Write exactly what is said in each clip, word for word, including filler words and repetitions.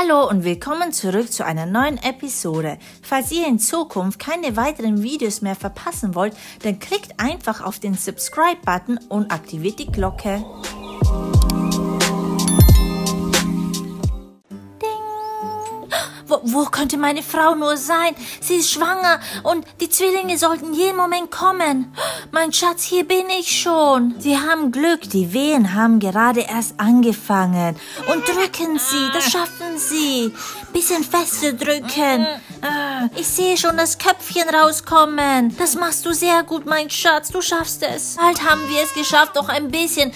Hallo und willkommen zurück zu einer neuen Episode. Falls ihr in Zukunft keine weiteren Videos mehr verpassen wollt, dann klickt einfach auf den Subscribe-Button und aktiviert die Glocke. Wo, wo könnte meine Frau nur sein? Sie ist schwanger und die Zwillinge sollten jeden Moment kommen. Mein Schatz, hier bin ich schon. Sie haben Glück, die Wehen haben gerade erst angefangen. Und drücken Sie, das schaffen Sie. Bisschen fester drücken. Ich sehe schon das Köpfchen rauskommen. Das machst du sehr gut, mein Schatz, du schaffst es. Bald haben wir es geschafft, doch ein bisschen.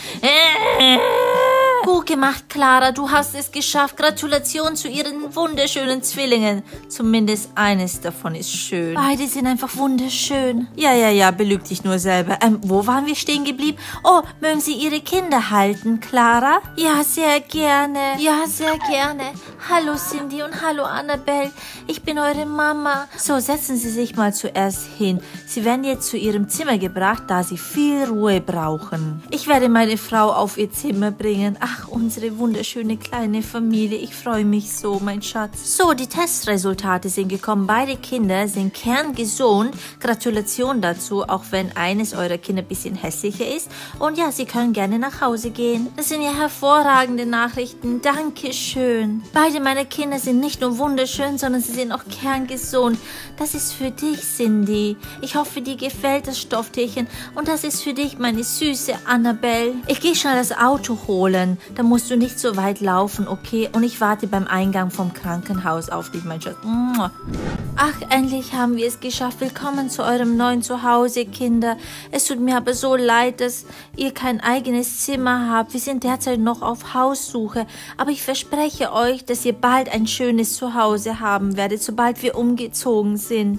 Gut gemacht, Clara, du hast es geschafft. Gratulation zu ihren wunderschönen Zwillingen. Zumindest eines davon ist schön. Beide sind einfach wunderschön. Ja, ja, ja, belüg dich nur selber. Ähm, wo waren wir stehen geblieben? Oh, mögen Sie Ihre Kinder halten, Clara? Ja, sehr gerne. Ja, sehr gerne. Hallo, Cindy und hallo, Annabelle. Ich bin eure Mama. So, setzen Sie sich mal zuerst hin. Sie werden jetzt zu Ihrem Zimmer gebracht, da Sie viel Ruhe brauchen. Ich werde meine Frau auf ihr Zimmer bringen. Ach, unsere wunderschöne kleine Familie. Ich freue mich so, mein Schatz. So, die Testresultate sind gekommen. Beide Kinder sind kerngesund. Gratulation dazu, auch wenn eines eurer Kinder ein bisschen hässlicher ist. Und ja, Sie können gerne nach Hause gehen. Das sind ja hervorragende Nachrichten. Dankeschön. Beide meiner Kinder sind nicht nur wunderschön, sondern sie sind auch kerngesund. Das ist für dich, Cindy. Ich hoffe, dir gefällt das Stofftierchen. Und das ist für dich, meine süße Annabelle. Ich gehe schnell das Auto holen. Da musst du nicht so weit laufen, okay? Und ich warte beim Eingang vom Krankenhaus auf dich, mein Schatz. Ach, endlich haben wir es geschafft. Willkommen zu eurem neuen Zuhause, Kinder. Es tut mir aber so leid, dass ihr kein eigenes Zimmer habt. Wir sind derzeit noch auf Haussuche. Aber ich verspreche euch, dass ihr bald ein schönes Zuhause haben werdet, sobald wir umgezogen sind.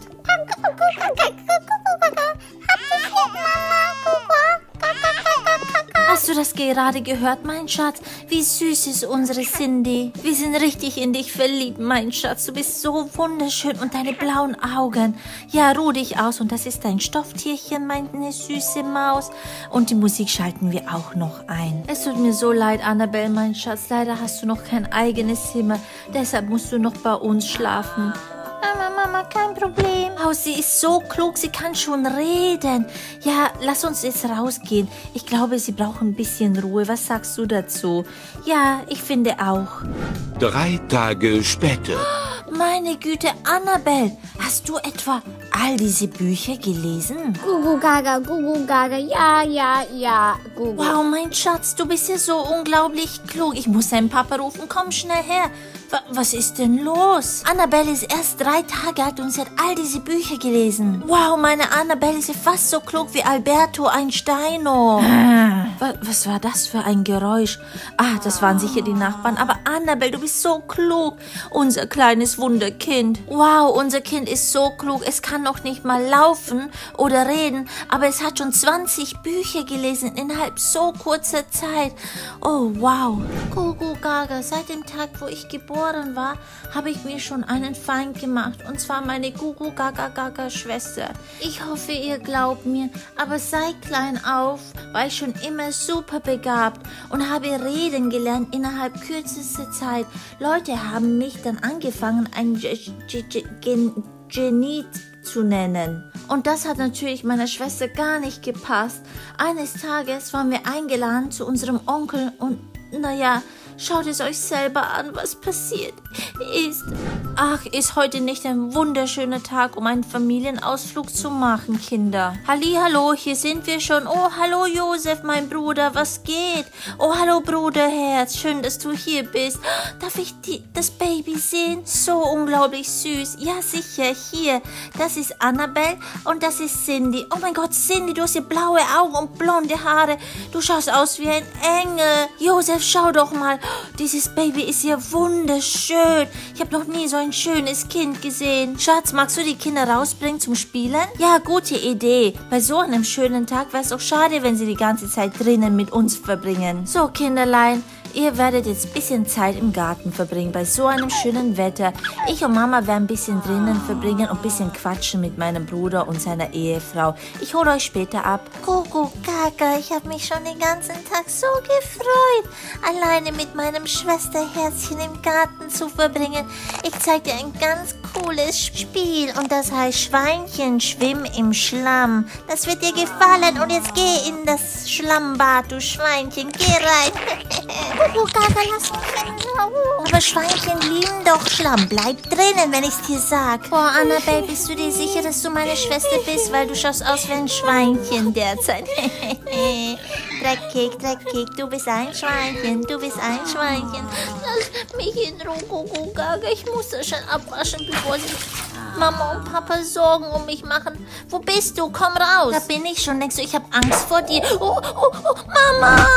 Hast du das gerade gehört, mein Schatz? Wie süß ist unsere Cindy. Wir sind richtig in dich verliebt, mein Schatz. Du bist so wunderschön und deine blauen Augen. Ja, ruh dich aus und das ist dein Stofftierchen, meine süße Maus. Und die Musik schalten wir auch noch ein. Es tut mir so leid, Annabelle, mein Schatz. Leider hast du noch kein eigenes Zimmer. Deshalb musst du noch bei uns schlafen. Mama, Mama, kein Problem. Oh, sie ist so klug, sie kann schon reden. Ja, lass uns jetzt rausgehen. Ich glaube, sie brauchen ein bisschen Ruhe. Was sagst du dazu? Ja, ich finde auch. Drei Tage später. Meine Güte, Annabelle, hast du etwa all diese Bücher gelesen? Gugu Gaga, Gugu Gaga, ja, ja, ja, Gugu. Wow, mein Schatz, du bist ja so unglaublich klug. Ich muss deinen Papa rufen, komm schnell her. Was ist denn los? Annabelle ist erst drei Tage alt und sie hat all diese Bücher gelesen. Wow, meine Annabelle ist ja fast so klug wie Alberto Einsteino. Was war das für ein Geräusch? Ah, das waren sicher die Nachbarn. Aber Annabelle, du bist so klug. Unser kleines Wunderkind. Wow, unser Kind ist so klug. Es kann noch nicht mal laufen oder reden, aber es hat schon zwanzig Bücher gelesen innerhalb so kurzer Zeit. Oh, wow. Gugu Gaga, seit dem Tag, wo ich geboren war, habe ich mir schon einen Feind gemacht. Und zwar meine Gugu Gaga Gaga Schwester. Ich hoffe, ihr glaubt mir, aber seit klein auf war ich schon immer super begabt und habe reden gelernt innerhalb kürzester Zeit. Leute haben mich dann angefangen, ein Genie zu nennen. Und das hat natürlich meiner Schwester gar nicht gepasst. Eines Tages waren wir eingeladen zu unserem Onkel und naja, schaut es euch selber an, was passiert ist. Ach, ist heute nicht ein wunderschöner Tag, um einen Familienausflug zu machen, Kinder? Hallihallo, hier sind wir schon. Oh, hallo Josef, mein Bruder, was geht? Oh, hallo Bruderherz, schön, dass du hier bist. Darf ich die, das Baby sehen? So unglaublich süß. Ja, sicher, hier. Das ist Annabelle und das ist Cindy. Oh mein Gott, Cindy, du hast hier blaue Augen und blonde Haare. Du schaust aus wie ein Engel. Josef, schau doch mal. Dieses Baby ist ja wunderschön. Ich habe noch nie so ein schönes Kind gesehen. Schatz, magst du die Kinder rausbringen zum Spielen? Ja, gute Idee. Bei so einem schönen Tag wäre es doch schade, wenn sie die ganze Zeit drinnen mit uns verbringen. So, Kinderlein, ihr werdet jetzt ein bisschen Zeit im Garten verbringen, bei so einem schönen Wetter. Ich und Mama werden ein bisschen drinnen verbringen und ein bisschen quatschen mit meinem Bruder und seiner Ehefrau. Ich hole euch später ab. Gugu Gaga, ich habe mich schon den ganzen Tag so gefreut. alleine mit meinem Schwesterherzchen im Garten zu verbringen. Ich zeig dir ein ganz cooles Spiel und das heißt Schweinchen schwimm im Schlamm. Das wird dir gefallen und jetzt geh in das Schlammbad, du Schweinchen, geh rein. Gugu Gaga, lass mich in Ruhe. Aber Schweinchen lieben doch Schlamm. Bleib drinnen, wenn ich's dir sag. Boah, Annabelle, bist du dir sicher, dass du meine Schwester bist? Weil du schaust aus wie ein Schweinchen derzeit. Dreckig, dreckig, du bist ein Schweinchen, du bist ein Schweinchen. Lass mich in Ruhe, Gugu Gaga. Ich muss das schon abwaschen, bevor sie Mama und Papa Sorgen um mich machen. Wo bist du? Komm raus. Da bin ich schon, denkst du, ich habe Angst vor dir. Oh, oh, oh, Mama!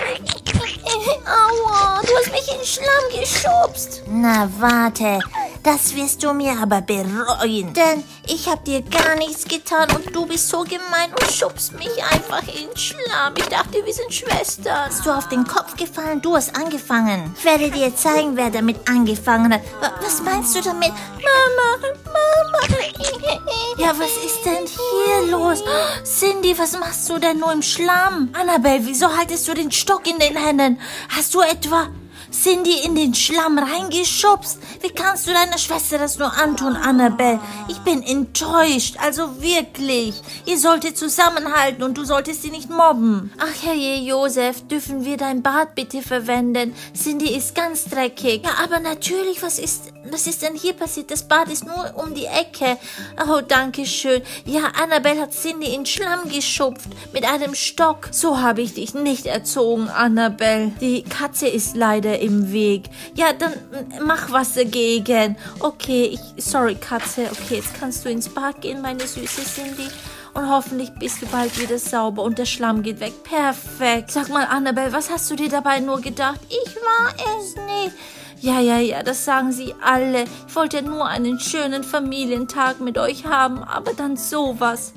Aua, du hast mich in den Schlamm geschubst. Na, warte. Das wirst du mir aber bereuen. Denn ich habe dir gar nichts getan und du bist so gemein und schubst mich einfach in den Schlamm. Ich dachte, wir sind Schwestern. Hast du auf den Kopf gefallen? Du hast angefangen. Ich werde dir zeigen, wer damit angefangen hat. Was meinst du damit? Mama, Mama. Ja, was ist denn hier los? Cindy, was machst du denn nur im Schlamm? Annabelle, wieso haltest du den Stock in den Händen? Hast du etwa Cindy in den Schlamm reingeschubst? Wie kannst du deiner Schwester das nur antun, Annabelle? Ich bin enttäuscht, also wirklich. Ihr solltet zusammenhalten und du solltest sie nicht mobben. Ach herrje, Josef, dürfen wir dein Bad bitte verwenden? Cindy ist ganz dreckig. Ja, aber natürlich, was ist, was ist denn hier passiert? Das Bad ist nur um die Ecke. Oh, danke schön. Ja, Annabelle hat Cindy in den Schlamm geschupft mit einem Stock. So habe ich dich nicht erzogen, Annabelle. Die Katze ist leider im Weg. Ja, dann mach was dagegen. Okay, ich, sorry Katze. Okay, jetzt kannst du ins Bad gehen, meine süße Cindy. Und hoffentlich bist du bald wieder sauber und der Schlamm geht weg. Perfekt. Sag mal, Annabelle, was hast du dir dabei nur gedacht? Ich war es nicht. Ja, ja, ja, das sagen sie alle. Ich wollte nur einen schönen Familientag mit euch haben, aber dann sowas.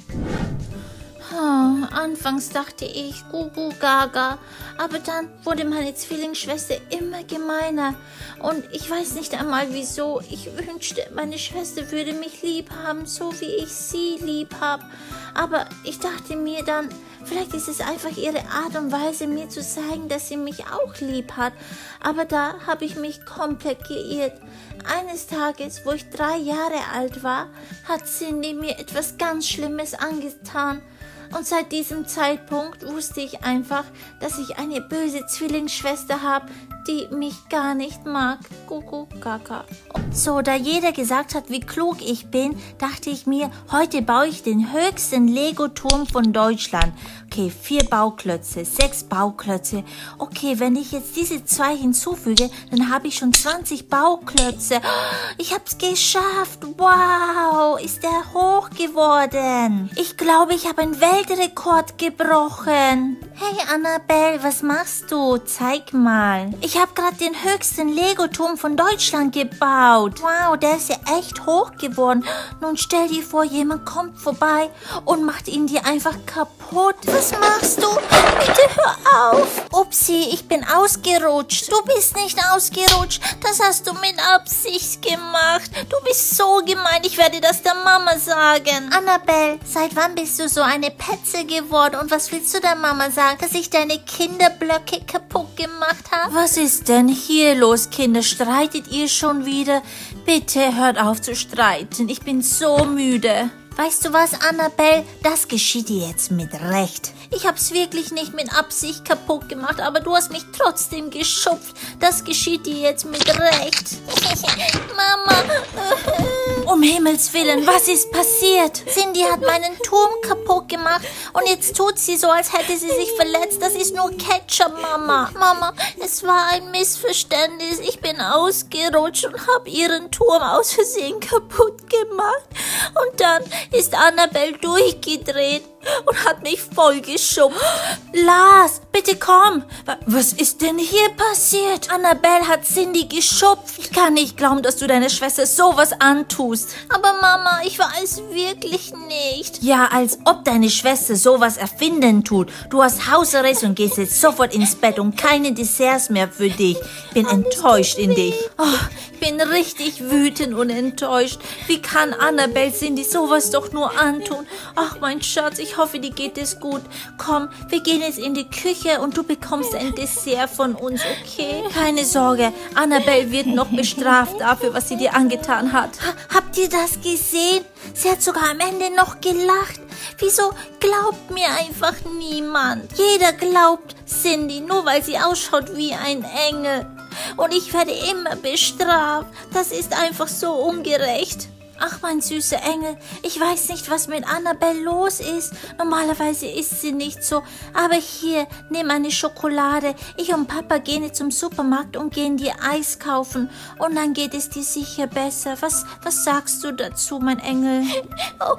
Oh, anfangs dachte ich, Gugu Gaga, aber dann wurde meine Zwillingsschwester immer gemeiner und ich weiß nicht einmal wieso. Ich wünschte, meine Schwester würde mich lieb haben, so wie ich sie lieb habe. Aber ich dachte mir dann, vielleicht ist es einfach ihre Art und Weise, mir zu zeigen, dass sie mich auch lieb hat. Aber da habe ich mich komplett geirrt. Eines Tages, wo ich drei Jahre alt war, hat Cindy mir etwas ganz Schlimmes angetan. Und seit diesem Zeitpunkt wusste ich einfach, dass ich eine böse Zwillingsschwester habe, die mich gar nicht mag. Gugu Gaga. So, da jeder gesagt hat, wie klug ich bin, dachte ich mir, heute baue ich den höchsten Lego-Turm von Deutschland. Okay, vier Bauklötze, sechs Bauklötze. Okay, wenn ich jetzt diese zwei hinzufüge, dann habe ich schon zwanzig Bauklötze. Ich habe es geschafft. Wow, ist der hoch geworden. Ich glaube, ich habe einen Weltrekord gebrochen. Hey Annabelle, was machst du? Zeig mal. Ich habe gerade den höchsten Lego-Turm von Deutschland gebaut. Wow, der ist ja echt hoch geworden. Nun stell dir vor, jemand kommt vorbei und macht ihn dir einfach kaputt. Was machst du? Bitte hör auf. Upsi, ich bin ausgerutscht. Du bist nicht ausgerutscht. Das hast du mit Absicht gemacht. Du bist so gemein. Ich werde das der Mama sagen. Annabelle, seit wann bist du so eine Petze geworden? Und was willst du der Mama sagen? Dass ich deine Kinderblöcke kaputt gemacht habe? Was ist denn hier los, Kinder? Streitet ihr schon wieder? Bitte hört auf zu streiten. Ich bin so müde. Weißt du was, Annabelle? Das geschieht dir jetzt mit Recht. Ich hab's wirklich nicht mit Absicht kaputt gemacht, aber du hast mich trotzdem geschupft. Das geschieht dir jetzt mit Recht. Mama. Um Himmels Willen, was ist passiert? Cindy hat meinen Turm kaputt gemacht und jetzt tut sie so, als hätte sie sich verletzt. Das ist nur Ketchup, Mama. Mama, es war ein Missverständnis. Ich bin ausgerutscht und habe ihren Turm aus Versehen kaputt gemacht. Und dann ist Annabelle durchgedreht und hat mich voll geschubst. Lars, bitte komm. Was ist denn hier passiert? Annabelle hat Cindy geschubst. Ich kann nicht glauben, dass du deiner Schwester sowas antust. Aber Mama, ich weiß wirklich nicht. Ja, als ob deine Schwester sowas erfinden tut. Du hast Hausarrest und gehst jetzt sofort ins Bett und keine Desserts mehr für dich. Ich bin enttäuscht in dich. Oh, ich bin richtig wütend und enttäuscht. Wie kann Annabelle Cindy sowas doch nur antun? Ach, mein Schatz, ich Ich hoffe, dir geht es gut. Komm, wir gehen jetzt in die Küche und du bekommst ein Dessert von uns, okay? Keine Sorge, Annabelle wird noch bestraft dafür, was sie dir angetan hat. Ha, habt ihr das gesehen? Sie hat sogar am Ende noch gelacht. Wieso glaubt mir einfach niemand? Jeder glaubt Cindy, nur weil sie ausschaut wie ein Engel. Und ich werde immer bestraft. Das ist einfach so ungerecht. Ach, mein süßer Engel, ich weiß nicht, was mit Annabelle los ist. Normalerweise ist sie nicht so. Aber hier, nimm eine Schokolade. Ich und Papa gehen jetzt zum Supermarkt und gehen dir Eis kaufen. Und dann geht es dir sicher besser. Was, was sagst du dazu, mein Engel? Oh,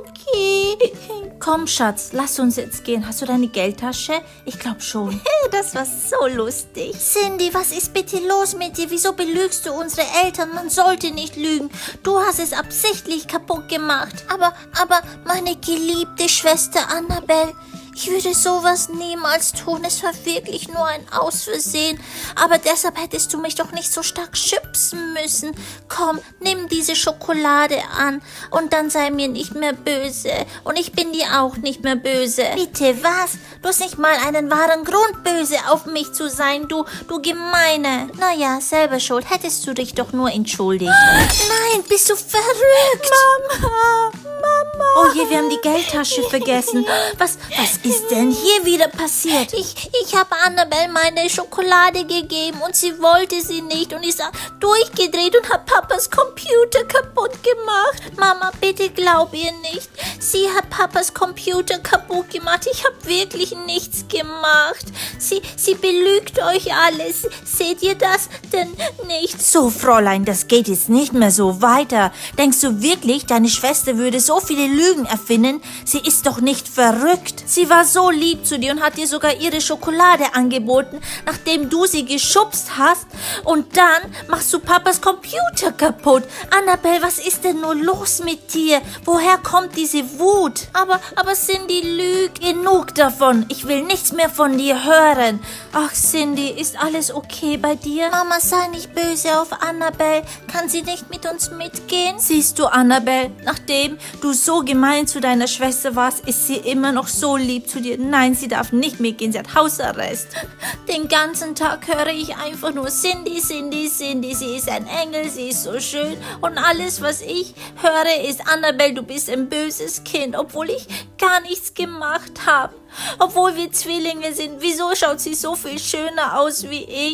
okay. Komm, Schatz, lass uns jetzt gehen. Hast du deine Geldtasche? Ich glaube schon. Das war so lustig. Cindy, was ist bitte los mit dir? Wieso belügst du unsere Eltern? Man sollte nicht lügen. Du hast es absichtlich kaputt gemacht. Aber, aber meine geliebte Schwester Annabelle, ich würde sowas niemals tun. Es war wirklich nur ein Ausversehen. Aber deshalb hättest du mich doch nicht so stark schubsen müssen. Komm, nimm diese Schokolade an und dann sei mir nicht mehr böse. Und ich bin dir auch nicht mehr böse. Bitte, was? Du hast nicht mal einen wahren Grund, böse auf mich zu sein, du, du Gemeine. Naja, selber schuld. Hättest du dich doch nur entschuldigt. Nein, bist du verrückt? Mama, Mama. Oh je, wir haben die Geldtasche vergessen. Was, was ist denn hier wieder passiert? Ich, ich habe Annabelle meine Schokolade gegeben und sie wollte sie nicht und ist durchgedreht und hat Papas Computer kaputt gemacht. Mama, bitte glaub ihr nicht. Sie hat Papas Computer kaputt gemacht. Ich habe wirklich nichts gemacht. Sie, sie belügt euch alles. Seht ihr das denn nicht? So, Fräulein, das geht jetzt nicht mehr so weiter. Denkst du wirklich, deine Schwester würde so viele Lügen erfinden? Sie ist doch nicht verrückt. Sie war so lieb zu dir und hat dir sogar ihre Schokolade angeboten, nachdem du sie geschubst hast. Und dann machst du Papas Computer kaputt. Annabelle, was ist denn nur los mit dir? Woher kommt diese Wut? Aber, aber Cindy lügt. Genug davon. Ich will nichts mehr von dir hören. Ach, Cindy, ist alles okay bei dir? Mama, sei nicht böse auf Annabelle. Kann sie nicht mit uns mitgehen? Siehst du, Annabelle, nachdem du so gemein zu deiner Schwester warst, ist sie immer noch so lieb zu dir. Nein, sie darf nicht mitgehen. Sie hat Hausarrest. Den ganzen Tag höre ich einfach nur Cindy, Cindy, Cindy. Sie ist ein Engel, sie ist so schön. Und alles, was ich höre, ist, Annabelle, du bist ein böses Kind, obwohl ich gar nichts gemacht habe. Obwohl wir Zwillinge sind. Wieso schaut sie so viel schöner aus wie ich?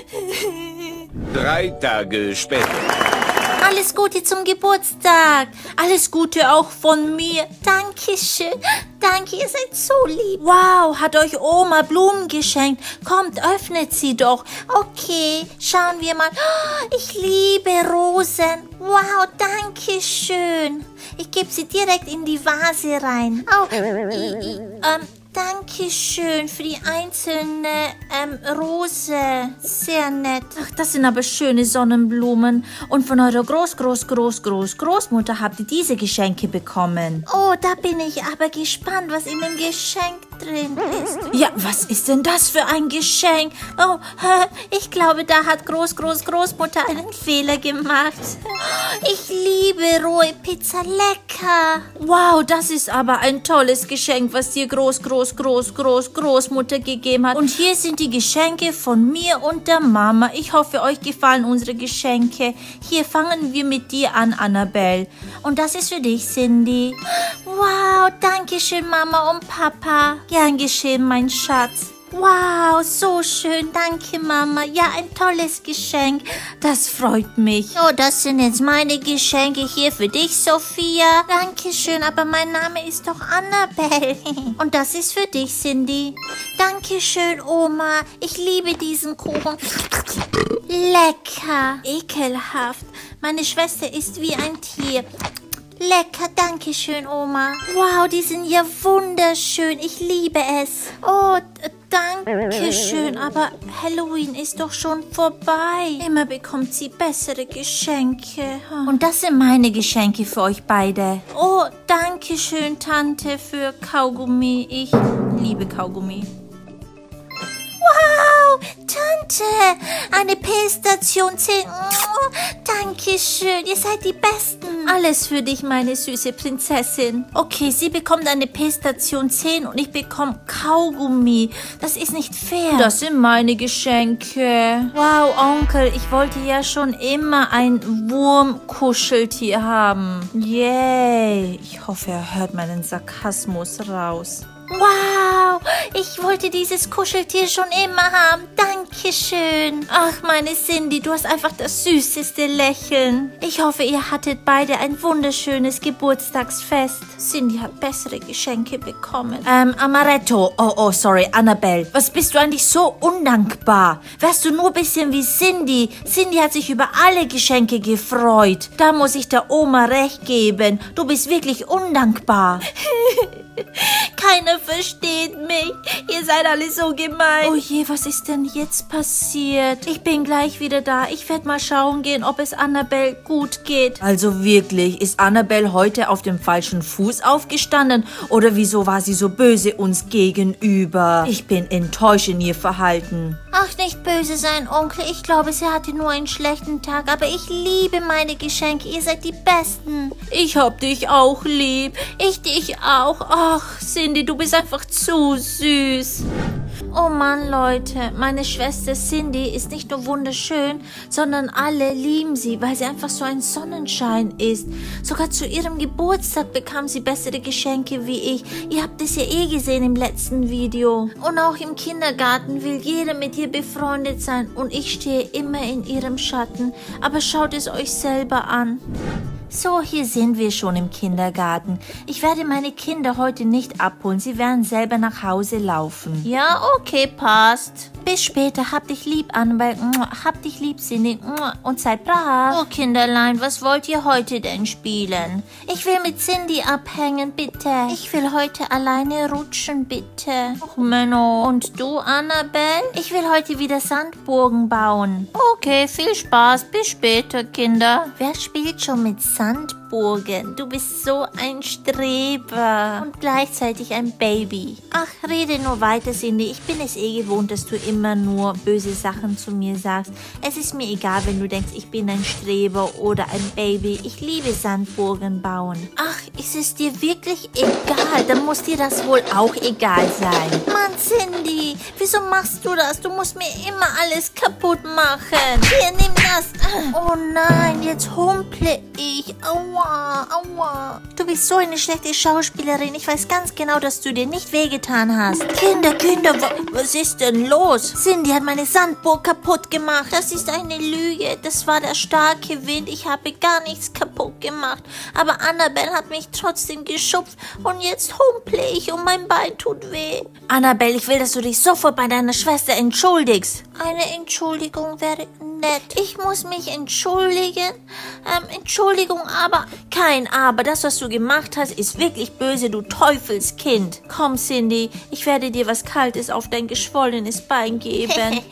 Drei Tage später. Alles Gute zum Geburtstag. Alles Gute auch von mir. Dankeschön. Danke, ihr seid so lieb. Wow, hat euch Oma Blumen geschenkt. Kommt, öffnet sie doch. Okay, schauen wir mal. Oh, ich liebe Rosen. Wow, danke schön. Ich gebe sie direkt in die Vase rein. Oh, ähm, danke schön für die einzelne ähm, Rose. Sehr nett. Ach, das sind aber schöne Sonnenblumen. Und von eurer Groß, Groß, Groß, Groß, Großmutter habt ihr diese Geschenke bekommen. Oh, da bin ich aber gespannt, was in dem Geschenk drin ist. Ja, was ist denn das für ein Geschenk? Oh, ich glaube, da hat Groß, Groß, Großmutter einen Fehler gemacht. Ich liebe rohe Pizza, lecker. Wow, das ist aber ein tolles Geschenk, was dir Groß, Groß, Groß, Groß, Großmutter gegeben hat. Und hier sind die Geschenke von mir und der Mama. Ich hoffe, euch gefallen unsere Geschenke. Hier fangen wir mit dir an, Annabelle. Und das ist für dich, Cindy. Wow, danke schön, Mama und Papa. Gern geschehen, mein Schatz. Wow, so schön. Danke, Mama. Ja, ein tolles Geschenk. Das freut mich. Oh, das sind jetzt meine Geschenke hier für dich, Sophia. Dankeschön, aber mein Name ist doch Annabelle. Und das ist für dich, Cindy. Dankeschön, Oma. Ich liebe diesen Kuchen. Lecker. Ekelhaft. Meine Schwester ist wie ein Tier. Lecker, danke schön, Oma. Wow, die sind ja wunderschön. Ich liebe es. Oh, danke schön. Aber Halloween ist doch schon vorbei. Immer bekommt sie bessere Geschenke. Und das sind meine Geschenke für euch beide. Oh, danke schön, Tante, für Kaugummi. Ich liebe Kaugummi. Wow, Tante, eine P-Station zehn. Oh, danke schön, ihr seid die Besten. Alles für dich, meine süße Prinzessin. Okay, sie bekommt eine P-Station zehn und ich bekomme Kaugummi. Das ist nicht fair. Das sind meine Geschenke. Wow, Onkel, ich wollte ja schon immer ein Wurmkuscheltier haben. Yay. Ich hoffe, er hört meinen Sarkasmus raus. Wow, ich wollte dieses Kuscheltier schon immer haben. Dankeschön. Ach, meine Cindy, du hast einfach das süßeste Lächeln. Ich hoffe, ihr hattet beide ein wunderschönes Geburtstagsfest. Cindy hat bessere Geschenke bekommen. Ähm, Amaretto. Oh, oh, sorry, Annabelle. Was bist du eigentlich so undankbar? Wärst du nur ein bisschen wie Cindy? Cindy hat sich über alle Geschenke gefreut. Da muss ich der Oma recht geben. Du bist wirklich undankbar. Keiner versteht mich. Ihr seid alle so gemein. Oh je, was ist denn jetzt passiert? Ich bin gleich wieder da. Ich werde mal schauen gehen, ob es Annabelle gut geht. Also wirklich, ist Annabelle heute auf dem falschen Fuß aufgestanden? Oder wieso war sie so böse uns gegenüber? Ich bin enttäuscht in ihr Verhalten. Ach, nicht böse sein, Onkel. Ich glaube, sie hatte nur einen schlechten Tag. Aber ich liebe meine Geschenke. Ihr seid die Besten. Ich hab dich auch lieb. Ich dich auch. Ach, Cindy, du bist einfach zu süß. Oh Mann, Leute, meine Schwester Cindy ist nicht nur wunderschön, sondern alle lieben sie, weil sie einfach so ein Sonnenschein ist. Sogar zu ihrem Geburtstag bekam sie bessere Geschenke wie ich. Ihr habt es ja eh gesehen im letzten Video. Und auch im Kindergarten will jeder mit ihr befreundet sein und ich stehe immer in ihrem Schatten. Aber schaut es euch selber an. So, hier sind wir schon im Kindergarten. Ich werde meine Kinder heute nicht abholen. Sie werden selber nach Hause laufen. Ja, okay, passt. Bis später. Hab dich lieb, Annabelle. Hab dich lieb, Cindy. Und seid brav. Oh, Kinderlein, was wollt ihr heute denn spielen? Ich will mit Cindy abhängen, bitte. Ich will heute alleine rutschen, bitte. Och, Menno. Und du, Annabelle? Ich will heute wieder Sandburgen bauen. Okay, viel Spaß. Bis später, Kinder. Wer spielt schon mit Sandburgen? Du bist so ein Streber. Und gleichzeitig ein Baby. Ach, rede nur weiter, Cindy. Ich bin es eh gewohnt, dass du immer nur böse Sachen zu mir sagst. Es ist mir egal, wenn du denkst, ich bin ein Streber oder ein Baby. Ich liebe Sandburgen bauen. Ach, ist es dir wirklich egal? Dann muss dir das wohl auch egal sein. Mann, Cindy, wieso machst du das? Du musst mir immer alles kaputt machen. Hier, nimm das. Oh nein, jetzt humple ich. Aua, aua. Du bist so eine schlechte Schauspielerin. Ich weiß ganz genau, dass du dir nicht wehgetan hast. Kinder, Kinder, was ist denn los? Cindy hat meine Sandburg kaputt gemacht. Das ist eine Lüge. Das war der starke Wind. Ich habe gar nichts kaputt gemacht. Aber Annabelle hat mich trotzdem geschupft. Und jetzt humple ich und mein Bein tut weh. Annabelle, ich will, dass du dich sofort bei deiner Schwester entschuldigst. Eine Entschuldigung wäre nett. Ich muss mich entschuldigen. Ähm, Entschuldigung, aber kein Aber. Das, was du gemacht hast, ist wirklich böse, du Teufelskind. Komm, Cindy, ich werde dir was Kaltes auf dein geschwollenes Bein geben.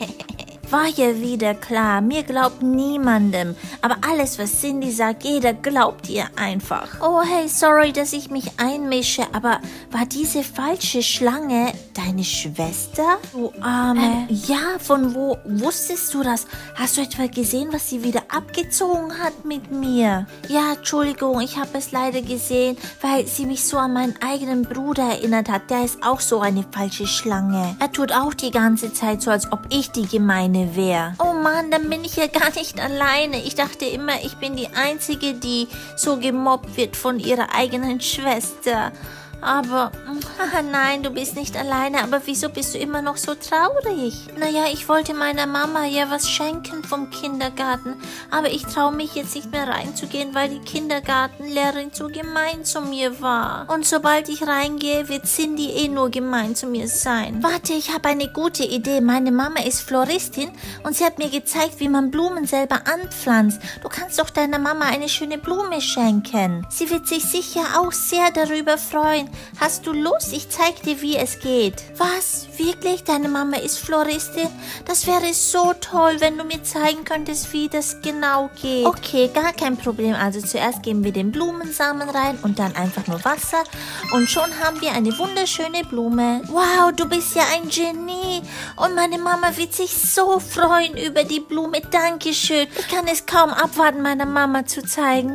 War ja wieder klar, mir glaubt niemandem. Aber alles, was Cindy sagt, jeder glaubt ihr einfach. Oh, hey, sorry, dass ich mich einmische, aber war diese falsche Schlange deine Schwester? Du Arme. Ähm, ja, von wo wusstest du das? Hast du etwa gesehen, was sie wieder abgezogen hat mit mir? Ja, Entschuldigung, ich habe es leider gesehen, weil sie mich so an meinen eigenen Bruder erinnert hat. Der ist auch so eine falsche Schlange. Er tut auch die ganze Zeit so, als ob ich die gemeine wäre. Oh Mann, dann bin ich ja gar nicht alleine. Ich dachte immer, ich bin die Einzige, die so gemobbt wird von ihrer eigenen Schwester. Aber, nein, du bist nicht alleine. Aber wieso bist du immer noch so traurig? Naja, ich wollte meiner Mama ja was schenken vom Kindergarten. Aber ich traue mich jetzt nicht mehr reinzugehen, weil die Kindergartenlehrerin so gemein zu mir war. Und sobald ich reingehe, wird Cindy eh nur gemein zu mir sein. Warte, ich habe eine gute Idee. Meine Mama ist Floristin und sie hat mir gezeigt, wie man Blumen selber anpflanzt. Du kannst doch deiner Mama eine schöne Blume schenken. Sie wird sich sicher auch sehr darüber freuen. Hast du Lust? Ich zeig dir, wie es geht. Was? Wirklich? Deine Mama ist Floristin? Das wäre so toll, wenn du mir zeigen könntest, wie das genau geht. Okay, gar kein Problem. Also zuerst geben wir den Blumensamen rein und dann einfach nur Wasser. Und schon haben wir eine wunderschöne Blume. Wow, du bist ja ein Genie. Und meine Mama wird sich so freuen über die Blume. Dankeschön. Ich kann es kaum abwarten, meiner Mama zu zeigen.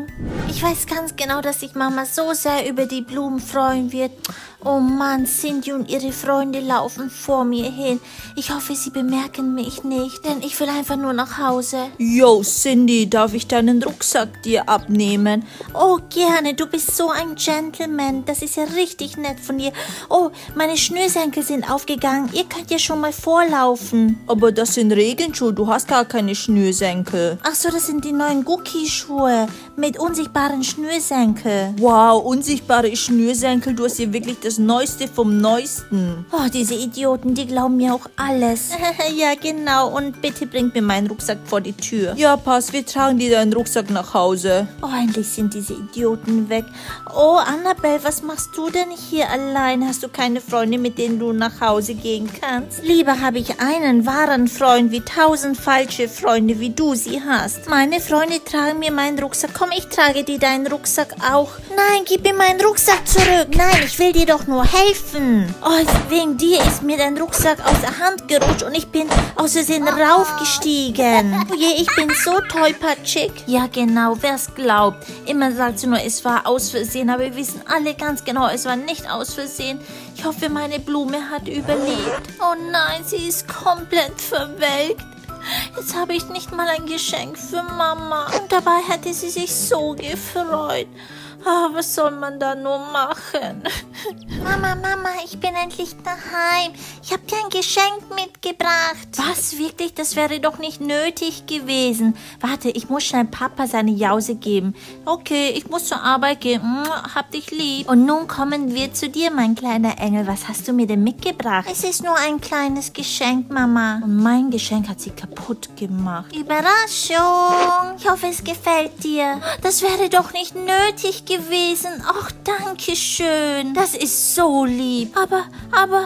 Ich weiß ganz genau, dass sich Mama so sehr über die Blumen freuen wird. Oh Mann, Cindy und ihre Freunde laufen vor mir hin. Ich hoffe, sie bemerken mich nicht, denn ich will einfach nur nach Hause. Yo, Cindy, darf ich deinen Rucksack dir abnehmen? Oh, gerne. Du bist so ein Gentleman. Das ist ja richtig nett von dir. Oh, meine Schnürsenkel sind aufgegangen. Ihr könnt ja schon mal vorlaufen. Aber das sind Regenschuhe, du hast gar keine Schnürsenkel. Ach so, das sind die neuen Gucci-Schuhe mit unsichtbaren Schnürsenkel. Wow, unsichtbare Schnürsenkel, du hast hier wirklich das Neueste vom Neuesten. Oh, diese Idioten, die glauben mir auch alles. Ja, genau. Und bitte bringt mir meinen Rucksack vor die Tür. Ja, pass, wir tragen dir deinen Rucksack nach Hause. Oh, endlich sind diese Idioten weg. Oh, Annabelle, was machst du denn hier allein? Hast du keine Freunde, mit denen du nach Hause gehen kannst? Lieber habe ich einen wahren Freund wie tausend falsche Freunde, wie du sie hast. Meine Freunde tragen mir meinen Rucksack. Komm, ich trage dir deinen Rucksack auch. Nein, gib mir meinen Rucksack zurück. Nein, ich will dir doch nur helfen. Oh, wegen dir ist mir dein Rucksack aus der Hand gerutscht und ich bin aus Versehen raufgestiegen. Oh je, ich bin so tollpatschig. Ja, genau, wer's glaubt. Immer sagst du nur, es war aus Versehen, aber wir wissen alle ganz genau, es war nicht aus Versehen. Ich hoffe, meine Blume hat überlebt. Oh nein, sie ist komplett verwelkt. Jetzt habe ich nicht mal ein Geschenk für Mama. Und dabei hätte sie sich so gefreut. Ah, was soll man da nur machen? Mama, Mama, ich bin endlich daheim. Ich habe dir ein Geschenk mitgebracht. Was, wirklich? Das wäre doch nicht nötig gewesen. Warte, ich muss schnell Papa seine Jause geben. Okay, ich muss zur Arbeit gehen. Hab dich lieb. Und nun kommen wir zu dir, mein kleiner Engel. Was hast du mir denn mitgebracht? Es ist nur ein kleines Geschenk, Mama. Und mein Geschenk hat sie kaputt gemacht. Überraschung. Ich hoffe, es gefällt dir. Das wäre doch nicht nötig gewesen. Ach, danke schön. Das ist so lieb. Aber, aber,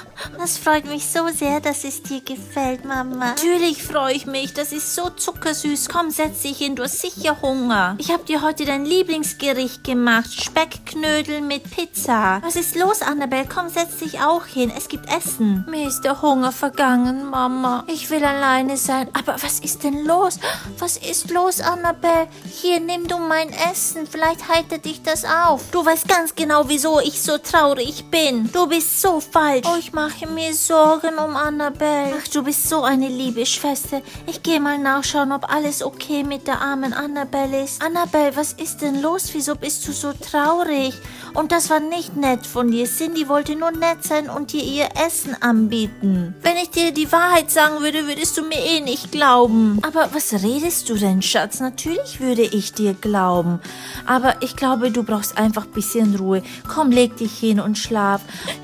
das freut mich so sehr, dass es dir gefällt, Mama. Natürlich freue ich mich. Das ist so zuckersüß. Komm, setz dich hin. Du hast sicher Hunger. Ich habe dir heute dein Lieblingsgericht gemacht. Speckknödel mit Pizza. Was ist los, Annabelle? Komm, setz dich auch hin. Es gibt Essen. Mir ist der Hunger vergangen, Mama. Ich will alleine sein. Aber was ist denn los? Was ist los, Annabelle? Hier, nimm du mein Essen. Vielleicht heitert dich das auf. Du weißt ganz genau, wieso ich so traurig bin. Du bist so falsch. Oh, ich mache mir Sorgen um Annabelle. Ach, du bist so eine liebe Schwester. Ich gehe mal nachschauen, ob alles okay mit der armen Annabelle ist. Annabelle, was ist denn los? Wieso bist du so traurig? Und das war nicht nett von dir. Cindy wollte nur nett sein und dir ihr Essen anbieten. Wenn ich dir die Wahrheit sagen würde, würdest du mir eh nicht glauben. Aber was redest du denn, Schatz? Natürlich würde ich dir glauben. Aber ich glaube, du brauchst einfach ein bisschen Ruhe. Komm, leg dich hin und schlaf.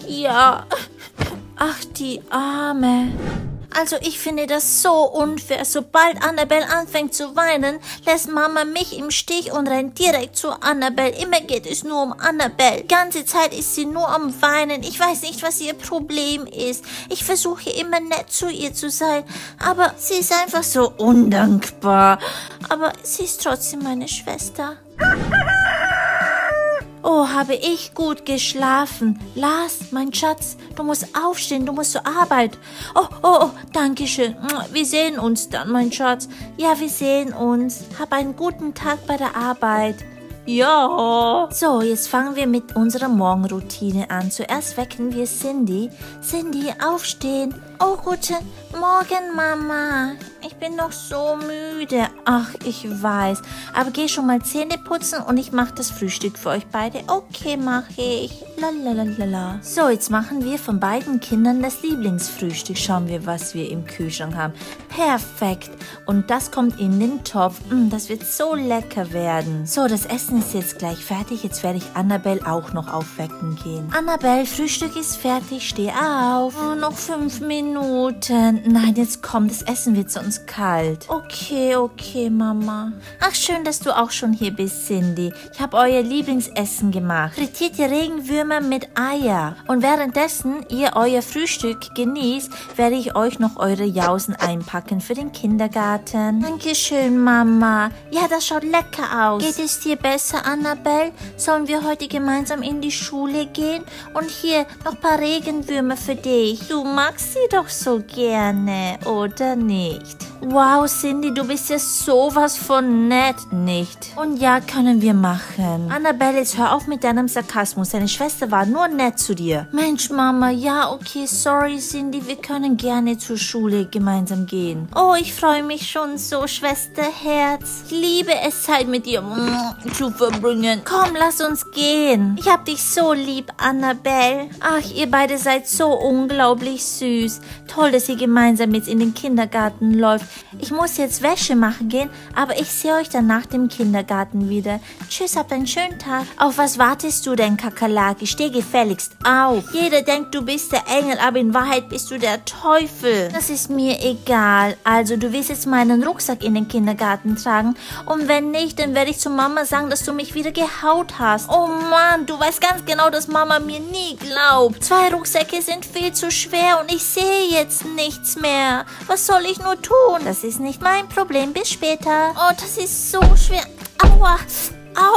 Ja. Ach, die Arme. Also ich finde das so unfair. Sobald Annabelle anfängt zu weinen, lässt Mama mich im Stich und rennt direkt zu Annabelle. Immer geht es nur um Annabelle. Die ganze Zeit ist sie nur am Weinen. Ich weiß nicht, was ihr Problem ist. Ich versuche immer nett zu ihr zu sein, aber sie ist einfach so undankbar. Aber sie ist trotzdem meine Schwester. Oh, habe ich gut geschlafen. Lars, mein Schatz, du musst aufstehen, du musst zur Arbeit. Oh, oh, oh, danke schön. Wir sehen uns dann, mein Schatz. Ja, wir sehen uns. Hab einen guten Tag bei der Arbeit. Ja. So, jetzt fangen wir mit unserer Morgenroutine an. Zuerst wecken wir Cindy. Cindy, aufstehen. Oh, guten Morgen, Mama. Ich bin noch so müde. Ach, ich weiß. Aber geh schon mal Zähne putzen und ich mache das Frühstück für euch beide. Okay, mache ich. Lalalala. So, jetzt machen wir von beiden Kindern das Lieblingsfrühstück. Schauen wir, was wir im Kühlschrank haben. Perfekt. Und das kommt in den Topf. Mm, das wird so lecker werden. So, das Essen ist jetzt gleich fertig. Jetzt werde ich Annabelle auch noch aufwecken gehen. Annabelle, Frühstück ist fertig. Steh auf. Oh, noch fünf Minuten. Nein, jetzt komm. Das Essen wird sonst kalt. Okay, okay, Mama. Ach, schön, dass du auch schon hier bist, Cindy. Ich habe euer Lieblingsessen gemacht. Frittierte Regenwürmer mit Eier. Und währenddessen ihr euer Frühstück genießt, werde ich euch noch eure Jausen einpacken für den Kindergarten. Dankeschön, Mama. Ja, das schaut lecker aus. Geht es dir besser, Annabelle? Sollen wir heute gemeinsam in die Schule gehen? Und hier noch ein paar Regenwürmer für dich. Du magst sie doch so gerne, oder nicht? Wow, Cindy, du bist ja sowas von nett. Nicht. Und ja, können wir machen. Annabelle, jetzt hör auf mit deinem Sarkasmus. Deine Schwester war nur nett zu dir. Mensch, Mama, ja, okay, sorry, Cindy, wir können gerne zur Schule gemeinsam gehen. Oh, ich freue mich schon so, Schwesterherz. Ich liebe es, Zeit mit dir zu verbringen. Komm, lass uns gehen. Ich hab dich so lieb, Annabelle. Ach, ihr beide seid so unglaublich süß. Toll, dass ihr gemeinsam jetzt in den Kindergarten läuft. Ich muss jetzt Wäsche machen gehen, aber ich sehe euch dann nach dem Kindergarten wieder. Tschüss, habt einen schönen Tag. Auf was wartest du denn, Kakerlake? Steh gefälligst auf. Jeder denkt, du bist der Engel, aber in Wahrheit bist du der Teufel. Das ist mir egal. Also, du willst jetzt meinen Rucksack in den Kindergarten tragen. Und wenn nicht, dann werde ich zu Mama sagen, dass du mich wieder gehaut hast. Oh Mann, du weißt ganz genau, dass Mama mir nie glaubt. Zwei Rucksäcke sind viel zu schwer und ich sehe jetzt nichts mehr. Was soll ich nur tun? Das ist nicht mein Problem. Bis später. Oh, das ist so schwer. Aua. Au.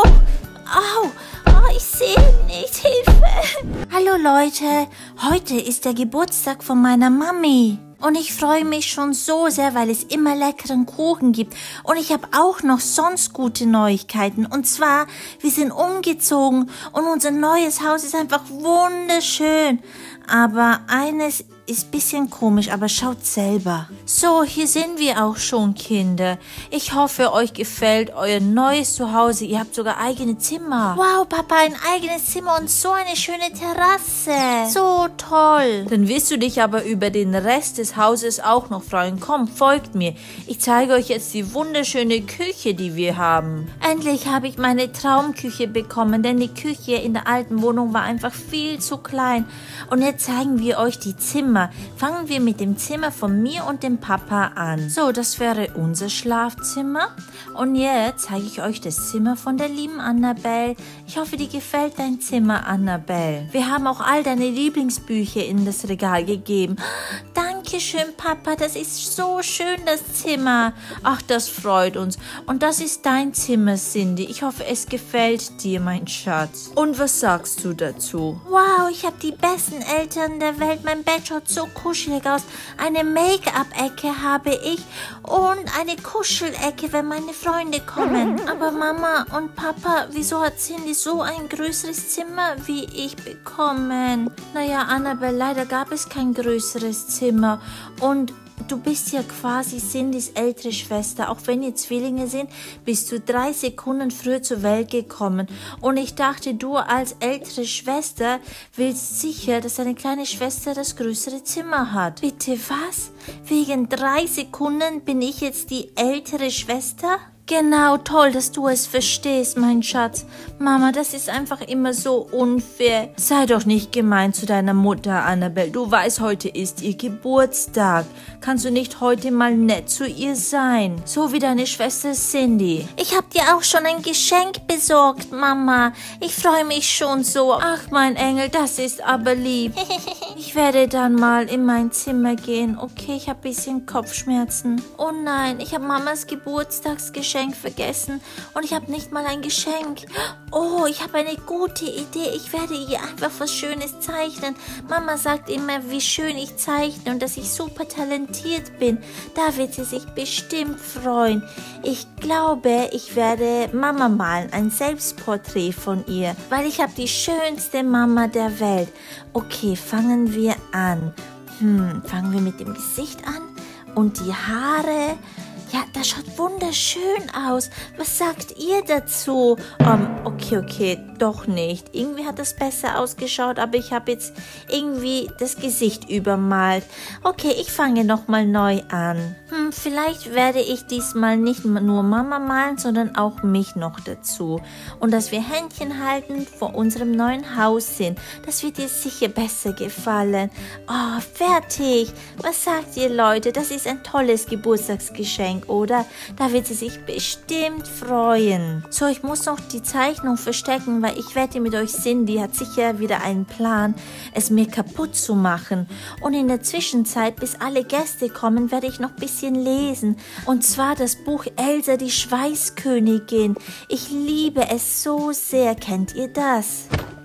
Au. Oh, ich sehe nicht. Hilfe. Hallo Leute. Heute ist der Geburtstag von meiner Mami. Und ich freue mich schon so sehr, weil es immer leckeren Kuchen gibt. Und ich habe auch noch sonst gute Neuigkeiten. Und zwar, wir sind umgezogen und unser neues Haus ist einfach wunderschön. Aber eines ist ein bisschen komisch, aber schaut selber. So, hier sind wir auch schon, Kinder. Ich hoffe, euch gefällt euer neues Zuhause. Ihr habt sogar eigene Zimmer. Wow, Papa, ein eigenes Zimmer und so eine schöne Terrasse. So toll. Dann wirst du dich aber über den Rest des Hauses auch noch freuen. Komm, folgt mir. Ich zeige euch jetzt die wunderschöne Küche, die wir haben. Endlich habe ich meine Traumküche bekommen, denn die Küche in der alten Wohnung war einfach viel zu klein. Und jetzt zeigen wir euch die Zimmer. Fangen wir mit dem Zimmer von mir und dem Papa an. So, das wäre unser Schlafzimmer. Und jetzt zeige ich euch das Zimmer von der lieben Annabelle. Ich hoffe, dir gefällt dein Zimmer, Annabelle. Wir haben auch all deine Lieblingsbücher in das Regal gegeben. Dankeschön, Papa. Das ist so schön, das Zimmer. Ach, das freut uns. Und das ist dein Zimmer, Cindy. Ich hoffe, es gefällt dir, mein Schatz. Und was sagst du dazu? Wow, ich habe die besten Eltern der Welt. Mein Bett schaut so kuschelig aus. Eine Make-up-Ecke habe ich und eine Kuschelecke, wenn meine Freunde kommen. Aber Mama und Papa, wieso hat Cindy so ein größeres Zimmer wie ich bekommen? Naja, Annabelle, leider gab es kein größeres Zimmer. Und du bist ja quasi Cindys ältere Schwester. Auch wenn ihr Zwillinge sind, bist du drei Sekunden früher zur Welt gekommen. Und ich dachte, du als ältere Schwester willst sicher, dass deine kleine Schwester das größere Zimmer hat. Bitte was? Wegen drei Sekunden bin ich jetzt die ältere Schwester? Genau, toll, dass du es verstehst, mein Schatz. Mama, das ist einfach immer so unfair. Sei doch nicht gemein zu deiner Mutter, Annabelle. Du weißt, heute ist ihr Geburtstag. Kannst du nicht heute mal nett zu ihr sein? So wie deine Schwester Cindy. Ich hab dir auch schon ein Geschenk besorgt, Mama. Ich freue mich schon so. Ach, mein Engel, das ist aber lieb. Ich werde dann mal in mein Zimmer gehen. Okay, ich habe ein bisschen Kopfschmerzen. Oh nein, ich habe Mamas Geburtstagsgeschenk vergessen und ich habe nicht mal ein Geschenk. Oh, ich habe eine gute Idee. Ich werde ihr einfach was Schönes zeichnen. Mama sagt immer, wie schön ich zeichne und dass ich super talentiert bin. Da wird sie sich bestimmt freuen. Ich glaube, ich werde Mama malen, ein Selbstporträt von ihr, weil ich habe die schönste Mama der Welt. Okay, fangen wir an. Hm, fangen wir mit dem Gesicht an und die Haare. Ja, das schaut wunderschön aus. Was sagt ihr dazu? Um, okay, okay, doch nicht. Irgendwie hat das besser ausgeschaut, aber ich habe jetzt irgendwie das Gesicht übermalt. Okay, ich fange nochmal neu an. Hm, vielleicht werde ich diesmal nicht nur Mama malen, sondern auch mich noch dazu. Und dass wir Händchen halten vor unserem neuen Haus sind. Das wird dir sicher besser gefallen. Oh, fertig. Was sagt ihr, Leute? Das ist ein tolles Geburtstagsgeschenk, oder? Da wird sie sich bestimmt freuen. So, ich muss noch die Zeichnung verstecken, weil ich wette mit euch, Cindy hat sicher wieder einen Plan, es mir kaputt zu machen. Und in der Zwischenzeit, bis alle Gäste kommen, werde ich noch ein bisschen lesen. Und zwar das Buch Elsa, die Schweißkönigin. Ich liebe es so sehr. Kennt ihr das?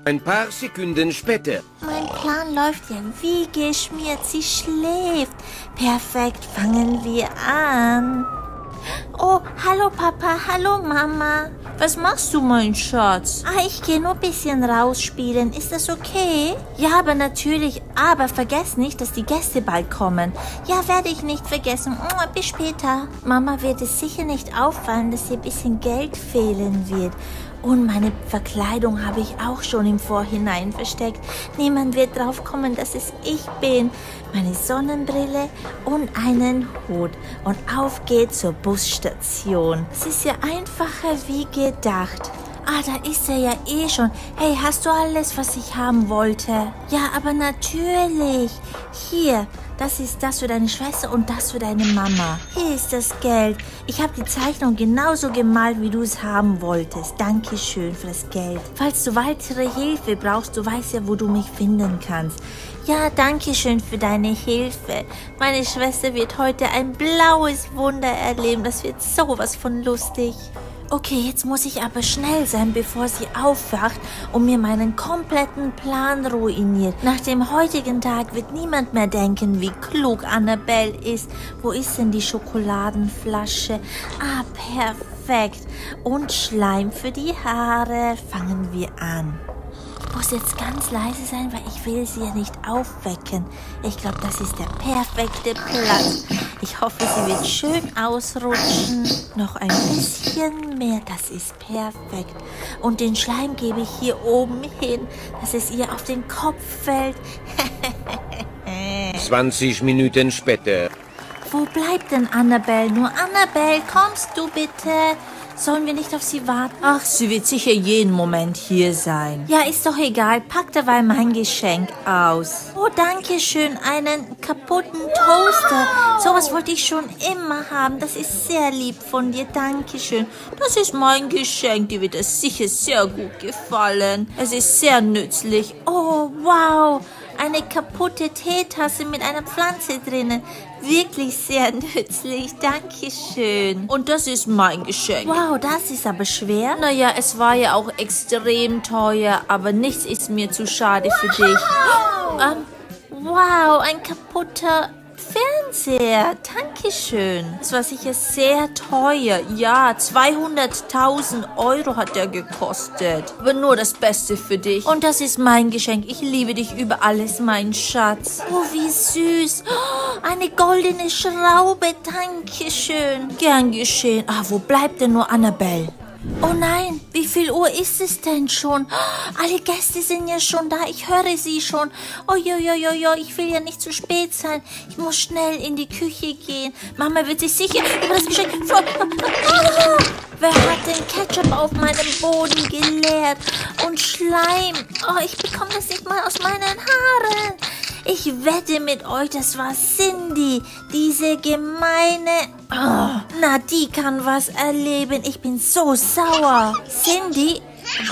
Ein paar Sekunden später. Mein Plan läuft ja wie geschmiert. Sie schläft. Perfekt, fangen wir an. Oh, hallo Papa, hallo Mama. Was machst du, mein Schatz? Ah, ich gehe nur ein bisschen rausspielen. Ist das okay? Ja, aber natürlich. Aber vergiss nicht, dass die Gäste bald kommen. Ja, werde ich nicht vergessen. Bis später. Mama wird es sicher nicht auffallen, dass ihr ein bisschen Geld fehlen wird. Und meine Verkleidung habe ich auch schon im Vorhinein versteckt. Niemand wird drauf kommen, dass es ich bin. Meine Sonnenbrille und einen Hut. Und auf geht's zur Busstation. Es ist ja einfacher wie gedacht. Ah, da ist er ja eh schon. Hey, hast du alles, was ich haben wollte? Ja, aber natürlich. Hier, das ist das für deine Schwester und das für deine Mama. Hier ist das Geld. Ich habe die Zeichnung genauso gemalt, wie du es haben wolltest. Dankeschön für das Geld. Falls du weitere Hilfe brauchst, du weißt ja, wo du mich finden kannst. Ja, danke schön für deine Hilfe. Meine Schwester wird heute ein blaues Wunder erleben. Das wird sowas von lustig. Okay, jetzt muss ich aber schnell sein, bevor sie aufwacht und mir meinen kompletten Plan ruiniert. Nach dem heutigen Tag wird niemand mehr denken, wie klug Annabelle ist. Wo ist denn die Schokoladenflasche? Ah, perfekt. Und Schleim für die Haare. Fangen wir an. Ich muss jetzt ganz leise sein, weil ich will sie ja nicht aufwecken. Ich glaube, das ist der perfekte Platz. Ich hoffe, sie wird schön ausrutschen. Noch ein bisschen mehr, das ist perfekt. Und den Schleim gebe ich hier oben hin, dass es ihr auf den Kopf fällt. zwanzig Minuten später. Wo bleibt denn Annabelle? Nur Annabelle, kommst du bitte? Sollen wir nicht auf sie warten? Ach, sie wird sicher jeden Moment hier sein. Ja, ist doch egal. Pack dabei mein Geschenk aus. Oh, danke schön. Einen kaputten Toaster. Sowas wollte ich schon immer haben. Das ist sehr lieb von dir. Dankeschön. Das ist mein Geschenk. Dir wird es sicher sehr gut gefallen. Es ist sehr nützlich. Oh, wow. Eine kaputte Teetasse mit einer Pflanze drinnen. Wirklich sehr nützlich. Dankeschön. Und das ist mein Geschenk. Wow, das ist aber schwer. Naja, es war ja auch extrem teuer, aber nichts ist mir zu schade für dich. Ähm, wow, ein kaputter Fernseher. Dankeschön. Das war sicher sehr teuer. Ja, zweihunderttausend Euro hat der gekostet. Aber nur das Beste für dich. Und das ist mein Geschenk. Ich liebe dich über alles, mein Schatz. Oh, wie süß. Oh, eine goldene Schraube. Dankeschön. Gern geschehen. Ah, wo bleibt denn nur Annabelle? Oh nein, wie viel Uhr ist es denn schon? Oh, alle Gäste sind ja schon da, ich höre sie schon. Oh, jo, jo, jo, jo, ich will ja nicht zu spät sein. Ich muss schnell in die Küche gehen. Mama wird sich sicher über das Geschenk freuen. Oh, wer hat den Ketchup auf meinem Boden geleert? Und Schleim. Oh, ich bekomme das nicht mal aus meinen Haaren. Ich wette mit euch, das war Cindy, diese gemeine... Oh, na, die kann was erleben. Ich bin so sauer. Cindy?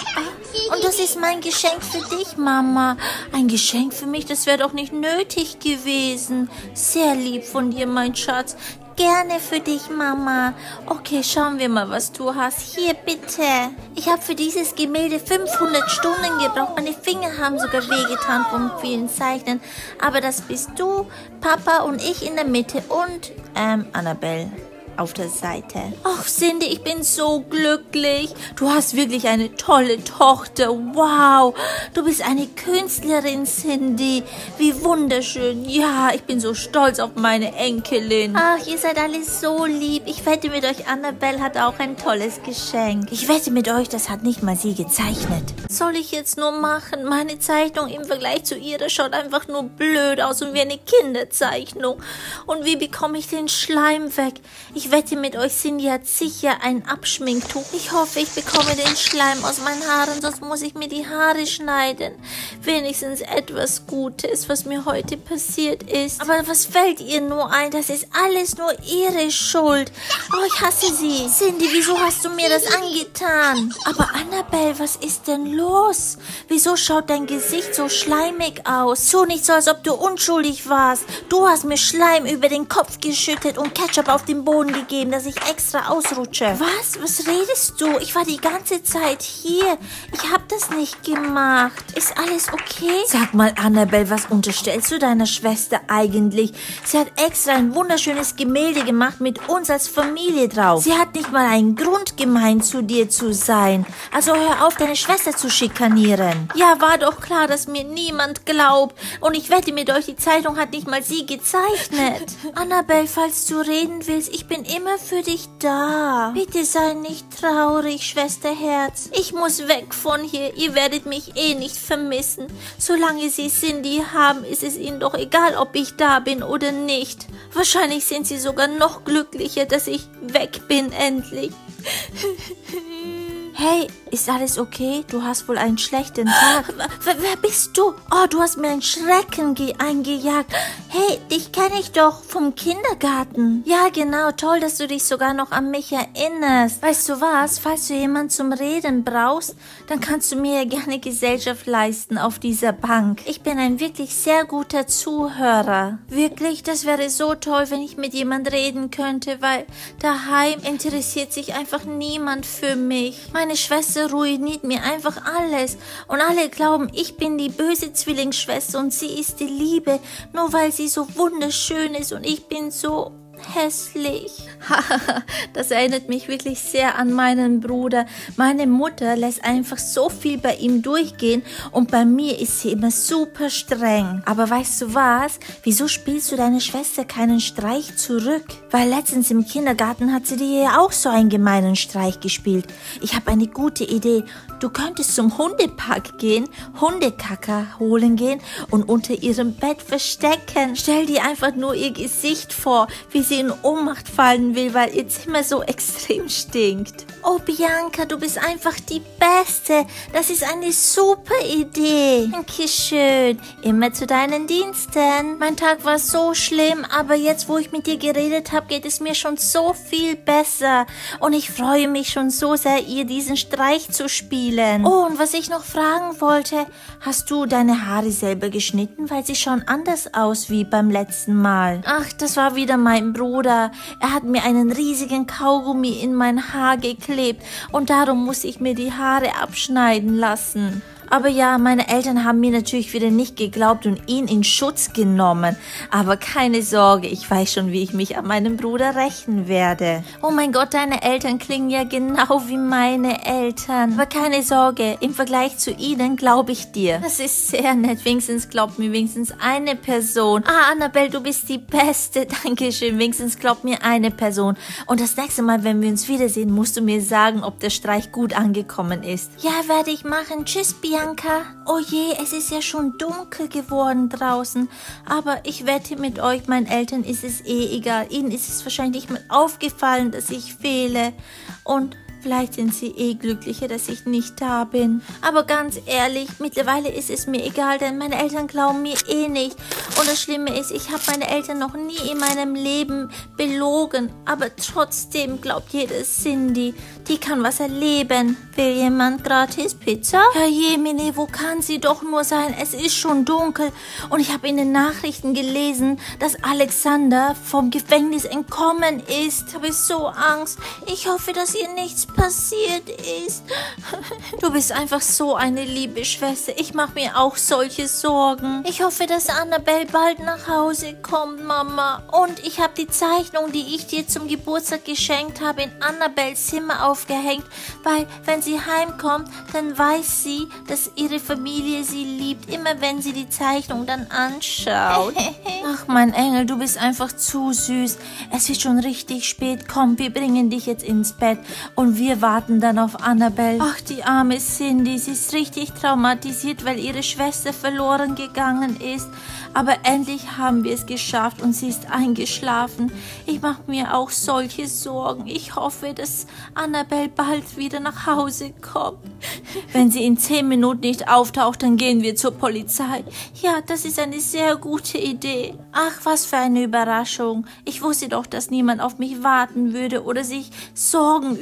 Oh, und das ist mein Geschenk für dich, Mama. Ein Geschenk für mich? Das wäre doch nicht nötig gewesen. Sehr lieb von dir, mein Schatz. Gerne für dich, Mama. Okay, schauen wir mal, was du hast. Hier, bitte. Ich habe für dieses Gemälde fünfhundert Stunden gebraucht. Meine Finger haben sogar wehgetan vom vielen Zeichnen. Aber das bist du, Papa und ich in der Mitte und, ähm, Annabelle auf der Seite. Ach, Cindy, ich bin so glücklich. Du hast wirklich eine tolle Tochter. Wow, du bist eine Künstlerin, Cindy. Wie wunderschön. Ja, ich bin so stolz auf meine Enkelin. Ach, ihr seid alle so lieb. Ich wette mit euch, Annabelle hat auch ein tolles Geschenk. Ich wette mit euch, das hat nicht mal sie gezeichnet. Soll ich jetzt nur machen? Meine Zeichnung im Vergleich zu ihrer schaut einfach nur blöd aus und wie eine Kinderzeichnung. Und wie bekomme ich den Schleim weg? Ich wette mit euch, Cindy hat sicher ein Abschminktuch. Ich hoffe, ich bekomme den Schleim aus meinen Haaren, sonst muss ich mir die Haare schneiden. Wenigstens etwas Gutes, was mir heute passiert ist. Aber was fällt ihr nur ein? Das ist alles nur ihre Schuld. Oh, ich hasse sie. Cindy, wieso hast du mir das angetan? Aber Annabelle, was ist denn los? Wieso schaut dein Gesicht so schleimig aus? Tu nicht so, als ob du unschuldig warst. Du hast mir Schleim über den Kopf geschüttet und Ketchup auf den Boden gegeben, dass ich extra ausrutsche. Was? Was redest du? Ich war die ganze Zeit hier. Ich habe das nicht gemacht. Ist alles okay? Sag mal, Annabelle, was unterstellst du deiner Schwester eigentlich? Sie hat extra ein wunderschönes Gemälde gemacht mit uns als Familie drauf. Sie hat nicht mal einen Grund, gemein zu dir zu sein. Also hör auf, deine Schwester zu schikanieren. Ja, war doch klar, dass mir niemand glaubt. Und ich wette mit euch, die Zeitung hat nicht mal sie gezeichnet. Annabelle, falls du reden willst, ich bin immer für dich da. Bitte sei nicht traurig, Schwesterherz. Ich muss weg von hier. Ihr werdet mich eh nicht vermissen. Solange sie Cindy haben, ist es ihnen doch egal, ob ich da bin oder nicht. Wahrscheinlich sind sie sogar noch glücklicher, dass ich weg bin endlich. Hey, ist alles okay? Du hast wohl einen schlechten Tag. Wer, wer bist du? Oh, du hast mir einen Schrecken eingejagt. Hey, dich kenne ich doch vom Kindergarten. Ja, genau. Toll, dass du dich sogar noch an mich erinnerst. Weißt du was? Falls du jemanden zum Reden brauchst, dann kannst du mir gerne Gesellschaft leisten auf dieser Bank. Ich bin ein wirklich sehr guter Zuhörer. Wirklich, das wäre so toll, wenn ich mit jemand reden könnte, weil daheim interessiert sich einfach niemand für mich. Meine Schwester ruiniert mir einfach alles und alle glauben, ich bin die böse Zwillingsschwester und sie ist die Liebe, nur weil sie so wunderschön ist und ich bin so hässlich. Das erinnert mich wirklich sehr an meinen Bruder. Meine Mutter lässt einfach so viel bei ihm durchgehen und bei mir ist sie immer super streng. Aber weißt du was? Wieso spielst du deiner Schwester keinen Streich zurück? Weil letztens im Kindergarten hat sie dir ja auch so einen gemeinen Streich gespielt. Ich habe eine gute Idee. Du könntest zum Hundepark gehen, Hundekacker holen gehen und unter ihrem Bett verstecken. Stell dir einfach nur ihr Gesicht vor, wie sie in Ohnmacht fallen will, weil ihr Zimmer so extrem stinkt. Oh, Bianca, du bist einfach die Beste. Das ist eine super Idee. Dankeschön. Immer zu deinen Diensten. Mein Tag war so schlimm, aber jetzt, wo ich mit dir geredet habe, geht es mir schon so viel besser. Und ich freue mich schon so sehr, ihr diesen Streich zu spielen. Oh, und was ich noch fragen wollte, hast du deine Haare selber geschnitten, weil sie schauen anders aus wie beim letzten Mal? Ach, das war wieder mein Bruder. Er hat mir einen riesigen Kaugummi in mein Haar geklebt und darum muss ich mir die Haare abschneiden lassen. Aber ja, meine Eltern haben mir natürlich wieder nicht geglaubt und ihn in Schutz genommen. Aber keine Sorge, ich weiß schon, wie ich mich an meinen Bruder rächen werde. Oh mein Gott, deine Eltern klingen ja genau wie meine Eltern. Aber keine Sorge, im Vergleich zu ihnen glaube ich dir. Das ist sehr nett, wenigstens glaubt mir wenigstens eine Person. Ah, Annabelle, du bist die Beste. Dankeschön, wenigstens glaubt mir eine Person. Und das nächste Mal, wenn wir uns wiedersehen, musst du mir sagen, ob der Streich gut angekommen ist. Ja, werde ich machen. Tschüss, Bianca. Oh je, es ist ja schon dunkel geworden draußen. Aber ich wette mit euch, meinen Eltern ist es eh egal. Ihnen ist es wahrscheinlich mal aufgefallen, dass ich fehle. Und vielleicht sind sie eh glücklicher, dass ich nicht da bin. Aber ganz ehrlich, mittlerweile ist es mir egal, denn meine Eltern glauben mir eh nicht. Und das Schlimme ist, ich habe meine Eltern noch nie in meinem Leben belogen. Aber trotzdem glaubt jeder Cindy, die kann was erleben. Will jemand gratis Pizza? Herr Jemine, wo kann sie doch nur sein? Es ist schon dunkel. Und ich habe in den Nachrichten gelesen, dass Alexander vom Gefängnis entkommen ist. Ich habe so Angst. Ich hoffe, dass ihr nichts passiert ist. Du bist einfach so eine liebe Schwester. Ich mache mir auch solche Sorgen. Ich hoffe, dass Annabelle bald nach Hause kommt, Mama. Und ich habe die Zeichnung, die ich dir zum Geburtstag geschenkt habe, in Annabelles Zimmer aufgehängt, weil wenn sie heimkommt, dann weiß sie, dass ihre Familie sie liebt, immer wenn sie die Zeichnung dann anschaut. Ach, mein Engel, du bist einfach zu süß. Es ist schon richtig spät. Komm, wir bringen dich jetzt ins Bett und wir warten dann auf Annabelle. Ach, die arme Cindy, sie ist richtig traumatisiert, weil ihre Schwester verloren gegangen ist. Aber endlich haben wir es geschafft und sie ist eingeschlafen. Ich mache mir auch solche Sorgen. Ich hoffe, dass Annabelle bald wieder nach Hause kommt. Wenn sie in zehn Minuten nicht auftaucht, dann gehen wir zur Polizei. Ja, das ist eine sehr gute Idee. Ach, was für eine Überraschung. Ich wusste doch, dass niemand auf mich warten würde oder sich Sorgen überhaupt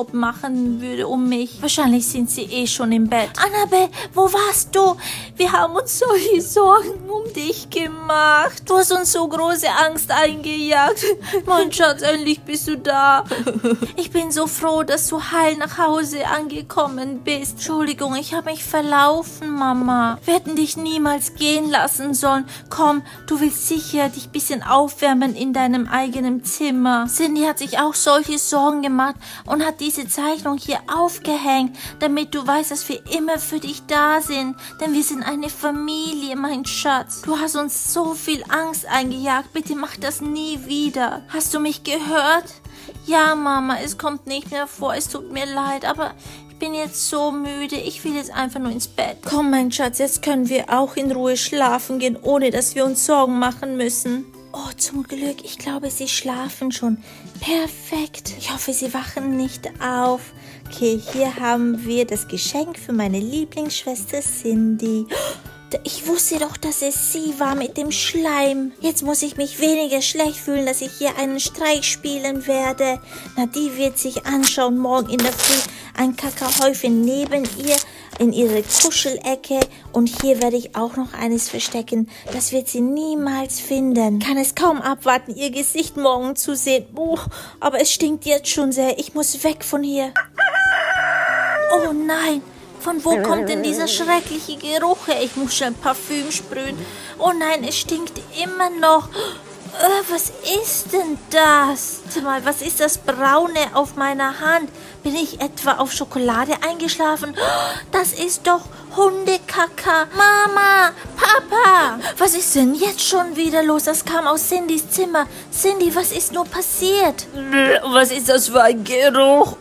überhaupt machen würde um mich. Wahrscheinlich sind sie eh schon im Bett. Annabelle, wo warst du? Wir haben uns solche Sorgen um dich gemacht. Du hast uns so große Angst eingejagt. Mein Schatz, endlich bist du da. Ich bin so froh, dass du heil nach Hause angekommen bist. Entschuldigung, ich habe mich verlaufen, Mama. Wir hätten dich niemals gehen lassen sollen. Komm, du willst sicher dich ein bisschen aufwärmen in deinem eigenen Zimmer. Cindy hat sich auch solche Sorgen gemacht und hat diese Zeichnung hier aufgehängt, damit du weißt, dass wir immer für dich da sind. Denn wir sind eine Familie, mein Schatz. Du hast uns so viel Angst eingejagt. Bitte mach das nie wieder. Hast du mich gehört? Ja, Mama, es kommt nicht mehr vor. Es tut mir leid, aber ich bin jetzt so müde. Ich will jetzt einfach nur ins Bett. Komm, mein Schatz, jetzt können wir auch in Ruhe schlafen gehen, ohne dass wir uns Sorgen machen müssen. Oh, zum Glück. Ich glaube, sie schlafen schon. Perfekt. Ich hoffe, sie wachen nicht auf. Okay, hier haben wir das Geschenk für meine Lieblingsschwester Cindy. Ich wusste doch, dass es sie war mit dem Schleim. Jetzt muss ich mich weniger schlecht fühlen, dass ich hier einen Streich spielen werde. Na, die wird sich anschauen morgen in der Früh. Ein Kakaohäufchen neben ihr in ihre Kuschelecke. Und hier werde ich auch noch eines verstecken. Das wird sie niemals finden. Kann es kaum abwarten, ihr Gesicht morgen zu sehen. Oh, aber es stinkt jetzt schon sehr. Ich muss weg von hier. Oh nein. Von wo kommt denn dieser schreckliche Geruch her? Ich muss schon Parfüm sprühen. Oh nein, es stinkt immer noch. Äh, was ist denn das? Warte mal, was ist das Braune auf meiner Hand? Bin ich etwa auf Schokolade eingeschlafen? Das ist doch Hundekacke. Mama, Papa, was ist denn jetzt schon wieder los? Das kam aus Cindys Zimmer. Cindy, was ist nur passiert? Was ist das für ein Geruch?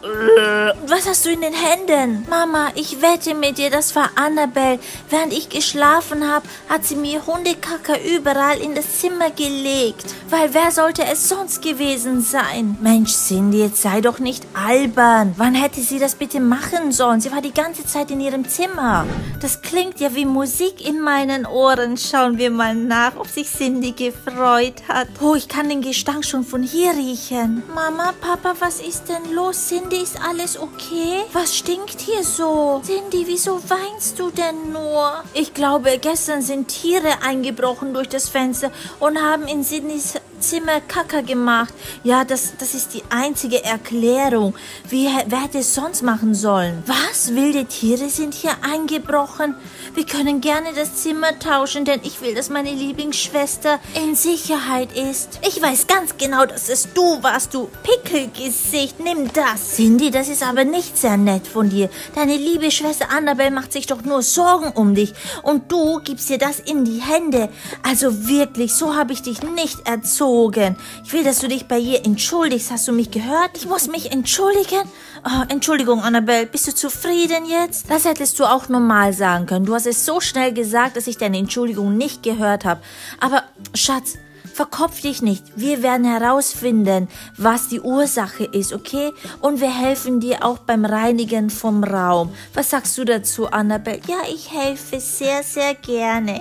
Was hast du in den Händen? Mama, ich wette mit dir, das war Annabelle. Während ich geschlafen habe, hat sie mir Hundekacke überall in das Zimmer gelegt. Weil wer sollte es sonst gewesen sein? Mensch, Cindy, jetzt sei doch nicht albern. Wann hätte sie das bitte machen sollen? Sie war die ganze Zeit in ihrem Zimmer. Das klingt ja wie Musik in meinen Ohren. Schauen wir mal nach, ob sich Cindy gefreut hat. Oh, ich kann den Gestank schon von hier riechen. Mama, Papa, was ist denn los? Cindy, ist alles okay? Was stinkt hier so? Cindy, wieso weinst du denn nur? Ich glaube, gestern sind Tiere eingebrochen durch das Fenster und haben in Cindys Zimmer Kacke gemacht. Ja, das, das ist die einzige Erklärung. Wie, wer hätte es sonst machen sollen? Was? Wilde Tiere sind hier eingebrochen? Wir können gerne das Zimmer tauschen, denn ich will, dass meine Lieblingsschwester in Sicherheit ist. Ich weiß ganz genau, dass es du warst, du Pickelgesicht. Nimm das. Cindy, das ist aber nicht sehr nett von dir. Deine liebe Schwester Annabelle macht sich doch nur Sorgen um dich. Und du gibst ihr das in die Hände. Also wirklich, so habe ich dich nicht erzogen. Ich will, dass du dich bei ihr entschuldigst. Hast du mich gehört? Ich muss mich entschuldigen? Oh, Entschuldigung, Annabelle. Bist du zufrieden jetzt? Das hättest du auch normal sagen können. Du hast es so schnell gesagt, dass ich deine Entschuldigung nicht gehört habe. Aber, Schatz, verkopf dich nicht. Wir werden herausfinden, was die Ursache ist, okay? Und wir helfen dir auch beim Reinigen vom Raum. Was sagst du dazu, Annabelle? Ja, ich helfe sehr, sehr gerne.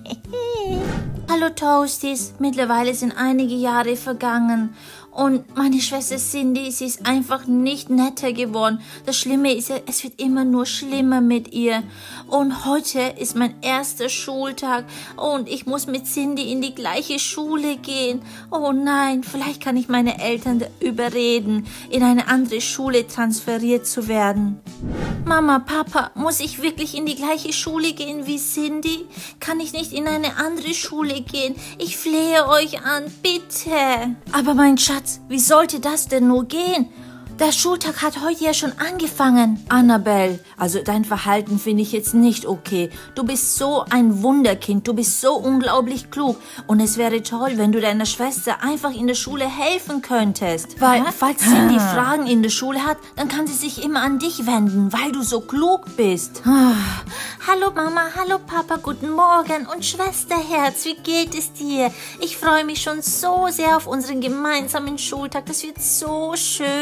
Hallo Toasties, mittlerweile sind einige Jahre vergangen und meine Schwester Cindy, sie ist einfach nicht netter geworden. Das Schlimme ist ja, es wird immer nur schlimmer mit ihr. Und heute ist mein erster Schultag und ich muss mit Cindy in die gleiche Schule gehen. Oh nein, vielleicht kann ich meine Eltern überreden, in eine andere Schule transferiert zu werden. Mama, Papa, muss ich wirklich in die gleiche Schule gehen wie Cindy? Kann ich nicht in eine andere Schule gehen? Ich flehe euch an, bitte. Aber mein Schatz, wie sollte das denn nur gehen? Der Schultag hat heute ja schon angefangen. Annabelle, also dein Verhalten finde ich jetzt nicht okay. Du bist so ein Wunderkind, du bist so unglaublich klug. Und es wäre toll, wenn du deiner Schwester einfach in der Schule helfen könntest. Weil, falls Cindy Fragen in der Schule hat, dann kann sie sich immer an dich wenden, weil du so klug bist. Hallo Mama, hallo Papa, guten Morgen und Schwesterherz, wie geht es dir? Ich freue mich schon so sehr auf unseren gemeinsamen Schultag, das wird so schön.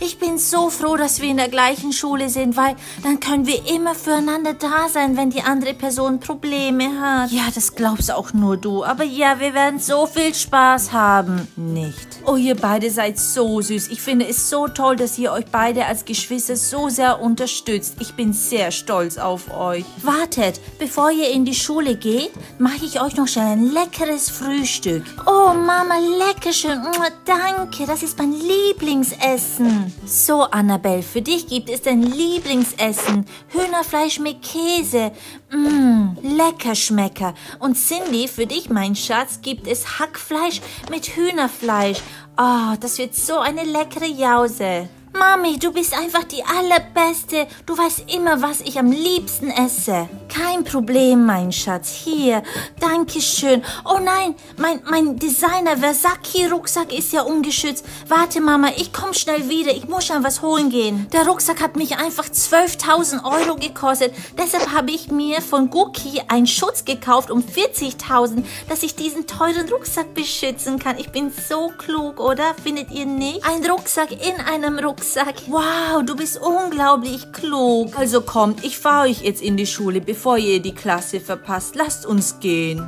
Ich bin so froh, dass wir in der gleichen Schule sind, weil dann können wir immer füreinander da sein, wenn die andere Person Probleme hat. Ja, das glaubst auch nur du. Aber ja, wir werden so viel Spaß haben. Nicht. Oh, ihr beide seid so süß. Ich finde es so toll, dass ihr euch beide als Geschwister so sehr unterstützt. Ich bin sehr stolz auf euch. Wartet, bevor ihr in die Schule geht, mache ich euch noch schnell ein leckeres Frühstück. Oh, Mama, lecker schön. Danke, das ist mein Lieblingsessen. So, Annabelle, für dich gibt es dein Lieblingsessen. Hühnerfleisch mit Käse. Mmm, lecker Schmecker. Und Cindy, für dich, mein Schatz, gibt es Hackfleisch mit Hühnerfleisch. Oh, das wird so eine leckere Jause. Mami, du bist einfach die Allerbeste. Du weißt immer, was ich am liebsten esse. Kein Problem, mein Schatz. Hier, Dankeschön. Oh nein, mein, mein Designer-Versace-Rucksack ist ja ungeschützt. Warte, Mama, ich komme schnell wieder. Ich muss schon was holen gehen. Der Rucksack hat mich einfach zwölftausend Euro gekostet. Deshalb habe ich mir von Gucci einen Schutz gekauft um vierzigtausend, dass ich diesen teuren Rucksack beschützen kann. Ich bin so klug, oder? Findet ihr nicht? Ein Rucksack in einem Rucksack. Wow, du bist unglaublich klug. Also kommt, ich fahre euch jetzt in die Schule, bevor ihr die Klasse verpasst. Lasst uns gehen.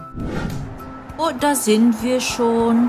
Oh, da sind wir schon.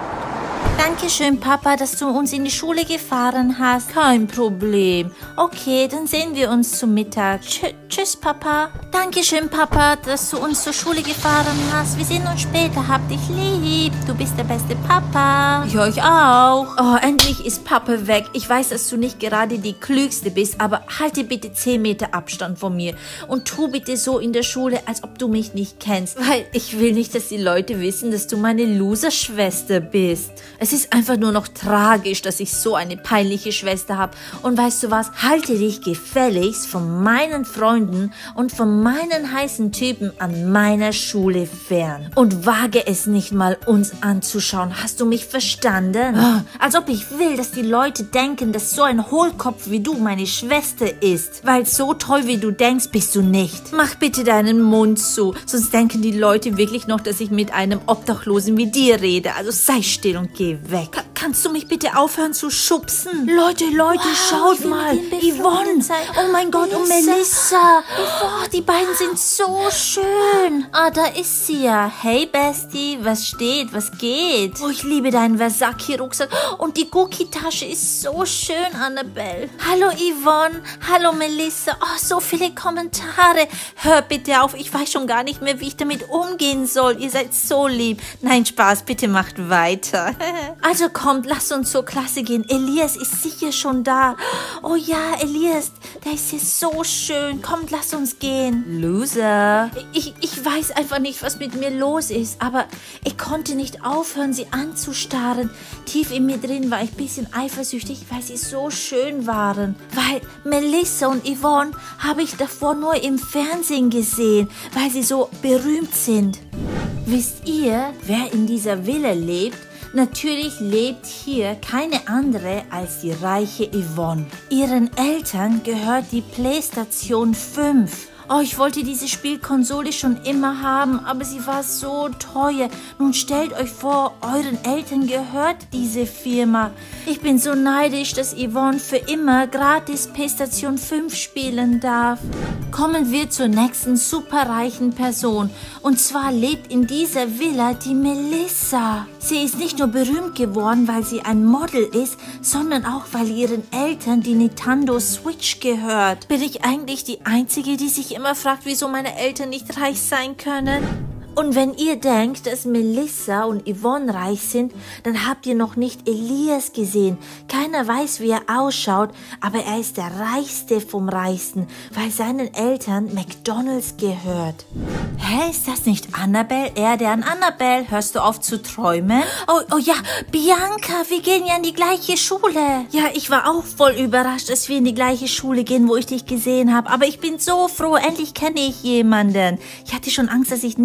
Dankeschön, Papa, dass du uns in die Schule gefahren hast. Kein Problem. Okay, dann sehen wir uns zum Mittag. Tsch- Tschüss, Papa. Dankeschön, Papa, dass du uns zur Schule gefahren hast. Wir sehen uns später. Hab dich lieb. Du bist der beste Papa. Ich euch auch. Oh, endlich ist Papa weg. Ich weiß, dass du nicht gerade die Klügste bist, aber halte bitte zehn Meter Abstand von mir. Und tu bitte so in der Schule, als ob du mich nicht kennst. Weil ich will nicht, dass die Leute wissen, dass du meine Loser-Schwester bist. Es ist einfach nur noch tragisch, dass ich so eine peinliche Schwester habe. Und weißt du was? Halte dich gefälligst von meinen Freunden und von meinen heißen Typen an meiner Schule fern. Und wage es nicht mal, uns anzuschauen. Hast du mich verstanden? Oh, als ob ich will, dass die Leute denken, dass so ein Hohlkopf wie du meine Schwester ist. Weil so toll wie du denkst, bist du nicht. Mach bitte deinen Mund zu, sonst denken die Leute wirklich noch, dass ich mit einem Obdachlosen wie dir rede. Also sei still und geh weg. Ka- kannst du mich bitte aufhören zu schubsen? Leute, Leute, Wow, schaut ich will mal. mit ihnen Yvonne. befreundet sein. Oh mein Gott, und Melissa. Melissa. Oh, die beiden sind so schön. Ah, da ist sie ja. Hey, Bestie, was steht? Was geht? Oh, ich liebe deinen Versace-Rucksack. Und die Gucci-Tasche ist so schön, Annabelle. Hallo, Yvonne. Hallo, Melissa. Oh, so viele Kommentare. Hör bitte auf. Ich weiß schon gar nicht mehr, wie ich damit umgehen soll. Ihr seid so lieb. Nein, Spaß. Bitte macht weiter. Also kommt, lasst uns zur Klasse gehen. Elias ist sicher schon da. Oh ja, Elias, der ist hier so schön. Kommt, lasst uns gehen. Loser. Ich, ich weiß einfach nicht, was mit mir los ist, aber ich konnte nicht aufhören, sie anzustarren. Tief in mir drin war ich ein bisschen eifersüchtig, weil sie so schön waren. Weil Melissa und Yvonne habe ich davor nur im Fernsehen gesehen, weil sie so berühmt sind. Wisst ihr, wer in dieser Villa lebt? Natürlich lebt hier keine andere als die reiche Yvonne. Ihren Eltern gehört die PlayStation fünf. Oh, ich wollte diese Spielkonsole schon immer haben, aber sie war so teuer. Nun stellt euch vor, euren Eltern gehört diese Firma. Ich bin so neidisch, dass Yvonne für immer gratis PlayStation fünf spielen darf. Kommen wir zur nächsten superreichen Person. Und zwar lebt in dieser Villa die Melissa. Sie ist nicht nur berühmt geworden, weil sie ein Model ist, sondern auch, weil ihren Eltern die Nintendo Switch gehört. Bin ich eigentlich die Einzige, die sich immer fragt, wieso meine Eltern nicht reich sein können? Und wenn ihr denkt, dass Melissa und Yvonne reich sind, dann habt ihr noch nicht Elias gesehen. Keiner weiß, wie er ausschaut, aber er ist der Reichste vom Reichsten, weil seinen Eltern McDonald's gehört. Hä, ist das nicht Annabelle? Er, der an Annabelle. Hörst du auf zu träumen? Oh, oh ja, Bianca, wir gehen ja in die gleiche Schule. Ja, ich war auch voll überrascht, dass wir in die gleiche Schule gehen, wo ich dich gesehen habe. Aber ich bin so froh, endlich kenne ich jemanden. Ich hatte schon Angst, dass ich niemanden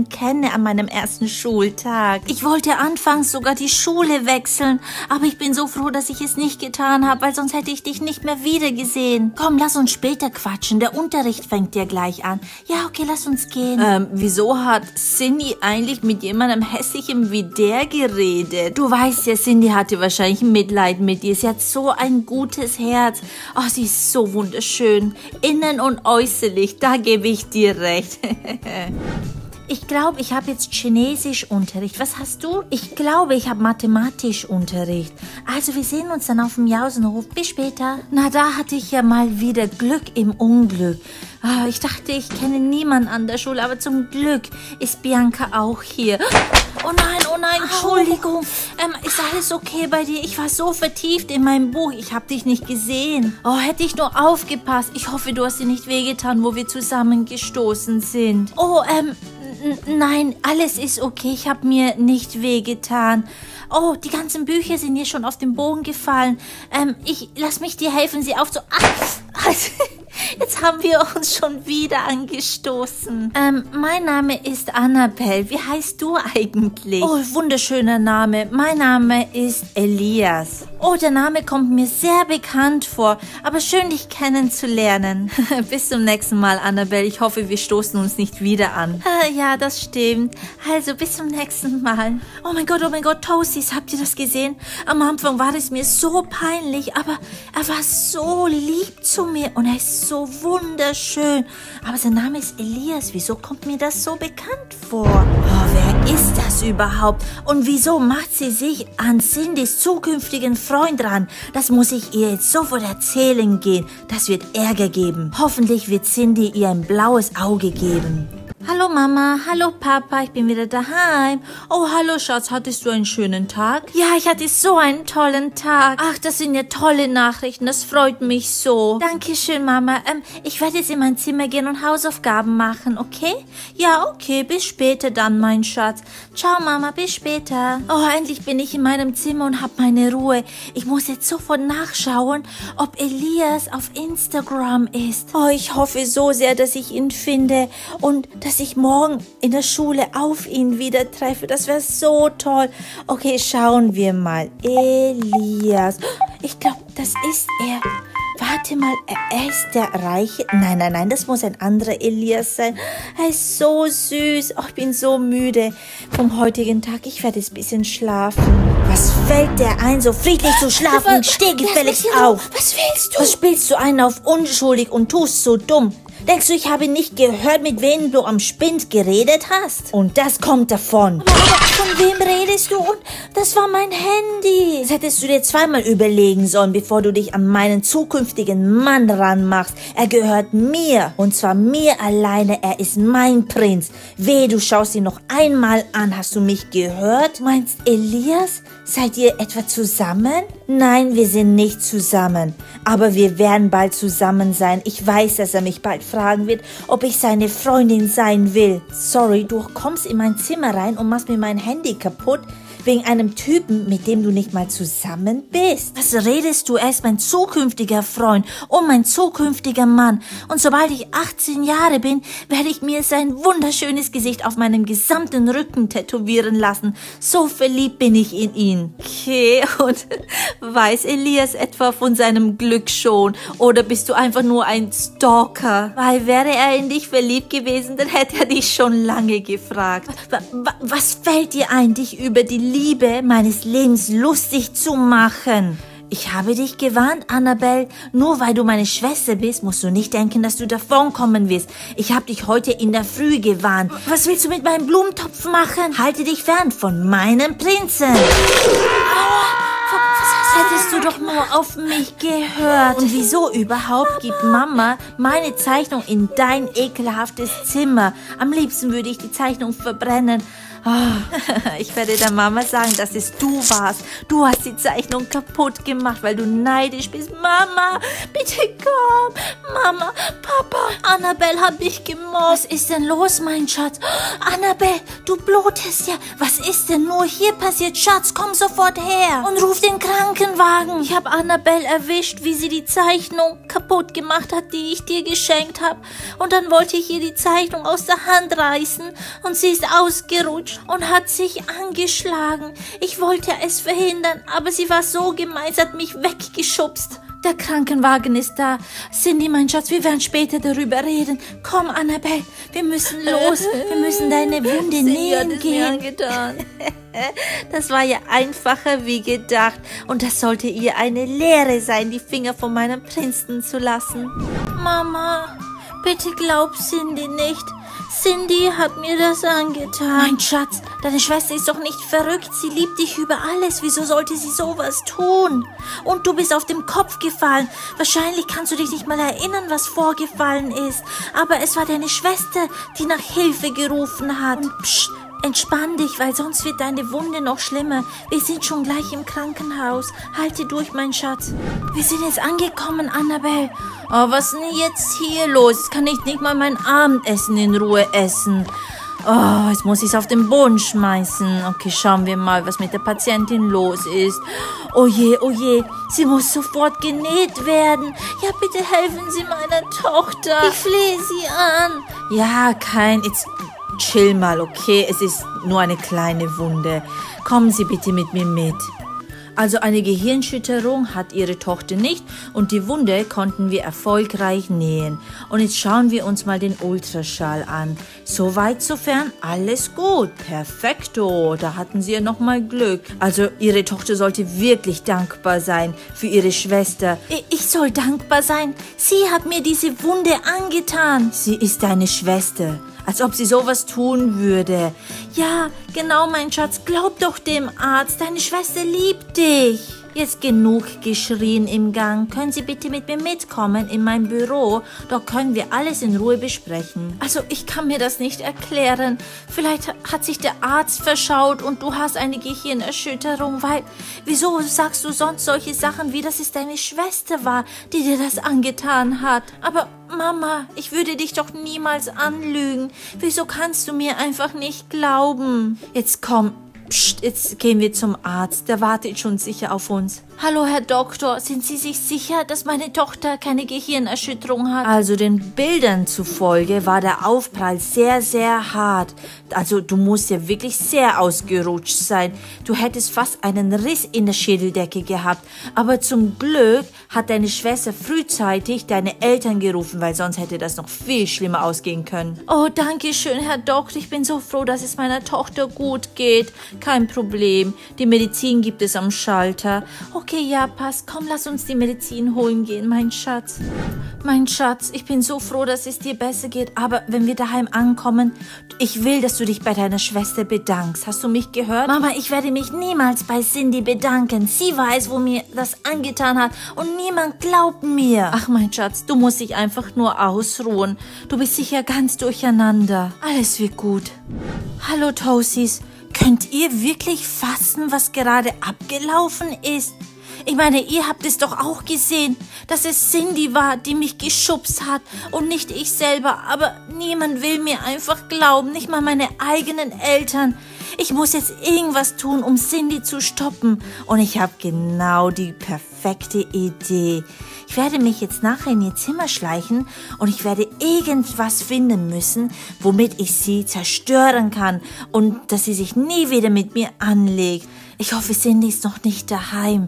niemanden kenne an meinem ersten Schultag. Ich wollte anfangs sogar die Schule wechseln, aber ich bin so froh, dass ich es nicht getan habe, weil sonst hätte ich dich nicht mehr wiedergesehen. Komm, lass uns später quatschen. Der Unterricht fängt ja gleich an. Ja, okay, lass uns gehen. Ähm, wieso hat Cindy eigentlich mit jemandem Hässlichem wie der geredet? Du weißt ja, Cindy hatte wahrscheinlich Mitleid mit dir. Sie hat so ein gutes Herz. Oh, sie ist so wunderschön. Innen und äußerlich, da gebe ich dir recht. Ich glaube, ich habe jetzt Chinesischunterricht. Was hast du? Ich glaube, ich habe Mathematischunterricht. Also wir sehen uns dann auf dem Jausenhof. Bis später. Na, da hatte ich ja mal wieder Glück im Unglück. Oh, ich dachte, ich kenne niemanden an der Schule, aber zum Glück ist Bianca auch hier. Oh nein, oh nein, Entschuldigung. Ähm, ist alles okay bei dir? Ich war so vertieft in meinem Buch. Ich habe dich nicht gesehen. Oh, hätte ich nur aufgepasst. Ich hoffe, du hast dir nicht wehgetan, wo wir zusammengestoßen sind. Oh, ähm... Nein, alles ist okay. Ich habe mir nicht wehgetan. Oh, die ganzen Bücher sind hier schon auf den Boden gefallen. Ähm, ich lass mich dir helfen, sie aufzu... Ah, jetzt haben wir uns schon wieder angestoßen. Ähm, mein Name ist Annabelle. Wie heißt du eigentlich? Oh, wunderschöner Name. Mein Name ist Elias. Oh, der Name kommt mir sehr bekannt vor. Aber schön, dich kennenzulernen. Bis zum nächsten Mal, Annabelle. Ich hoffe, wir stoßen uns nicht wieder an. Ah, ja, das stimmt. Also, bis zum nächsten Mal. Oh mein Gott, oh mein Gott, Toasties, habt ihr das gesehen? Am Anfang war es mir so peinlich, aber er war so lieb zu mir und er ist so wunderschön. Aber sein Name ist Elias. Wieso kommt mir das so bekannt vor? Oh, wer ist das überhaupt? Und wieso macht sie sich an Cindys zukünftigen Freund ran? Das muss ich ihr jetzt sofort erzählen gehen. Das wird Ärger geben. Hoffentlich wird Cindy ihr ein blaues Auge geben. Hallo Mama, hallo Papa, ich bin wieder daheim. Oh, hallo Schatz, hattest du einen schönen Tag? Ja, ich hatte so einen tollen Tag. Ach, das sind ja tolle Nachrichten, das freut mich so. Dankeschön, Mama. Ähm, ich werde jetzt in mein Zimmer gehen und Hausaufgaben machen, okay? Ja, okay, bis später dann, mein Schatz. Ciao, Mama, bis später. Oh, endlich bin ich in meinem Zimmer und habe meine Ruhe. Ich muss jetzt sofort nachschauen, ob Elias auf Instagram ist. Oh, ich hoffe so sehr, dass ich ihn finde und dass ich morgen in der Schule auf ihn wieder treffe. Das wäre so toll. Okay, schauen wir mal. Elias. Ich glaube, das ist er. Warte mal, er ist der Reiche? Nein, nein, nein, das muss ein anderer Elias sein. Er ist so süß. Oh, ich bin so müde vom heutigen Tag. Ich werde jetzt ein bisschen schlafen. Was fällt dir ein, so friedlich zu schlafen? Steh gefälligst auf. Was willst du? Was spielst du einen auf unschuldig und tust so dumm? Denkst du, ich habe nicht gehört, mit wem du am Spind geredet hast? Und das kommt davon. Aber, aber von wem redest du? Und das war mein Handy. Das hättest du dir zweimal überlegen sollen, bevor du dich an meinen zukünftigen Mann ranmachst. Er gehört mir. Und zwar mir alleine. Er ist mein Prinz. Weh, du schaust ihn noch einmal an. Hast du mich gehört? Meinst Elias? Seid ihr etwa zusammen? Nein, wir sind nicht zusammen. Aber wir werden bald zusammen sein. Ich weiß, dass er mich bald fragen wird, ob ich seine Freundin sein will. Sorry, du kommst in mein Zimmer rein und machst mir mein Handy kaputt. Wegen einem Typen, mit dem du nicht mal zusammen bist. Was redest du? Er ist mein zukünftiger Freund und mein zukünftiger Mann. Und sobald ich achtzehn Jahre bin, werde ich mir sein wunderschönes Gesicht auf meinem gesamten Rücken tätowieren lassen. So verliebt bin ich in ihn. Okay, und weiß Elias etwa von seinem Glück schon? Oder bist du einfach nur ein Stalker? Weil wäre er in dich verliebt gewesen, dann hätte er dich schon lange gefragt. Was fällt dir ein, dich über die Liebe meines Lebens lustig zu machen? Ich habe dich gewarnt, Annabelle. Nur weil du meine Schwester bist, musst du nicht denken, dass du davonkommen wirst. Ich habe dich heute in der Früh gewarnt. Was willst du mit meinem Blumentopf machen? Halte dich fern von meinem Prinzen. Aua, was hättest du doch nur auf mich gehört. Und wieso überhaupt gibt Mama meine Zeichnung in dein ekelhaftes Zimmer? Am liebsten würde ich die Zeichnung verbrennen. Oh, ich werde der Mama sagen, dass es du warst. Du hast die Zeichnung kaputt gemacht, weil du neidisch bist. Mama, bitte komm. Mama, Papa, Annabelle hat mich gemobbt. Was ist denn los, mein Schatz? Annabelle, du blutest ja. Was ist denn nur hier passiert? Schatz, komm sofort her und ruf den Krankenwagen. Krankenwagen. Ich habe Annabelle erwischt, wie sie die Zeichnung kaputt gemacht hat, die ich dir geschenkt habe. Und dann wollte ich ihr die Zeichnung aus der Hand reißen und sie ist ausgerutscht und hat sich angeschlagen. Ich wollte es verhindern, aber sie war so gemein, sie hat mich weggeschubst. Der Krankenwagen ist da. Cindy, mein Schatz, wir werden später darüber reden. Komm, Annabelle, wir müssen los. Wir müssen deine Wunde nähen gehen. Das war ja einfacher wie gedacht. Und das sollte ihr eine Lehre sein, die Finger von meinem Prinzen zu lassen. Mama, bitte glaub Cindy nicht. Cindy hat mir das angetan. Mein Schatz, deine Schwester ist doch nicht verrückt. Sie liebt dich über alles. Wieso sollte sie sowas tun? Und du bist auf den Kopf gefallen. Wahrscheinlich kannst du dich nicht mal erinnern, was vorgefallen ist. Aber es war deine Schwester, die nach Hilfe gerufen hat. Und psst, entspann dich, weil sonst wird deine Wunde noch schlimmer. Wir sind schon gleich im Krankenhaus. Halte durch, mein Schatz. Wir sind jetzt angekommen, Annabelle. Oh, was ist denn jetzt hier los? Jetzt kann ich nicht mal mein Abendessen in Ruhe essen. Oh, jetzt muss ich es auf den Boden schmeißen. Okay, schauen wir mal, was mit der Patientin los ist. Oh je, oh je, sie muss sofort genäht werden. Ja, bitte helfen Sie meiner Tochter. Ich flehe Sie an. Ja, kein... Jetzt chill mal, okay? Es ist nur eine kleine Wunde. Kommen Sie bitte mit mir mit. Also eine Gehirnschütterung hat ihre Tochter nicht und die Wunde konnten wir erfolgreich nähen. Und jetzt schauen wir uns mal den Ultraschall an. Soweit, sofern, alles gut. Perfekto, da hatten sie ja nochmal Glück. Also ihre Tochter sollte wirklich dankbar sein für ihre Schwester. Ich soll dankbar sein? Sie hat mir diese Wunde angetan. Sie ist deine Schwester. Als ob sie sowas tun würde. Ja, genau, mein Schatz, glaub doch dem Arzt, deine Schwester liebt dich. Jetzt genug geschrien im Gang. Können Sie bitte mit mir mitkommen in mein Büro? Dort können wir alles in Ruhe besprechen. Also, ich kann mir das nicht erklären. Vielleicht hat sich der Arzt verschaut und du hast eine Gehirnerschütterung, weil... Wieso sagst du sonst solche Sachen, wie dass es deine Schwester war, die dir das angetan hat? Aber... Mama, ich würde dich doch niemals anlügen. Wieso kannst du mir einfach nicht glauben? Jetzt komm, pst, jetzt gehen wir zum Arzt. Der wartet schon sicher auf uns. Hallo, Herr Doktor, sind Sie sich sicher, dass meine Tochter keine Gehirnerschütterung hat? Also den Bildern zufolge war der Aufprall sehr, sehr hart. Also du musst ja wirklich sehr ausgerutscht sein. Du hättest fast einen Riss in der Schädeldecke gehabt. Aber zum Glück hat deine Schwester frühzeitig deine Eltern gerufen, weil sonst hätte das noch viel schlimmer ausgehen können. Oh, danke schön, Herr Doktor. Ich bin so froh, dass es meiner Tochter gut geht. Kein Problem. Die Medizin gibt es am Schalter. Okay, ja, passt. Komm, lass uns die Medizin holen gehen, mein Schatz. Mein Schatz, ich bin so froh, dass es dir besser geht. Aber wenn wir daheim ankommen, ich will, dass du dich bei deiner Schwester bedankst. Hast du mich gehört? Mama, ich werde mich niemals bei Cindy bedanken. Sie weiß, wo mir das angetan hat. Und niemand glaubt mir. Ach, mein Schatz, du musst dich einfach nur ausruhen. Du bist sicher ganz durcheinander. Alles wird gut. Hallo, Toasies. Könnt ihr wirklich fassen, was gerade abgelaufen ist? Ich meine, ihr habt es doch auch gesehen, dass es Cindy war, die mich geschubst hat und nicht ich selber. Aber niemand will mir einfach glauben, nicht mal meine eigenen Eltern. Ich muss jetzt irgendwas tun, um Cindy zu stoppen. Und ich habe genau die perfekte Idee. Ich werde mich jetzt nachher in ihr Zimmer schleichen und ich werde irgendwas finden müssen, womit ich sie zerstören kann und dass sie sich nie wieder mit mir anlegt. Ich hoffe, Cindy ist noch nicht daheim.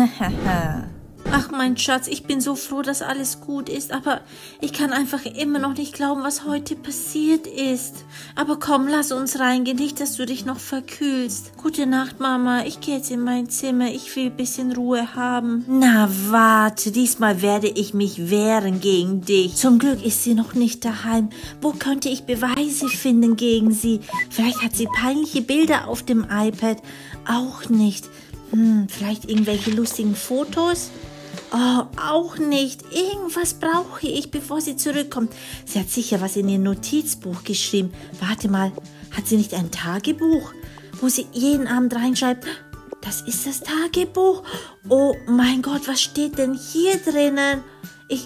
Ach, mein Schatz, ich bin so froh, dass alles gut ist, aber ich kann einfach immer noch nicht glauben, was heute passiert ist. Aber komm, lass uns reingehen, nicht, dass du dich noch verkühlst. Gute Nacht, Mama, ich gehe jetzt in mein Zimmer, ich will ein bisschen Ruhe haben. Na, warte, diesmal werde ich mich wehren gegen dich. Zum Glück ist sie noch nicht daheim. Wo könnte ich Beweise finden gegen sie? Vielleicht hat sie peinliche Bilder auf dem iPad. Auch nicht. Hm, vielleicht irgendwelche lustigen Fotos? Oh, auch nicht. Irgendwas brauche ich, bevor sie zurückkommt. Sie hat sicher was in ihr Notizbuch geschrieben. Warte mal, hat sie nicht ein Tagebuch, wo sie jeden Abend reinschreibt? Das ist das Tagebuch. Oh mein Gott, was steht denn hier drinnen? Ich,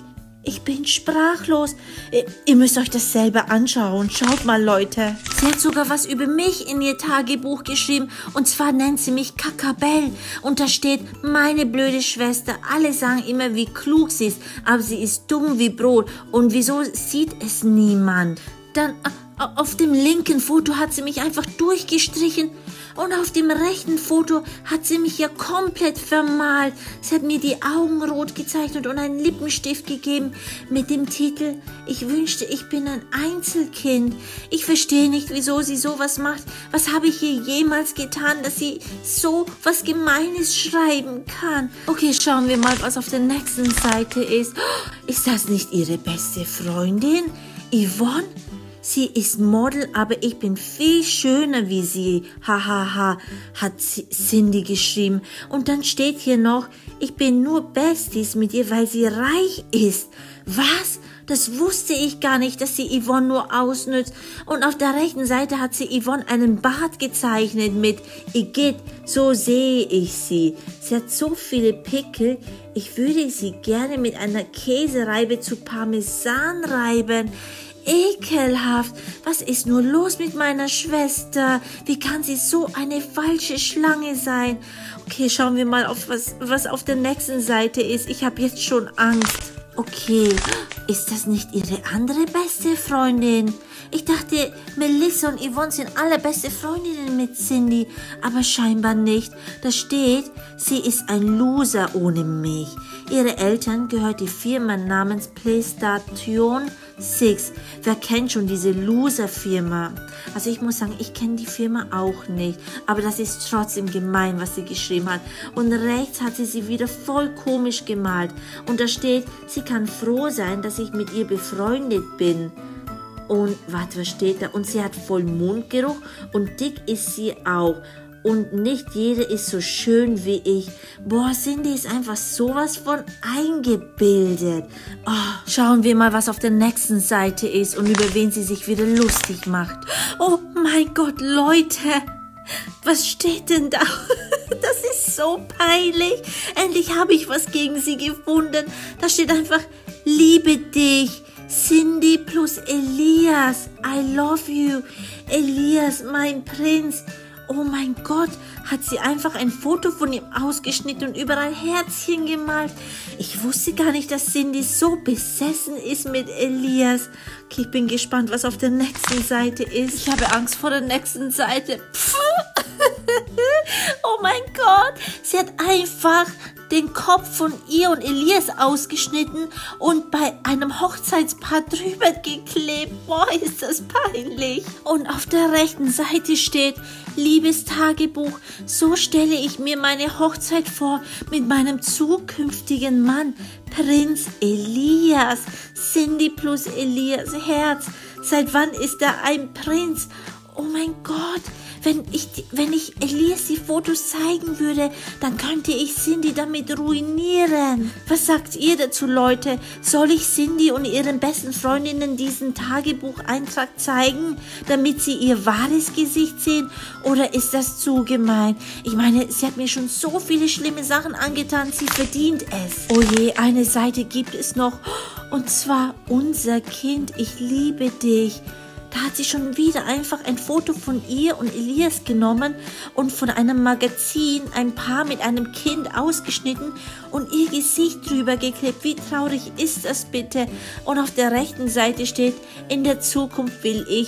Ich bin sprachlos. Ihr müsst euch das selber anschauen. Schaut mal, Leute. Sie hat sogar was über mich in ihr Tagebuch geschrieben. Und zwar nennt sie mich Kakabell. Und da steht, meine blöde Schwester. Alle sagen immer, wie klug sie ist. Aber sie ist dumm wie Brot. Und wieso sieht es niemand? Dann auf dem linken Foto hat sie mich einfach durchgestrichen. Und auf dem rechten Foto hat sie mich ja komplett vermalt. Sie hat mir die Augen rot gezeichnet und einen Lippenstift gegeben mit dem Titel, ich wünschte, ich bin ein Einzelkind. Ich verstehe nicht, wieso sie sowas macht. Was habe ich hier jemals getan, dass sie so was Gemeines schreiben kann? Okay, schauen wir mal, was auf der nächsten Seite ist. Ist das nicht ihre beste Freundin, Yvonne? Sie ist Model, aber ich bin viel schöner wie sie. Hahaha, ha, ha, hat Cindy geschrieben. Und dann steht hier noch, ich bin nur Besties mit ihr, weil sie reich ist. Was? Das wusste ich gar nicht, dass sie Yvonne nur ausnützt. Und auf der rechten Seite hat sie Yvonne einen Bart gezeichnet mit Igitt. So sehe ich sie. Sie hat so viele Pickel. Ich würde sie gerne mit einer Käsereibe zu Parmesan reiben. Ekelhaft. Was ist nur los mit meiner Schwester? Wie kann sie so eine falsche Schlange sein? Okay, schauen wir mal, auf was, was auf der nächsten Seite ist. Ich habe jetzt schon Angst. Okay, ist das nicht ihre andere beste Freundin? Ich dachte, Melissa und Yvonne sind alle beste Freundinnen mit Cindy, aber scheinbar nicht. Da steht, sie ist ein Loser ohne mich. Ihre Eltern gehört die Firma namens PlayStation sechs. Wer kennt schon diese Loser-Firma? Also ich muss sagen, ich kenne die Firma auch nicht, aber das ist trotzdem gemein, was sie geschrieben hat. Und rechts hat sie sie wieder voll komisch gemalt. Und da steht, sie kann froh sein, dass ich mit ihr befreundet bin. Und warte, was steht da? Und sie hat voll Mundgeruch und dick ist sie auch. Und nicht jede ist so schön wie ich. Boah, Cindy ist einfach sowas von eingebildet. Oh, schauen wir mal, was auf der nächsten Seite ist und über wen sie sich wieder lustig macht. Oh mein Gott, Leute. Was steht denn da? Das ist so peinlich. Endlich habe ich was gegen sie gefunden. Da steht einfach, liebe dich. Cindy plus Elias. I love you. Elias, mein Prinz. Oh mein Gott, hat sie einfach ein Foto von ihm ausgeschnitten und überall Herzchen gemalt. Ich wusste gar nicht, dass Cindy so besessen ist mit Elias. Okay, ich bin gespannt, was auf der nächsten Seite ist. Ich habe Angst vor der nächsten Seite. Oh mein Gott, sie hat einfach den Kopf von ihr und Elias ausgeschnitten und bei einem Hochzeitspaar drüber geklebt. Boah, ist das peinlich. Und auf der rechten Seite steht, liebes Tagebuch, so stelle ich mir meine Hochzeit vor mit meinem zukünftigen Mann, Prinz Elias. Cindy plus Elias Herz. Seit wann ist er ein Prinz? Oh mein Gott. Wenn ich, wenn ich Elias die Fotos zeigen würde, dann könnte ich Cindy damit ruinieren. Was sagt ihr dazu, Leute? Soll ich Cindy und ihren besten Freundinnen diesen Tagebucheintrag zeigen, damit sie ihr wahres Gesicht sehen? Oder ist das zu gemein? Ich meine, sie hat mir schon so viele schlimme Sachen angetan, sie verdient es. Oh je, eine Seite gibt es noch. Und zwar unser Kind, ich liebe dich. Da hat sie schon wieder einfach ein Foto von ihr und Elias genommen und von einem Magazin ein Paar mit einem Kind ausgeschnitten und ihr Gesicht drüber geklebt. Wie traurig ist das bitte? Und auf der rechten Seite steht, in der Zukunft will ich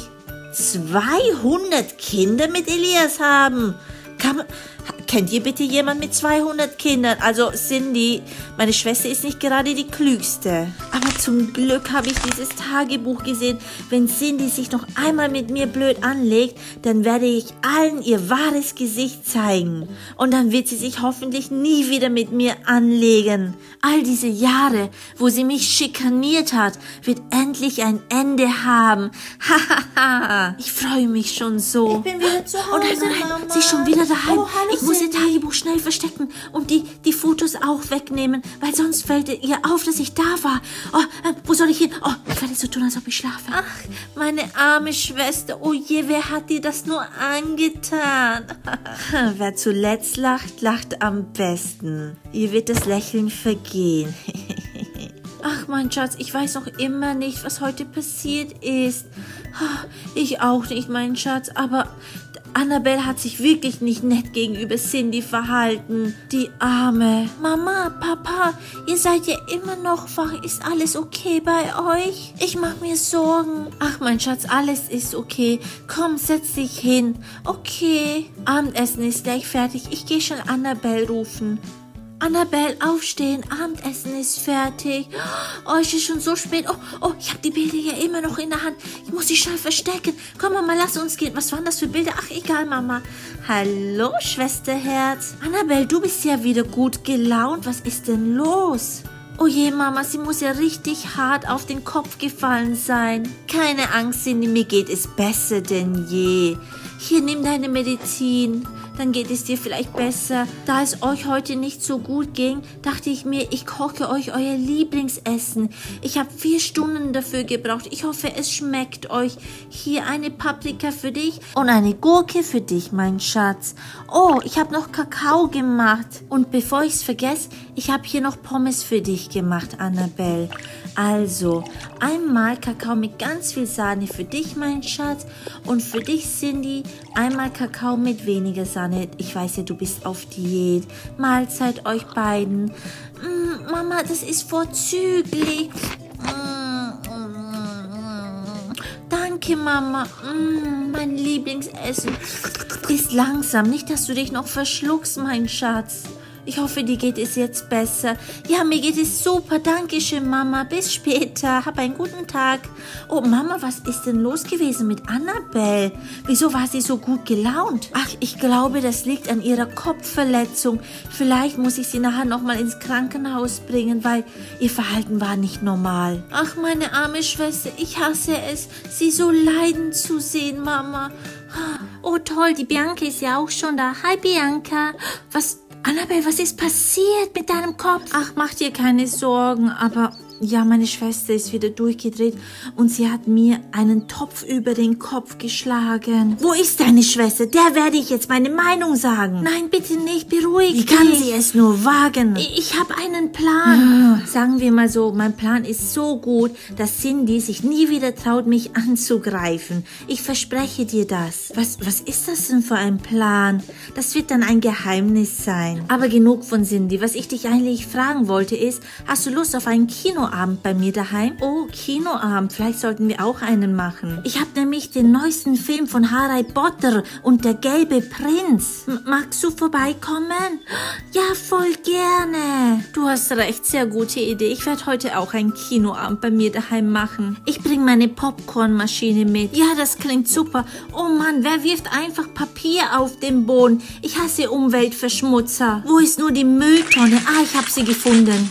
zweihundert Kinder mit Elias haben. Kann man, kennt ihr bitte jemand mit zweihundert Kindern? Also Cindy, meine Schwester ist nicht gerade die klügste. Aber zum Glück habe ich dieses Tagebuch gesehen. Wenn Cindy sich noch einmal mit mir blöd anlegt, dann werde ich allen ihr wahres Gesicht zeigen. Und dann wird sie sich hoffentlich nie wieder mit mir anlegen. All diese Jahre, wo sie mich schikaniert hat, wird endlich ein Ende haben. Hahaha, ich freue mich schon so. Ich bin wieder zu Hause, Oh nein, nein, nein, Mama. sie ist schon wieder daheim. Oh, hallo, ich muss ihr Cindy. Tagebuch schnell verstecken und die, die Fotos auch wegnehmen, weil sonst fällt ihr auf, dass ich da war. Oh, äh, wo soll ich hin? Oh, ich werde so tun, als ob ich schlafe. Ach, meine arme Schwester. Oh je, wer hat dir das nur angetan? Wer zuletzt lacht, lacht am besten. Ihr wird das Lächeln vergehen. Ach, mein Schatz, ich weiß noch immer nicht, was heute passiert ist. Ich auch nicht, mein Schatz, aber Annabelle hat sich wirklich nicht nett gegenüber Cindy verhalten. Die Arme. Mama, Papa, ihr seid ja immer noch wach. Ist alles okay bei euch? Ich mache mir Sorgen. Ach, mein Schatz, alles ist okay. Komm, setz dich hin. Okay. Abendessen ist gleich fertig. Ich gehe schon Annabelle rufen. Annabelle, aufstehen, Abendessen ist fertig. Oh, es ist schon so spät. Oh, oh, ich habe die Bilder ja immer noch in der Hand. Ich muss sie schnell verstecken. Komm, Mama, lass uns gehen. Was waren das für Bilder? Ach, egal, Mama. Hallo, Schwesterherz. Annabelle, du bist ja wieder gut gelaunt. Was ist denn los? Oh je, Mama, sie muss ja richtig hart auf den Kopf gefallen sein. Keine Angst, Cindy, mir geht es besser denn je. Hier, nimm deine Medizin. Dann geht es dir vielleicht besser. Da es euch heute nicht so gut ging, dachte ich mir, ich koche euch euer Lieblingsessen. Ich habe vier Stunden dafür gebraucht. Ich hoffe, es schmeckt euch. Hier eine Paprika für dich und eine Gurke für dich, mein Schatz. Oh, ich habe noch Kakao gemacht. Und bevor ich es vergesse, ich habe hier noch Pommes für dich gemacht, Annabelle. Also, einmal Kakao mit ganz viel Sahne für dich, mein Schatz. Und für dich, Cindy, einmal Kakao mit weniger Sahne. Ich weiß ja, du bist auf Diät. Mahlzeit euch beiden. Mm, Mama, das ist vorzüglich. Mm, mm, danke, Mama. Mm, mein Lieblingsessen. Ist langsam. Nicht, dass du dich noch verschluckst, mein Schatz. Ich hoffe, dir geht es jetzt besser. Ja, mir geht es super. Dankeschön, Mama. Bis später. Hab einen guten Tag. Oh, Mama, was ist denn los gewesen mit Annabelle? Wieso war sie so gut gelaunt? Ach, ich glaube, das liegt an ihrer Kopfverletzung. Vielleicht muss ich sie nachher nochmal ins Krankenhaus bringen, weil ihr Verhalten war nicht normal. Ach, meine arme Schwester, ich hasse es, sie so leiden zu sehen, Mama. Oh, toll, die Bianca ist ja auch schon da. Hi, Bianca. Was... Annabelle, was ist passiert mit deinem Kopf? Ach, mach dir keine Sorgen, aber ja, meine Schwester ist wieder durchgedreht und sie hat mir einen Topf über den Kopf geschlagen. Wo ist deine Schwester? Der werde ich jetzt meine Meinung sagen. Nein, bitte nicht, beruhig dich. Wie kann sie es nur wagen? Ich habe einen Plan. Ja. Sagen wir mal so, mein Plan ist so gut, dass Cindy sich nie wieder traut, mich anzugreifen. Ich verspreche dir das. Was, was ist das denn für ein Plan? Das wird dann ein Geheimnis sein. Aber genug von Cindy. Was ich dich eigentlich fragen wollte ist, hast du Lust auf einen Kinoabend bei mir daheim? Oh, Kinoabend. Vielleicht sollten wir auch einen machen. Ich habe nämlich den neuesten Film von Harry Potter und der gelbe Prinz. M- magst du vorbeikommen? Ja, voll gerne. Du hast recht, sehr gute Idee. Ich werde heute auch einen Kinoabend bei mir daheim machen. Ich bringe meine Popcornmaschine mit. Ja, das klingt super. Oh Mann, wer wirft einfach Papier auf den Boden? Ich hasse Umweltverschmutzer. Wo ist nur die Mülltonne? Ah, ich habe sie gefunden.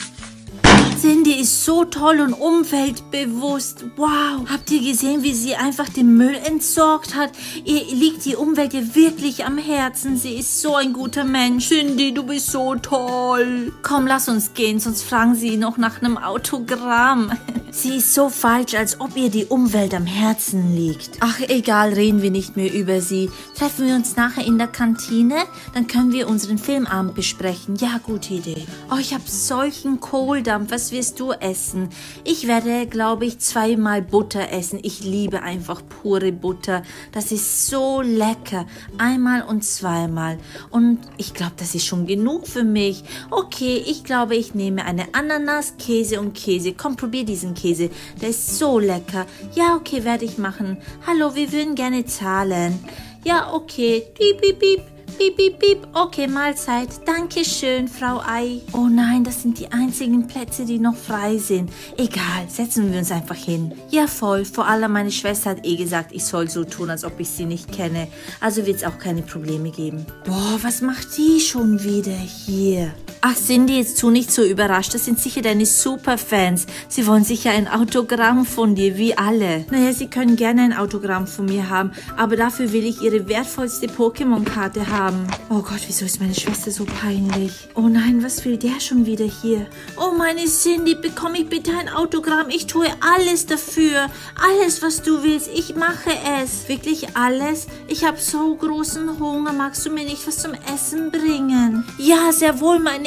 Cindy ist so toll und umweltbewusst. Wow. Habt ihr gesehen, wie sie einfach den Müll entsorgt hat? Ihr liegt die Umwelt ihr wirklich am Herzen. Sie ist so ein guter Mensch. Cindy, du bist so toll. Komm, lass uns gehen, sonst fragen sie noch nach einem Autogramm. Sie ist so falsch, als ob ihr die Umwelt am Herzen liegt. Ach, egal, reden wir nicht mehr über sie. Treffen wir uns nachher in der Kantine? Dann können wir unseren Filmabend besprechen. Ja, gute Idee. Oh, ich habe solchen Kohldampf. Was wirst du essen? Ich werde, glaube ich, zweimal Butter essen. Ich liebe einfach pure Butter. Das ist so lecker. Einmal und zweimal. Und ich glaube, das ist schon genug für mich. Okay, ich glaube, ich nehme eine Ananas, Käse und Käse. Komm, probier diesen Käse. Der ist so lecker. Ja, okay, werde ich machen. Hallo, wir würden gerne zahlen. Ja, okay. Piep, piep, piep. Piep, piep, piep. Okay, Mahlzeit. Dankeschön, Frau Ei. Oh nein, das sind die einzigen Plätze, die noch frei sind. Egal, setzen wir uns einfach hin. Ja, voll. Vor allem meine Schwester hat eh gesagt, ich soll so tun, als ob ich sie nicht kenne. Also wird es auch keine Probleme geben. Boah, was macht die schon wieder hier? Ach, Cindy, jetzt tu nicht so überrascht. Das sind sicher deine Superfans. Sie wollen sicher ein Autogramm von dir, wie alle. Naja, sie können gerne ein Autogramm von mir haben, aber dafür will ich ihre wertvollste Pokémon-Karte haben. Oh Gott, wieso ist meine Schwester so peinlich? Oh nein, was will der schon wieder hier? Oh, meine Cindy, bekomme ich bitte ein Autogramm? Ich tue alles dafür. Alles, was du willst. Ich mache es. Wirklich alles? Ich habe so großen Hunger. Magst du mir nicht was zum Essen bringen? Ja, sehr wohl, meine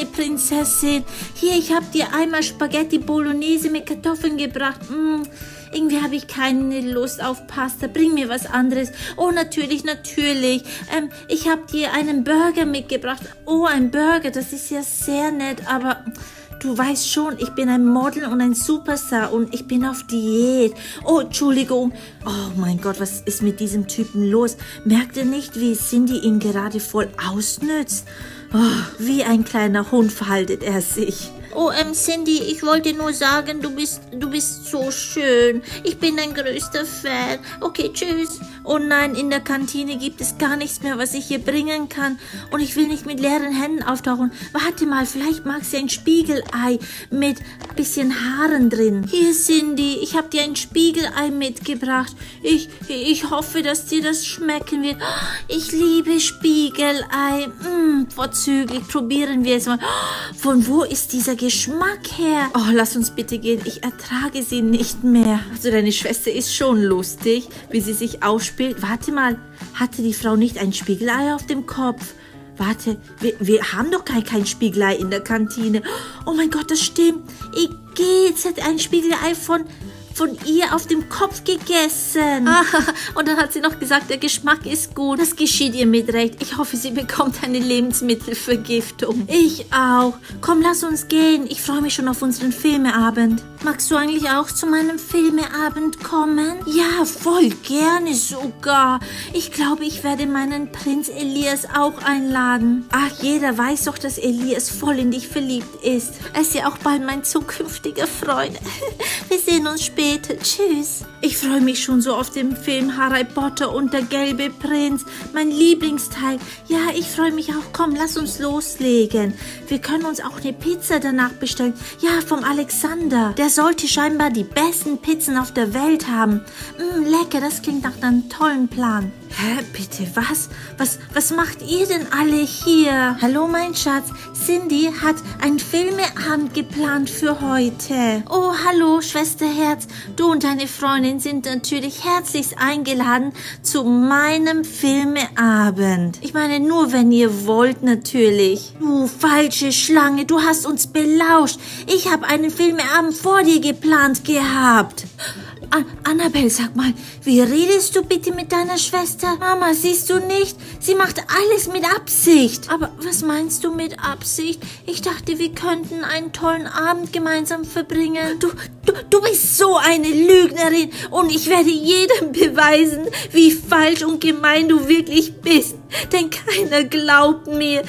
Prinzessin. Hier, ich habe dir einmal Spaghetti Bolognese mit Kartoffeln gebracht. Mm, irgendwie habe ich keine Lust auf Pasta. Bring mir was anderes. Oh, natürlich, natürlich. Ähm, ich habe dir einen Burger mitgebracht. Oh, ein Burger, das ist ja sehr nett, aber... Du weißt schon, ich bin ein Model und ein Superstar und ich bin auf Diät. Oh, Entschuldigung. Oh mein Gott, was ist mit diesem Typen los? Merkt ihr nicht, wie Cindy ihn gerade voll ausnützt? Oh, wie ein kleiner Hund verhaltet er sich. Oh, ähm, Cindy, ich wollte nur sagen, du bist, du bist so schön. Ich bin dein größter Fan. Okay, tschüss. Oh nein, in der Kantine gibt es gar nichts mehr, was ich hier bringen kann. Und ich will nicht mit leeren Händen auftauchen. Warte mal, vielleicht mag sie ein Spiegelei mit bisschen Haaren drin. Hier, Cindy, ich habe dir ein Spiegelei mitgebracht. Ich, ich hoffe, dass dir das schmecken wird. Ich liebe Spiegelei. Mm, vorzüglich. Probieren wir es mal. Von wo ist dieser Geschmack her? Oh, lass uns bitte gehen. Ich ertrage sie nicht mehr. Also deine Schwester ist schon lustig, wie sie sich ausspielt. Warte mal, hatte die Frau nicht ein Spiegelei auf dem Kopf? Warte, wir, wir haben doch kein, kein Spiegelei in der Kantine. Oh mein Gott, das stimmt. Igitt, sie hat ein Spiegelei von... von ihr auf dem Kopf gegessen. Ah, und dann hat sie noch gesagt, der Geschmack ist gut. Das geschieht ihr mit Recht. Ich hoffe, sie bekommt eine Lebensmittelvergiftung. Ich auch. Komm, lass uns gehen. Ich freue mich schon auf unseren Filmeabend. Magst du eigentlich auch zu meinem Filmeabend kommen? Ja, voll gerne sogar. Ich glaube, ich werde meinen Prinz Elias auch einladen. Ach, jeder weiß doch, dass Elias voll in dich verliebt ist. Er ist ja auch bald mein zukünftiger Freund. Wir sehen uns später. Tschüss. Ich freue mich schon so auf den Film Harry Potter und der gelbe Prinz. Mein Lieblingsteil. Ja, ich freue mich auch. Komm, lass uns loslegen. Wir können uns auch eine Pizza danach bestellen. Ja, vom Alexander. Der sollte scheinbar die besten Pizzen auf der Welt haben. Mm, lecker, das klingt nach einem tollen Plan. Hä, bitte, was? Was, was macht ihr denn alle hier? Hallo, mein Schatz. Cindy hat einen Filmeabend geplant für heute. Oh, hallo, Schwesterherz. Du und deine Freundin sind natürlich herzlichst eingeladen zu meinem Filmeabend. Ich meine, nur wenn ihr wollt, natürlich. Du falsche Schlange, du hast uns belauscht. Ich habe einen Filmeabend vor dir geplant gehabt. An Annabelle, sag mal, wie redest du bitte mit deiner Schwester? Mama, siehst du nicht? Sie macht alles mit Absicht. Aber was meinst du mit Absicht? Ich dachte, wir könnten einen tollen Abend gemeinsam verbringen. Du, du, du bist so eine Lügnerin und ich werde jedem beweisen, wie falsch und gemein du wirklich bist. Denn keiner glaubt mir.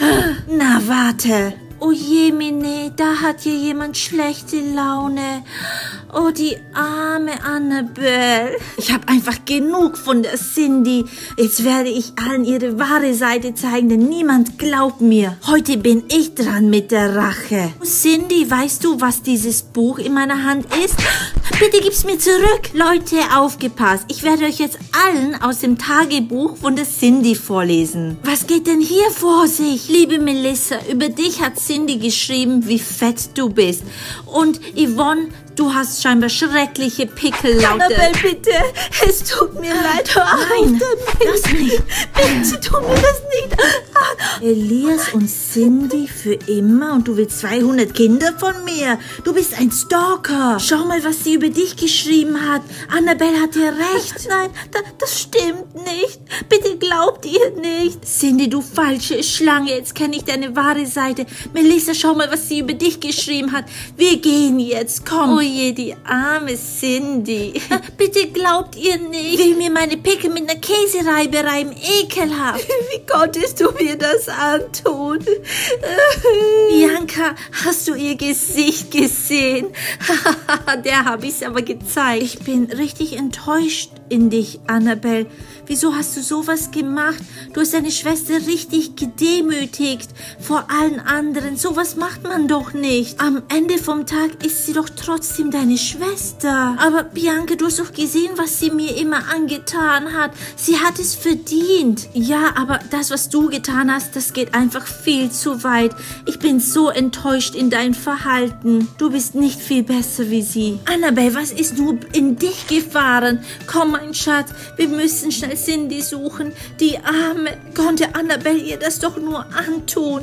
Na, warte. Oh je, Mine, da hat hier jemand schlechte Laune. Oh, die arme Annabelle. Ich habe einfach genug von der Cindy. Jetzt werde ich allen ihre wahre Seite zeigen, denn niemand glaubt mir. Heute bin ich dran mit der Rache. Cindy, weißt du, was dieses Buch in meiner Hand ist? Bitte gib's mir zurück. Leute, aufgepasst. Ich werde euch jetzt allen aus dem Tagebuch von der Cindy vorlesen. Was geht denn hier vor sich? Liebe Melissa, über dich hat Cindy geschrieben, wie fett du bist. Und Yvonne, du hast scheinbar schreckliche Pickellaute. Annabelle, bitte, es tut mir leid. Hör auf Nein, damit. das nicht. Bitte, tu mir das nicht. Elias und Cindy für immer und du willst zweihundert Kinder von mir. Du bist ein Stalker. Schau mal, was sie über dich geschrieben hat. Annabelle hat ja recht. Nein, da, das stimmt nicht. Bitte glaubt ihr nicht. Cindy, du falsche Schlange. Jetzt kenne ich deine wahre Seite. Melissa, schau mal, was sie über dich geschrieben hat. Wir gehen jetzt. Komm. Oh je, die arme Cindy. Bitte glaubt ihr nicht. Will mir meine Pickel mit einer Käsereibe reiben. Ekelhaft. Wie konntest du mir das antun? Bianca, hast du ihr Gesicht gesehen? Der habe ich's aber gezeigt. Ich bin richtig enttäuscht in dich, Annabelle. Wieso hast du sowas gemacht? Du hast deine Schwester richtig gedemütigt vor allen anderen. Sowas macht man doch nicht. Am Ende vom Tag ist sie doch trotzdem deine Schwester. Aber Bianca, du hast doch gesehen, was sie mir immer angetan hat. Sie hat es verdient. Ja, aber das, was du getan hast, das geht einfach viel zu weit. Ich bin so enttäuscht in dein Verhalten. Du bist nicht viel besser wie sie. Annabelle, was ist nur in dich gefahren? Komm, mein Schatz, wir müssen schnell Cindy suchen. Die Arme. Konnte Annabelle ihr das doch nur antun?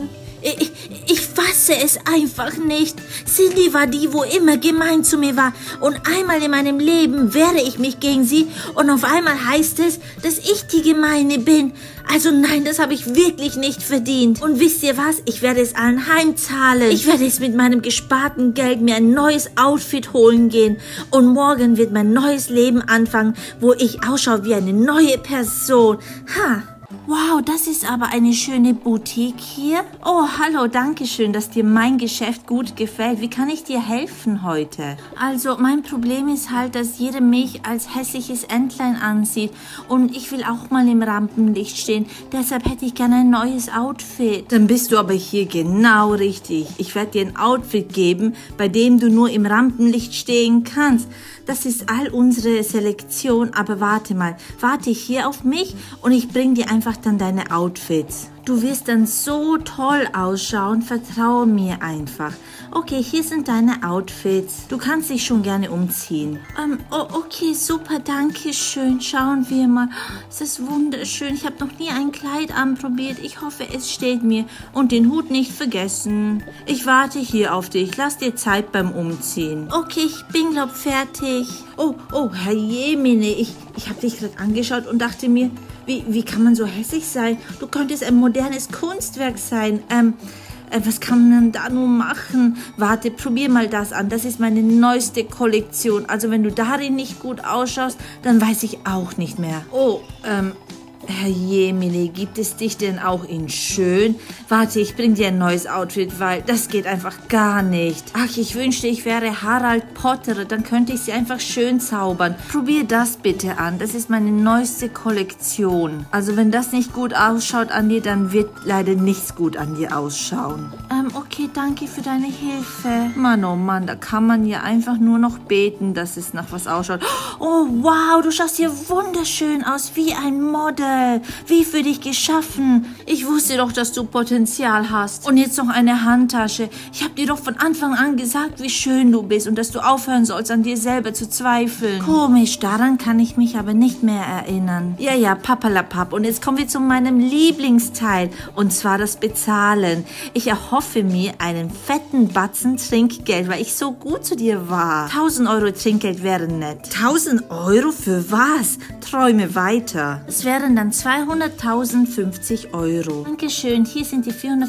Ich, ich fasse es einfach nicht. Cindy war die, wo immer gemein zu mir war. Und einmal in meinem Leben wehre ich mich gegen sie und auf einmal heißt es, dass ich die Gemeine bin. Also nein, das habe ich wirklich nicht verdient. Und wisst ihr was? Ich werde es allen heimzahlen. Ich werde jetzt mit meinem gesparten Geld mir ein neues Outfit holen gehen. Und morgen wird mein neues Leben anfangen, wo ich ausschaue wie eine neue Person. Ha! Wow, das ist aber eine schöne Boutique hier. Oh, hallo, danke schön, dass dir mein Geschäft gut gefällt. Wie kann ich dir helfen heute? Also, mein Problem ist halt, dass jeder mich als hässliches Entlein ansieht. Und ich will auch mal im Rampenlicht stehen. Deshalb hätte ich gerne ein neues Outfit. Dann bist du aber hier genau richtig. Ich werde dir ein Outfit geben, bei dem du nur im Rampenlicht stehen kannst. Das ist all unsere Selektion, aber warte mal, warte hier auf mich und ich bring dir einfach dann deine Outfits. Du wirst dann so toll ausschauen, vertraue mir einfach. Okay, hier sind deine Outfits. Du kannst dich schon gerne umziehen. Ähm, oh, okay, super, danke schön. Schauen wir mal. Es ist wunderschön. Ich habe noch nie ein Kleid anprobiert. Ich hoffe, es steht mir. Und den Hut nicht vergessen. Ich warte hier auf dich. Lass dir Zeit beim Umziehen. Okay, ich bin, glaub, fertig. Oh, oh, Herr Jemine, ich, ich habe dich gerade angeschaut und dachte mir, wie, wie kann man so hässlich sein? Du könntest ein modernes Kunstwerk sein. Ähm, äh, was kann man da nur machen? Warte, probier mal das an. Das ist meine neueste Kollektion. Also wenn du darin nicht gut ausschaust, dann weiß ich auch nicht mehr. Oh, ähm, Herr Jemine, gibt es dich denn auch in schön? Warte, ich bring dir ein neues Outfit, weil das geht einfach gar nicht. Ach, ich wünschte, ich wäre Harald Potter, dann könnte ich sie einfach schön zaubern. Probier das bitte an, das ist meine neueste Kollektion. Also wenn das nicht gut ausschaut an dir, dann wird leider nichts gut an dir ausschauen. Ähm, okay, danke für deine Hilfe. Mann, oh Mann, da kann man ja einfach nur noch beten, dass es nach was ausschaut. Oh, wow, du schaust hier wunderschön aus, wie ein Model. Wie für dich geschaffen. Ich wusste doch, dass du Potenzial hast. Und jetzt noch eine Handtasche. Ich habe dir doch von Anfang an gesagt, wie schön du bist und dass du aufhören sollst, an dir selber zu zweifeln. Komisch, daran kann ich mich aber nicht mehr erinnern. Ja, ja, papalapap. Und jetzt kommen wir zu meinem Lieblingsteil. Und zwar das Bezahlen. Ich erhoffe mir einen fetten Batzen Trinkgeld, weil ich so gut zu dir war. tausend Euro Trinkgeld wären nett. tausend Euro für was? Träume weiter. Es wären dann zweihunderttausendfünfzig Euro. Dankeschön, hier sind die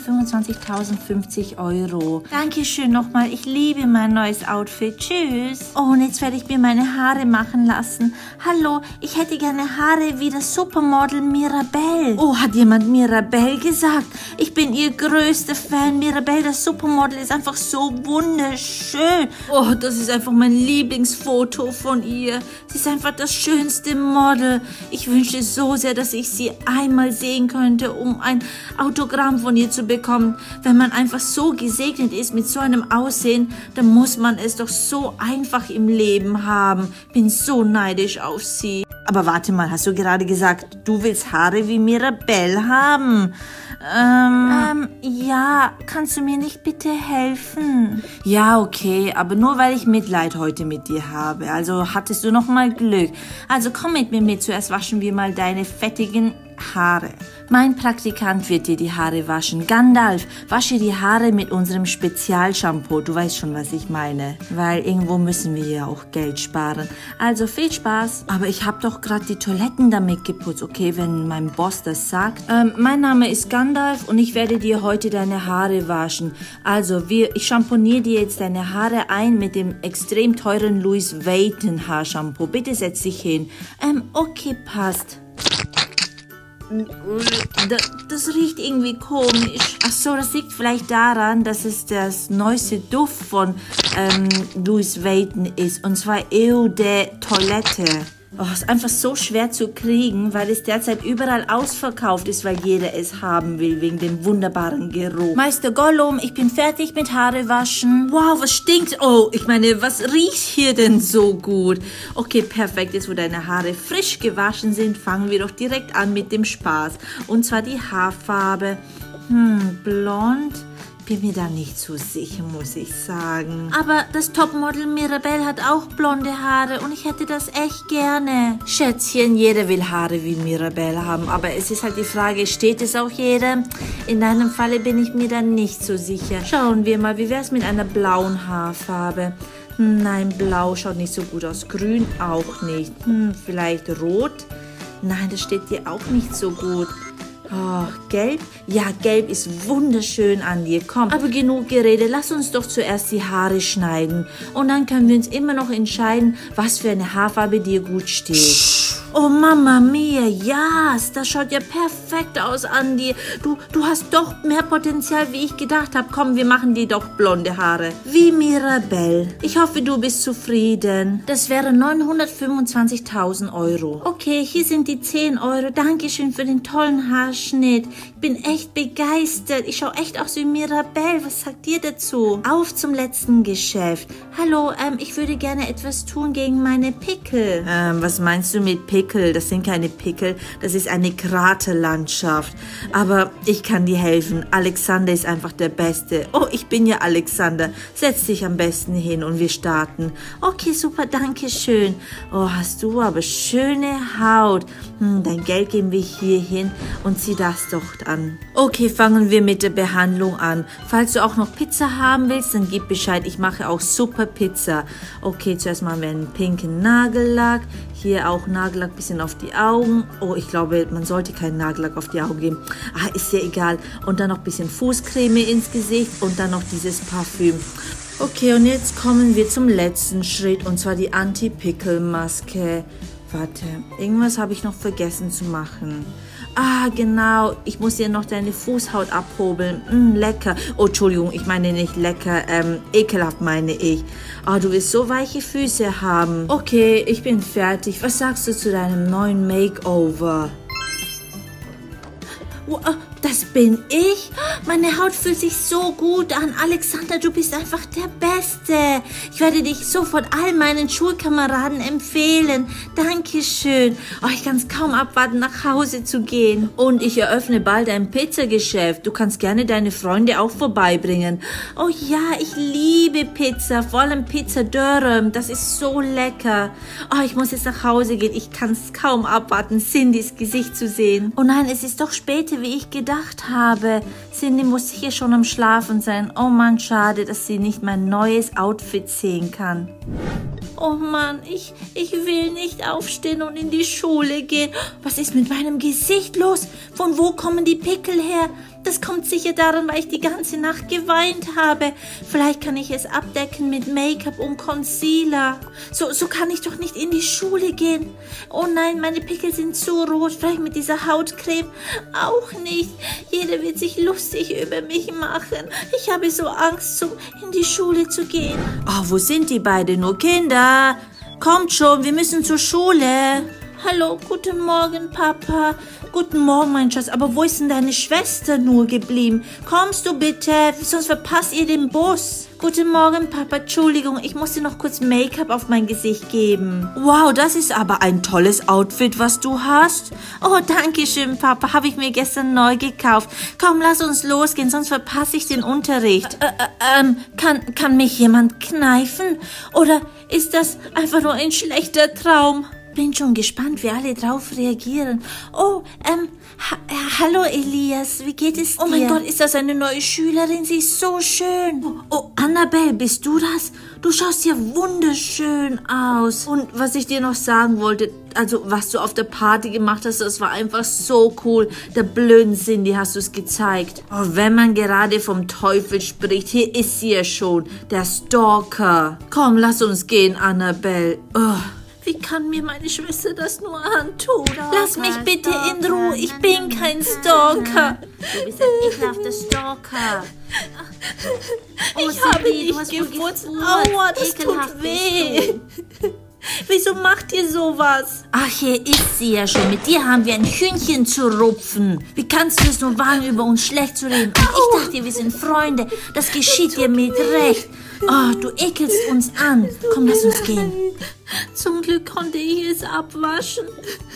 vierhundertfünfundzwanzigtausendfünfzig Euro. Dankeschön nochmal, ich liebe mein neues Outfit. Tschüss. Oh, und jetzt werde ich mir meine Haare machen lassen. Hallo, ich hätte gerne Haare wie das Supermodel Mirabelle. Oh, hat jemand Mirabelle gesagt? Ich bin ihr größter Fan. Mirabelle, das Supermodel, ist einfach so wunderschön. Oh, das ist einfach mein Lieblingsfoto von ihr. Sie ist einfach das schönste Model. Ich wünsche so sehr, dass ich sie einmal sehen könnte, um ein Autogramm von ihr zu bekommen. Wenn man einfach so gesegnet ist mit so einem Aussehen, dann muss man es doch so einfach im Leben haben. Bin so neidisch auf sie. Aber warte mal, hast du gerade gesagt, du willst Haare wie Mirabelle haben? Ähm, ähm, ja, kannst du mir nicht bitte helfen? Ja, okay, aber nur weil ich Mitleid heute mit dir habe. Also hattest du noch mal Glück. Also komm mit mir mit, zuerst waschen wir mal deine fettigen Haare. Mein Praktikant wird dir die Haare waschen. Gandalf, wasche die Haare mit unserem Spezialshampoo. Du weißt schon, was ich meine. Weil irgendwo müssen wir ja auch Geld sparen. Also viel Spaß. Aber ich habe doch gerade die Toiletten damit geputzt, okay, wenn mein Boss das sagt. Ähm, mein Name ist Gandalf und ich werde dir heute deine Haare waschen. Also wir, ich schamponiere dir jetzt deine Haare ein mit dem extrem teuren Louis Vuitton Haarshampoo. Bitte setz dich hin. Ähm, okay, passt. Das riecht irgendwie komisch. Ach so, das liegt vielleicht daran, dass es das neueste Duft von ähm, Louis Vuitton ist. Und zwar Eau de Toilette. Oh, ist einfach so schwer zu kriegen, weil es derzeit überall ausverkauft ist, weil jeder es haben will, wegen dem wunderbaren Geruch. Meister Gollum, ich bin fertig mit Haare waschen. Wow, was stinkt? Oh, ich meine, was riecht hier denn so gut? Okay, perfekt. Jetzt, wo deine Haare frisch gewaschen sind, fangen wir doch direkt an mit dem Spaß. Und zwar die Haarfarbe. Hm, blond. bin mir da nicht so sicher, muss ich sagen. Aber das Topmodel Mirabelle hat auch blonde Haare und ich hätte das echt gerne. Schätzchen, jeder will Haare wie Mirabelle haben, aber es ist halt die Frage, steht es auch jedem? In deinem Falle bin ich mir da nicht so sicher. Schauen wir mal, wie wäre es mit einer blauen Haarfarbe? Hm, nein, blau schaut nicht so gut aus. Grün auch nicht. Hm, vielleicht rot? Nein, das steht dir auch nicht so gut. Oh, gelb? Ja, gelb ist wunderschön an dir. Komm, aber genug Gerede. Lass uns doch zuerst die Haare schneiden. Und dann können wir uns immer noch entscheiden, was für eine Haarfarbe dir gut steht. Oh, Mama mia, ja, das schaut ja perfekt aus an dir. Du, du hast doch mehr Potenzial, wie ich gedacht habe. Komm, wir machen dir doch blonde Haare. Wie Mirabelle. Ich hoffe, du bist zufrieden. Das wären neunhundertfünfundzwanzigtausend Euro. Okay, hier sind die zehn Euro. Dankeschön für den tollen Haarschnitt. Ich bin echt begeistert. Ich schaue echt aus wie Mirabelle. Was sagt ihr dazu? Auf zum letzten Geschäft. Hallo, ähm, ich würde gerne etwas tun gegen meine Pickel. Ähm, was meinst du mit Pickel? Das sind keine Pickel, das ist eine Kraterlandschaft. Aber ich kann dir helfen. Alexander ist einfach der Beste. Oh, ich bin ja Alexander. Setz dich am besten hin und wir starten. Okay, super, danke schön. Oh, hast du aber schöne Haut. Hm, dein Geld geben wir hier hin und zieh das doch an. Okay, fangen wir mit der Behandlung an. Falls du auch noch Pizza haben willst, dann gib Bescheid. Ich mache auch super Pizza. Okay, zuerst machen wir einen pinken Nagellack. Hier auch Nagellack bisschen auf die Augen. Oh, ich glaube, man sollte keinen Nagellack auf die Augen geben. Ah, ist ja egal. Und dann noch ein bisschen Fußcreme ins Gesicht und dann noch dieses Parfüm. Okay, und jetzt kommen wir zum letzten Schritt und zwar die Anti-Pickel-Maske. Warte, irgendwas habe ich noch vergessen zu machen. Ah, genau. Ich muss dir noch deine Fußhaut abhobeln. Mm, lecker. Oh, Entschuldigung, ich meine nicht lecker. Ähm, ekelhaft meine ich. Ah, du willst so weiche Füße haben. Okay, ich bin fertig. Was sagst du zu deinem neuen Makeover? Wow, das bin ich? Meine Haut fühlt sich so gut an. Alexander, du bist einfach der Beste. Ich werde dich sofort all meinen Schulkameraden empfehlen. Dankeschön. Oh, ich kann es kaum abwarten, nach Hause zu gehen. Und ich eröffne bald ein Pizzageschäft. Du kannst gerne deine Freunde auch vorbeibringen. Oh ja, ich liebe Pizza. Vor allem Pizza Dörrem. Das ist so lecker. Oh, ich muss jetzt nach Hause gehen. Ich kann es kaum abwarten, Cindys Gesicht zu sehen. Oh nein, es ist doch später, wie ich gedacht habe. Cindy muss sicher schon am Schlafen sein. Oh Mann, schade, dass sie nicht mein neues Outfit sehen kann. Oh Mann, ich, ich will nicht aufstehen und in die Schule gehen. Was ist mit meinem Gesicht los? Von wo kommen die Pickel her? Das kommt sicher daran, weil ich die ganze Nacht geweint habe. Vielleicht kann ich es abdecken mit Make-up und Concealer. So, so kann ich doch nicht in die Schule gehen. Oh nein, meine Pickel sind zu rot. Vielleicht mit dieser Hautcreme auch nicht. Jeder wird sich lustig über mich machen. Ich habe so Angst, um in die Schule zu gehen. Oh, wo sind die beiden nur Kinder? Kommt schon, wir müssen zur Schule. Hallo, guten Morgen, Papa. Guten Morgen, mein Schatz. Aber wo ist denn deine Schwester nur geblieben? Kommst du bitte, sonst verpasst ihr den Bus. Guten Morgen, Papa. Entschuldigung, ich muss dir noch kurz Make-up auf mein Gesicht geben. Wow, das ist aber ein tolles Outfit, was du hast. Oh, danke schön, Papa. Habe ich mir gestern neu gekauft. Komm, lass uns losgehen, sonst verpasse ich den Unterricht. Äh, äh, ähm, kann, kann mich jemand kneifen? Oder ist das einfach nur ein schlechter Traum? Bin schon gespannt, wie alle drauf reagieren. Oh, ähm, ha hallo Elias, wie geht es dir? Oh mein Gott, ist das eine neue Schülerin? Sie ist so schön. Oh, oh, Annabelle, bist du das? Du schaust ja wunderschön aus. Und was ich dir noch sagen wollte, also was du auf der Party gemacht hast, das war einfach so cool. Der blöden Cindy hast du es gezeigt. Oh, wenn man gerade vom Teufel spricht, hier ist sie ja schon, der Stalker. Komm, lass uns gehen, Annabelle. Oh. Wie kann mir meine Schwester das nur antun? Lass mich bitte in Ruhe. Ich bin kein Stalker. Du bist ein ekelhafter Stalker. Oh, ich habe nicht gefurzt. Aua, das tut weh. Wieso macht ihr sowas? Ach, hier ist sie ja schon. Mit dir haben wir ein Hühnchen zu rupfen. Wie kannst du es nur wagen, über uns schlecht zu reden? Und ich dachte, wir sind Freunde. Das geschieht dir mit Recht. Oh, du ekelst uns an. Komm, lass uns gehen. Zum Glück konnte ich es abwaschen.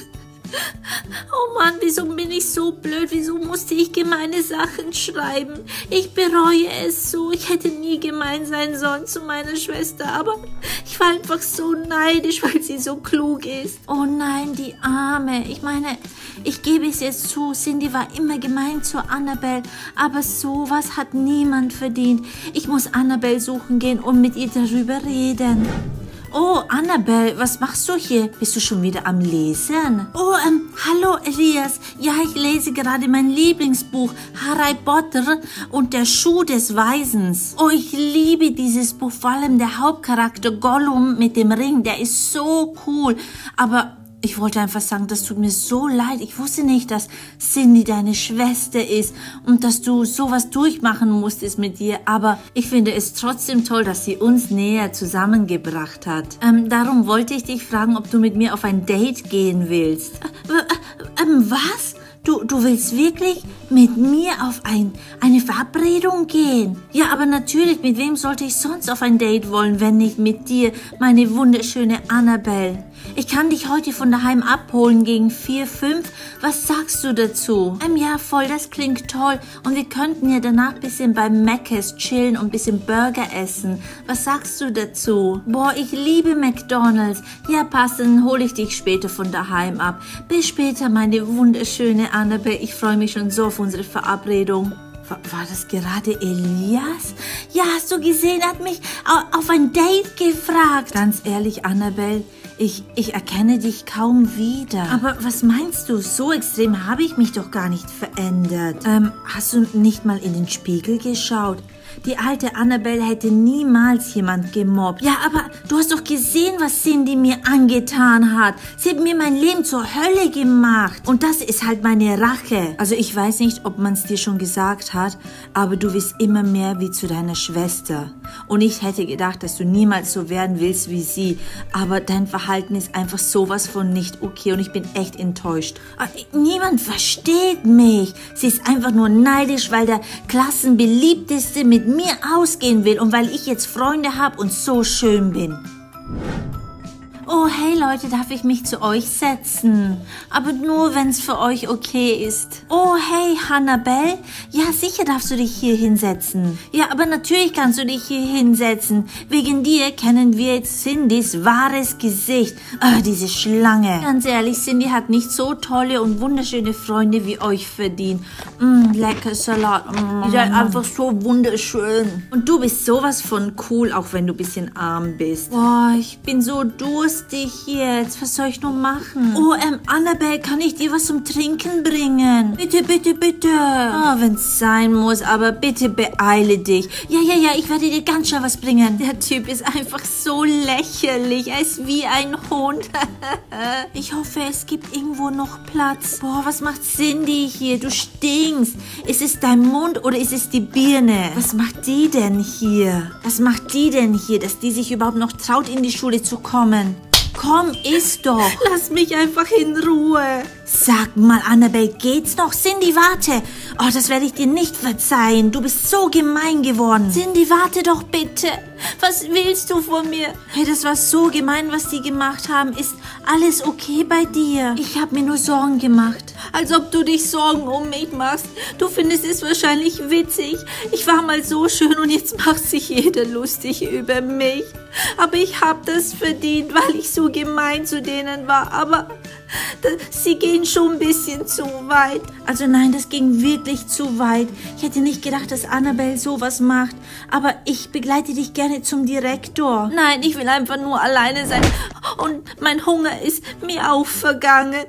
Oh Mann, wieso bin ich so blöd? Wieso musste ich gemeine Sachen schreiben? Ich bereue es so. Ich hätte nie gemein sein sollen zu meiner Schwester, aber ich war einfach so neidisch, weil sie so klug ist. Oh nein, die Arme. Ich meine, ich gebe es jetzt zu, Cindy war immer gemein zu Annabelle, aber sowas hat niemand verdient. Ich muss Annabelle suchen gehen und mit ihr darüber reden. Oh, Annabelle, was machst du hier? Bist du schon wieder am Lesen? Oh, ähm, hallo Elias. Ja, ich lese gerade mein Lieblingsbuch, Harry Potter und der Schuh des Weisens. Oh, ich liebe dieses Buch, vor allem der Hauptcharakter Gollum mit dem Ring, der ist so cool. Aber ich wollte einfach sagen, das tut mir so leid. Ich wusste nicht, dass Cindy deine Schwester ist und dass du sowas durchmachen musstest mit ihr. Aber ich finde es trotzdem toll, dass sie uns näher zusammengebracht hat. Ähm, darum wollte ich dich fragen, ob du mit mir auf ein Date gehen willst. Äh, äh, ähm, was? Du, du willst wirklich mit mir auf ein, eine Verabredung gehen? Ja, aber natürlich, mit wem sollte ich sonst auf ein Date wollen, wenn nicht mit dir, meine wunderschöne Annabelle? Ich kann dich heute von daheim abholen gegen vier, fünf. Was sagst du dazu? Ähm, ja, voll, das klingt toll. Und wir könnten ja danach ein bisschen beim Mc's chillen und ein bisschen Burger essen. Was sagst du dazu? Boah, ich liebe McDonald's. Ja, passt, dann hole ich dich später von daheim ab. Bis später, meine wunderschöne Annabelle. Ich freue mich schon so auf unsere Verabredung. War, war das gerade Elias? Ja, hast du gesehen, er hat mich auf ein Date gefragt. Ganz ehrlich, Annabelle, ich, ich erkenne dich kaum wieder. Aber was meinst du? So extrem habe ich mich doch gar nicht verändert. Ähm, hast du nicht mal in den Spiegel geschaut? Die alte Annabelle hätte niemals jemand gemobbt. Ja, aber du hast doch gesehen, was Cindy mir angetan hat. Sie hat mir mein Leben zur Hölle gemacht. Und das ist halt meine Rache. Also ich weiß nicht, ob man es dir schon gesagt hat, aber du wirst immer mehr wie zu deiner Schwester. Und ich hätte gedacht, dass du niemals so werden willst wie sie. Aber dein Verhalten ist einfach sowas von nicht okay und ich bin echt enttäuscht. Niemand versteht mich. Sie ist einfach nur neidisch, weil der Klassenbeliebteste mit mir ausgehen will und weil ich jetzt Freunde habe und so schön bin. Oh, hey Leute, darf ich mich zu euch setzen? Aber nur, wenn es für euch okay ist. Oh, hey, Annabelle? Ja, sicher darfst du dich hier hinsetzen. Ja, aber natürlich kannst du dich hier hinsetzen. Wegen dir kennen wir jetzt Cindys wahres Gesicht. Ah, diese Schlange. Ganz ehrlich, Cindy hat nicht so tolle und wunderschöne Freunde wie euch verdient. Mm, lecker Salat. Mm, Ihr seid einfach so wunderschön. Und du bist sowas von cool, auch wenn du ein bisschen arm bist. Boah, ich bin so durstig jetzt. Was soll ich nur machen? Oh, ähm, Annabelle, kann ich dir was zum Trinken bringen? Bitte, bitte, bitte. Oh, wenn's sein muss, aber bitte beeile dich. Ja, ja, ja, ich werde dir ganz schnell was bringen. Der Typ ist einfach so lächerlich. Er ist wie ein Hund. Ich hoffe, es gibt irgendwo noch Platz. Boah, was macht Cindy hier? Du stinkst. Ist es dein Mund oder ist es die Birne? Was macht die denn hier? Was macht die denn hier, dass die sich überhaupt noch traut, in die Schule zu kommen? Komm, iss doch. Lass mich einfach in Ruhe. Sag mal, Annabelle, geht's noch? Cindy, warte. Oh, das werde ich dir nicht verzeihen. Du bist so gemein geworden. Cindy, warte doch bitte. Was willst du von mir? Hey, das war so gemein, was die gemacht haben. Ist alles okay bei dir? Ich habe mir nur Sorgen gemacht. Als ob du dich Sorgen um mich machst. Du findest es wahrscheinlich witzig. Ich war mal so schön und jetzt macht sich jeder lustig über mich. Aber ich habe das verdient, weil ich so gemein zu denen war. Aber sie gehen schon ein bisschen zu weit. Also nein, das ging wirklich zu weit. Ich hätte nicht gedacht, dass Annabelle sowas macht. Aber ich begleite dich gerne zum Direktor. Nein, ich will einfach nur alleine sein. Und mein Hunger ist mir auch vergangen.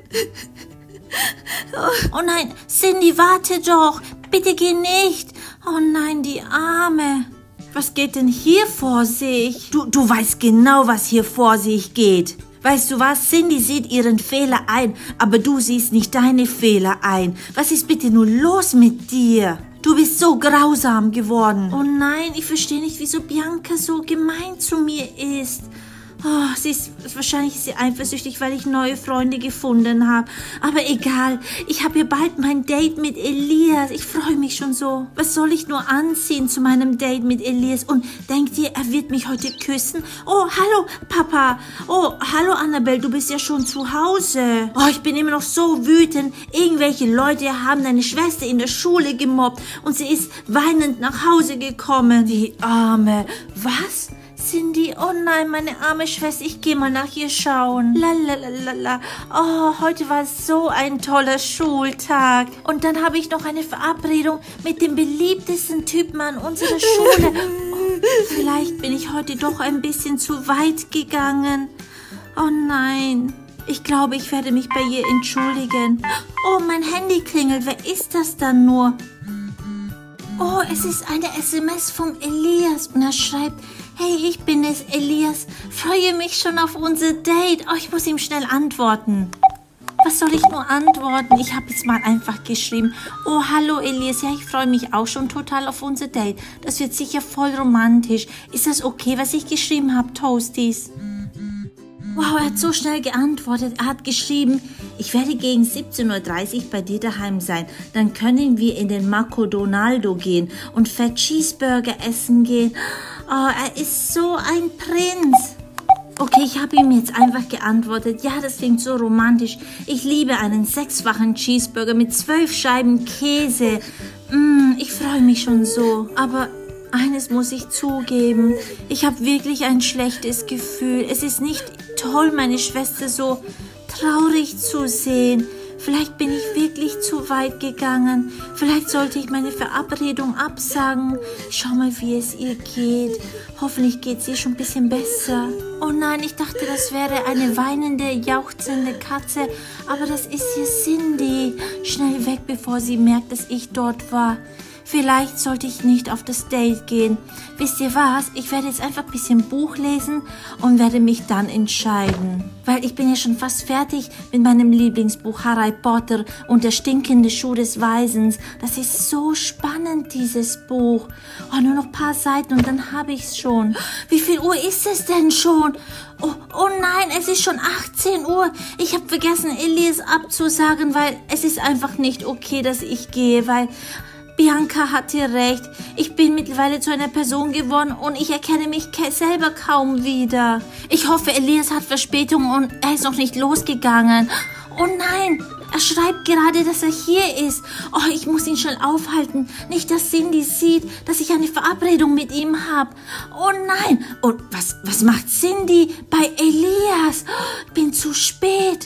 Oh nein, Cindy, warte doch. Bitte geh nicht. Oh nein, die Arme. Was geht denn hier vor sich? Du, du weißt genau, was hier vor sich geht. Weißt du was? Cindy sieht ihren Fehler ein, aber du siehst nicht deine Fehler ein. Was ist bitte nur los mit dir? Du bist so grausam geworden. Oh nein, ich verstehe nicht, wieso Bianca so gemein zu mir ist. Oh, sie ist, wahrscheinlich ist sie eifersüchtig, weil ich neue Freunde gefunden habe. Aber egal, ich habe ja bald mein Date mit Elias. Ich freue mich schon so. Was soll ich nur anziehen zu meinem Date mit Elias? Und denkt ihr, er wird mich heute küssen? Oh, hallo, Papa. Oh, hallo, Annabelle, du bist ja schon zu Hause. Oh, ich bin immer noch so wütend. Irgendwelche Leute haben deine Schwester in der Schule gemobbt und sie ist weinend nach Hause gekommen. Die Arme. Was? Cindy, oh nein, meine arme Schwester, ich gehe mal nach ihr schauen. Lalalala. Oh, heute war so ein toller Schultag. Und dann habe ich noch eine Verabredung mit dem beliebtesten Typen an unserer Schule. Oh, vielleicht bin ich heute doch ein bisschen zu weit gegangen. Oh nein, ich glaube, ich werde mich bei ihr entschuldigen. Oh, mein Handy klingelt. Wer ist das dann nur? Oh, es ist eine S M S vom Elias und er schreibt: Hey, ich bin es, Elias. Freue mich schon auf unser Date. Oh, ich muss ihm schnell antworten. Was soll ich nur antworten? Ich habe jetzt mal einfach geschrieben: Oh, hallo Elias. Ja, ich freue mich auch schon total auf unser Date. Das wird sicher voll romantisch. Ist das okay, was ich geschrieben habe, Toasties? Wow, er hat so schnell geantwortet. Er hat geschrieben: Ich werde gegen siebzehn Uhr dreißig bei dir daheim sein. Dann können wir in den McDonaldo gehen und Fat Cheeseburger essen gehen. Oh, er ist so ein Prinz. Okay, ich habe ihm jetzt einfach geantwortet: Ja, das klingt so romantisch. Ich liebe einen sechsfachen Cheeseburger mit zwölf Scheiben Käse. Mm, ich freue mich schon so. Aber eines muss ich zugeben: Ich habe wirklich ein schlechtes Gefühl. Es ist nicht toll, meine Schwester so traurig zu sehen. Vielleicht bin ich wirklich zu weit gegangen. Vielleicht sollte ich meine Verabredung absagen. Schau mal, wie es ihr geht. Hoffentlich geht es ihr schon ein bisschen besser. Oh nein, ich dachte, das wäre eine weinende, jauchzende Katze. Aber das ist hier Cindy. Schnell weg, bevor sie merkt, dass ich dort war. Vielleicht sollte ich nicht auf das Date gehen. Wisst ihr was? Ich werde jetzt einfach ein bisschen Buch lesen und werde mich dann entscheiden. Weil ich bin ja schon fast fertig mit meinem Lieblingsbuch Harry Potter und der stinkende Schuh des Waisens. Das ist so spannend, dieses Buch. Oh, nur noch ein paar Seiten und dann habe ich es schon. Wie viel Uhr ist es denn schon? Oh, oh nein, es ist schon achtzehn Uhr. Ich habe vergessen, Elias abzusagen, weil es ist einfach nicht okay, dass ich gehe, weil Bianca hatte recht. Ich bin mittlerweile zu einer Person geworden und ich erkenne mich selber kaum wieder. Ich hoffe, Elias hat Verspätung und er ist noch nicht losgegangen. Oh nein, er schreibt gerade, dass er hier ist. Oh, ich muss ihn schnell aufhalten. Nicht, dass Cindy sieht, dass ich eine Verabredung mit ihm habe. Oh nein. Und was, was macht Cindy bei Elias? Ich bin zu spät.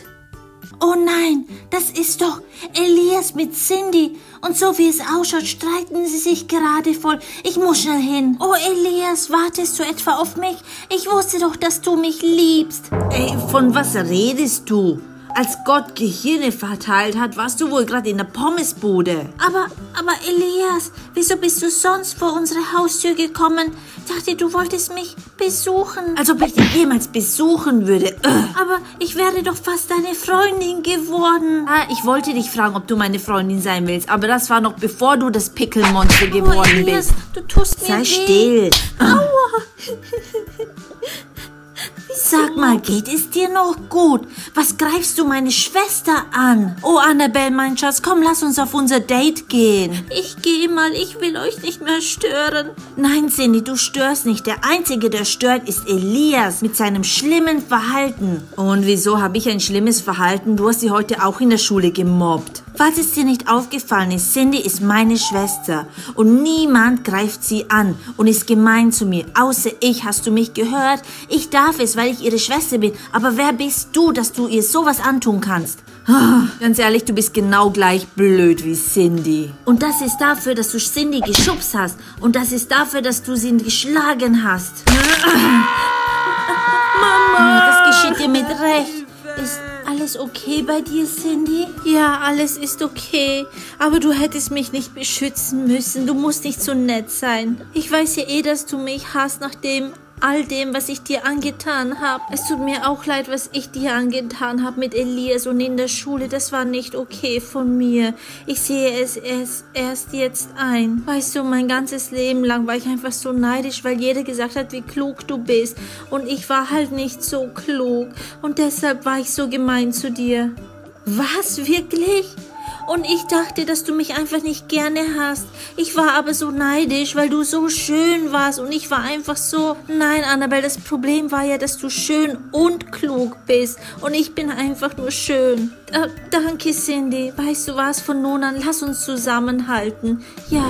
Oh nein, das ist doch Elias mit Cindy. Und so wie es ausschaut, streiten sie sich gerade voll. Ich muss schnell hin. Oh Elias, wartest du etwa auf mich? Ich wusste doch, dass du mich liebst. Ey, von was redest du? Als Gott Gehirne verteilt hat, warst du wohl gerade in der Pommesbude. Aber, aber Elias, wieso bist du sonst vor unsere Haustür gekommen? Ich dachte, du wolltest mich besuchen. Als ob ich dich jemals besuchen würde. Ugh. Aber ich wäre doch fast deine Freundin geworden. Ah, ich wollte dich fragen, ob du meine Freundin sein willst. Aber das war noch bevor du das Pickelmonster geworden oh, Elias, bist. Du tust mir Sei weh. still. Aua. Sag mal, geht es dir noch gut? Was greifst du meine Schwester an? Oh, Annabelle, mein Schatz, komm, lass uns auf unser Date gehen. Ich gehe mal, ich will euch nicht mehr stören. Nein, Cindy, du störst nicht. Der Einzige, der stört, ist Elias mit seinem schlimmen Verhalten. Und wieso habe ich ein schlimmes Verhalten? Du hast sie heute auch in der Schule gemobbt. Falls es dir nicht aufgefallen ist, Cindy ist meine Schwester und niemand greift sie an und ist gemein zu mir. Außer ich, hast du mich gehört? Ich darf es, weil ich ihre Schwester bin. Aber wer bist du, dass du ihr sowas antun kannst? Ganz ehrlich, du bist genau gleich blöd wie Cindy. Und das ist dafür, dass du Cindy geschubst hast. Und das ist dafür, dass du sie geschlagen hast. Mama! Das geschieht dir mit Recht. Ist alles okay bei dir, Cindy? Ja, alles ist okay. Aber du hättest mich nicht beschützen müssen. Du musst nicht so nett sein. Ich weiß ja eh, dass du mich hast, nachdem all dem, was ich dir angetan habe. Es tut mir auch leid, was ich dir angetan habe mit Elias und in der Schule. Das war nicht okay von mir. Ich sehe es erst, erst jetzt ein. Weißt du, mein ganzes Leben lang war ich einfach so neidisch, weil jeder gesagt hat, wie klug du bist. Und ich war halt nicht so klug. Und deshalb war ich so gemein zu dir. Was? Wirklich? Und ich dachte, dass du mich einfach nicht gerne hast. Ich war aber so neidisch, weil du so schön warst. Und ich war einfach so... Nein, Annabelle, das Problem war ja, dass du schön und klug bist. Und ich bin einfach nur schön. Äh, danke, Cindy. Weißt du was? Von nun an, lass uns zusammenhalten. Ja.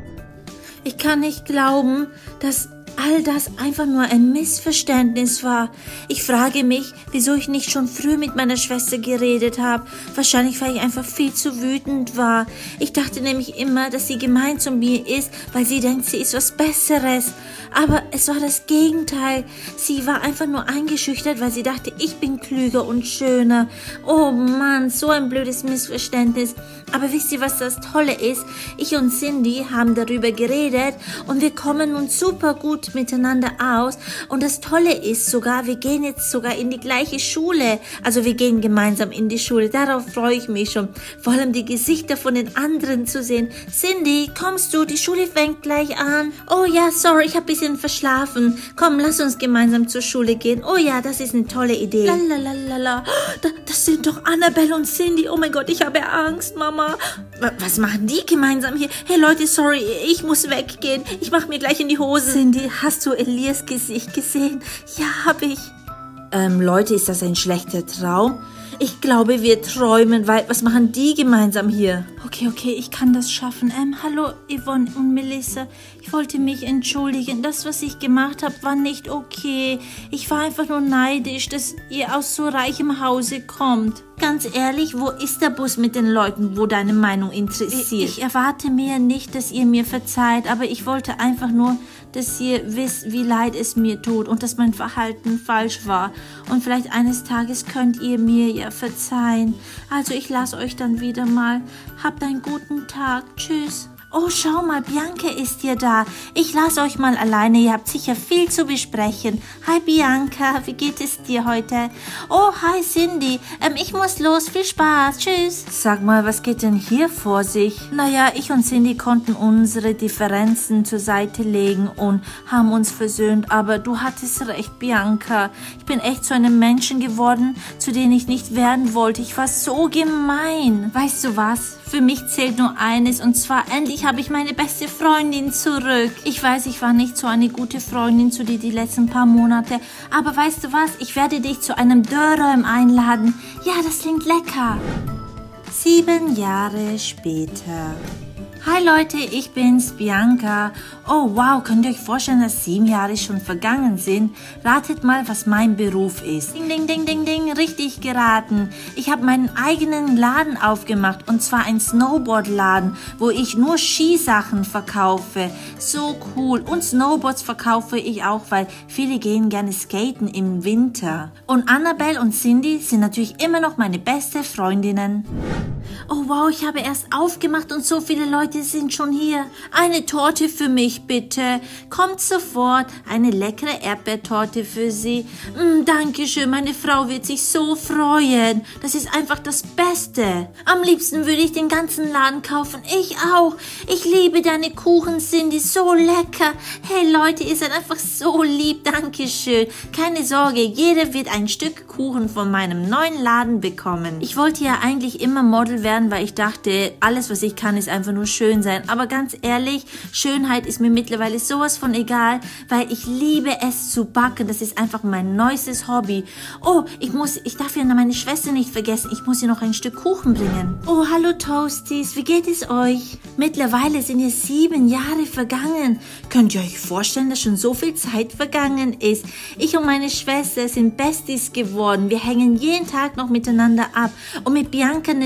Ich kann nicht glauben, dass all das einfach nur ein Missverständnis war. Ich frage mich, wieso ich nicht schon früh mit meiner Schwester geredet habe. Wahrscheinlich, weil ich einfach viel zu wütend war. Ich dachte nämlich immer, dass sie gemein zu mir ist, weil sie denkt, sie ist was Besseres. Aber es war das Gegenteil. Sie war einfach nur eingeschüchtert, weil sie dachte, ich bin klüger und schöner. Oh Mann, so ein blödes Missverständnis. Aber wisst ihr, was das Tolle ist? Ich und Cindy haben darüber geredet und wir kommen uns super gut miteinander aus. Und das Tolle ist sogar, wir gehen jetzt sogar in die gleiche Schule. Also wir gehen gemeinsam in die Schule. Darauf freue ich mich schon. Vor allem die Gesichter von den anderen zu sehen. Cindy, kommst du? Die Schule fängt gleich an. Oh ja, sorry, ich habe ein bisschen verschlafen. Komm, lass uns gemeinsam zur Schule gehen. Oh ja, das ist eine tolle Idee. Lalalala. Das sind doch Annabelle und Cindy. Oh mein Gott, ich habe Angst, Mama. Was machen die gemeinsam hier? Hey Leute, sorry, ich muss weggehen. Ich mache mir gleich in die Hose. Cindy, hast du Elias Gesicht gesehen? Ja, habe ich. Ähm, Leute, ist das ein schlechter Traum? Ich glaube, wir träumen, weil was machen die gemeinsam hier? Okay, okay, ich kann das schaffen. Ähm, hallo Yvonne und Melissa. Ich wollte mich entschuldigen. Das, was ich gemacht habe, war nicht okay. Ich war einfach nur neidisch, dass ihr aus so reichem Hause kommt. Ganz ehrlich, wo ist der Bus mit den Leuten, wo deine Meinung interessiert? Ich, ich erwarte mir nicht, dass ihr mir verzeiht, aber ich wollte einfach nur, dass ihr wisst, wie leid es mir tut und dass mein Verhalten falsch war. Und vielleicht eines Tages könnt ihr mir ja verzeihen. Also ich lasse euch dann wieder mal. Habt einen guten Tag. Tschüss. Oh, schau mal, Bianca ist hier da. Ich lasse euch mal alleine. Ihr habt sicher viel zu besprechen. Hi, Bianca. Wie geht es dir heute? Oh, hi, Cindy. Ähm, ich muss los. Viel Spaß. Tschüss. Sag mal, was geht denn hier vor sich? Naja, ich und Cindy konnten unsere Differenzen zur Seite legen und haben uns versöhnt. Aber du hattest recht, Bianca. Ich bin echt zu einem Menschen geworden, zu dem ich nicht werden wollte. Ich war so gemein. Weißt du was? Für mich zählt nur eines, und zwar endlich habe ich meine beste Freundin zurück. Ich weiß, ich war nicht so eine gute Freundin zu dir die letzten paar Monate, aber weißt du was? Ich werde dich zu einem Dörröm einladen. Ja, das klingt lecker. Sieben Jahre später. Hi Leute, ich bin's, Bianca. Oh wow, könnt ihr euch vorstellen, dass sieben Jahre schon vergangen sind? Ratet mal, was mein Beruf ist. Ding, ding, ding, ding, ding, richtig geraten. Ich habe meinen eigenen Laden aufgemacht, und zwar einen Snowboardladen, wo ich nur Skisachen verkaufe. So cool. Und Snowboards verkaufe ich auch, weil viele gehen gerne skaten im Winter. Und Annabelle und Cindy sind natürlich immer noch meine beste Freundinnen. Oh wow, ich habe erst aufgemacht und so viele Leute sind schon hier. Eine Torte für mich, bitte. Kommt sofort. Eine leckere Erdbeertorte für Sie. Mm, Dankeschön, meine Frau wird sich so freuen. Das ist einfach das Beste. Am liebsten würde ich den ganzen Laden kaufen. Ich auch. Ich liebe deine Kuchen, Cindy. So lecker. Hey Leute, ihr seid einfach so lieb. Dankeschön. Keine Sorge, jeder wird ein Stück Kuchen von meinem neuen Laden bekommen. Ich wollte ja eigentlich immer Model werden, weil ich dachte, alles, was ich kann, ist einfach nur schön sein. Aber ganz ehrlich, Schönheit ist mir mittlerweile sowas von egal, weil ich liebe es zu backen. Das ist einfach mein neuestes Hobby. Oh, ich muss, ich darf ja meine Schwester nicht vergessen. Ich muss ihr noch ein Stück Kuchen bringen. Oh, hallo Toasties, wie geht es euch? Mittlerweile sind jetzt sieben Jahre vergangen. Könnt ihr euch vorstellen, dass schon so viel Zeit vergangen ist? Ich und meine Schwester sind Besties geworden. Wir hängen jeden Tag noch miteinander ab. Und mit Bianca natürlich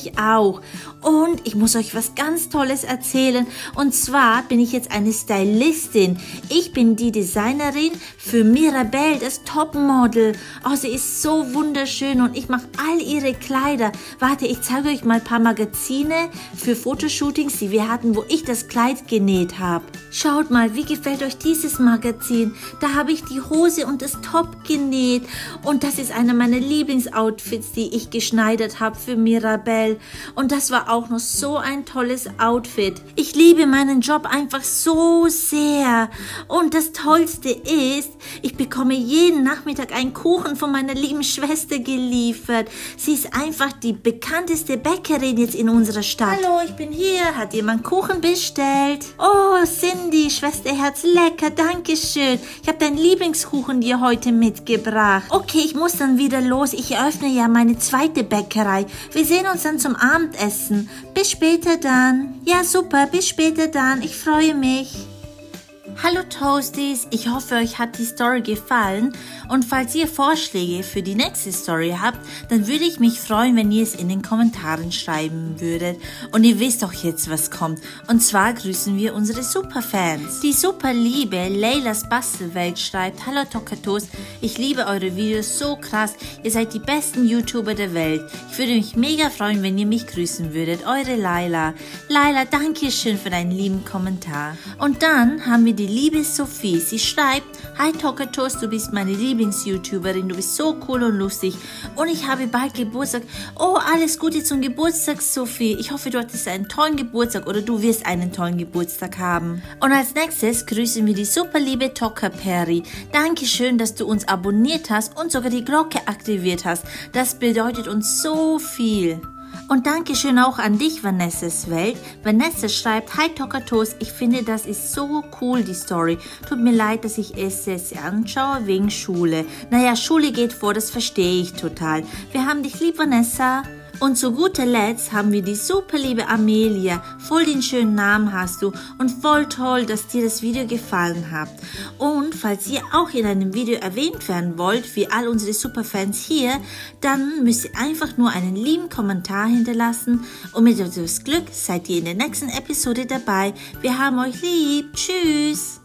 euch auch. Und ich muss euch was ganz Tolles erzählen. Und zwar bin ich jetzt eine Stylistin. Ich bin die Designerin für Mirabelle, das Topmodel. Oh, sie ist so wunderschön und ich mache all ihre Kleider. Warte, ich zeige euch mal ein paar Magazine für Fotoshootings, die wir hatten, wo ich das Kleid genäht habe. Schaut mal, wie gefällt euch dieses Magazin? Da habe ich die Hose und das Top genäht. Und das ist einer meiner Lieblingsoutfits, die ich geschneidert habe für Mirabelle. Und das war auch noch so ein tolles Outfit. Ich liebe meinen Job einfach so sehr. Und das Tollste ist, ich bekomme jeden Nachmittag einen Kuchen von meiner lieben Schwester geliefert. Sie ist einfach die bekannteste Bäckerin jetzt in unserer Stadt. Hallo, ich bin hier. Hat jemand Kuchen bestellt? Oh, Cindy, Schwesterherz, lecker, danke schön. Ich habe deinen Lieblingskuchen dir heute mitgebracht. Okay, ich muss dann wieder los. Ich eröffne ja meine zweite Bäckerei. Wir sehen uns dann zum Abendessen. Bis später dann. Ja, super, bis später dann. Ich freue mich. Hallo Toasties, ich hoffe, euch hat die Story gefallen und falls ihr Vorschläge für die nächste Story habt, dann würde ich mich freuen, wenn ihr es in den Kommentaren schreiben würdet. Und ihr wisst doch jetzt, was kommt. Und zwar grüßen wir unsere Superfans. Die superliebe Leylas Bastelwelt schreibt: Hallo Tokatos, ich liebe eure Videos so krass, ihr seid die besten YouTuber der Welt. Ich würde mich mega freuen, wenn ihr mich grüßen würdet. Eure Layla. Layla, danke schön für deinen lieben Kommentar. Und dann haben wir die liebe Sophie. Sie schreibt: Hi Tokatos, du bist meine Lieblings-YouTuberin, du bist so cool und lustig und ich habe bald Geburtstag. Oh, alles Gute zum Geburtstag, Sophie. Ich hoffe, du hattest einen tollen Geburtstag oder du wirst einen tollen Geburtstag haben. Und als nächstes grüßen wir die superliebe Toka Perry. Dankeschön, dass du uns abonniert hast und sogar die Glocke aktiviert hast. Das bedeutet uns so viel. Und Dankeschön auch an dich, Vanessas Welt. Vanessa schreibt: Hi Tokatos, ich finde, das ist so cool, die Story. Tut mir leid, dass ich es jetzt anschaue wegen Schule. Naja, Schule geht vor, das verstehe ich total. Wir haben dich lieb, Vanessa. Und zu guter Letzt haben wir die super liebe Amelia. Voll den schönen Namen hast du und voll toll, dass dir das Video gefallen hat. Und falls ihr auch in einem Video erwähnt werden wollt, wie all unsere Superfans hier, dann müsst ihr einfach nur einen lieben Kommentar hinterlassen und mit etwas Glück seid ihr in der nächsten Episode dabei. Wir haben euch lieb. Tschüss!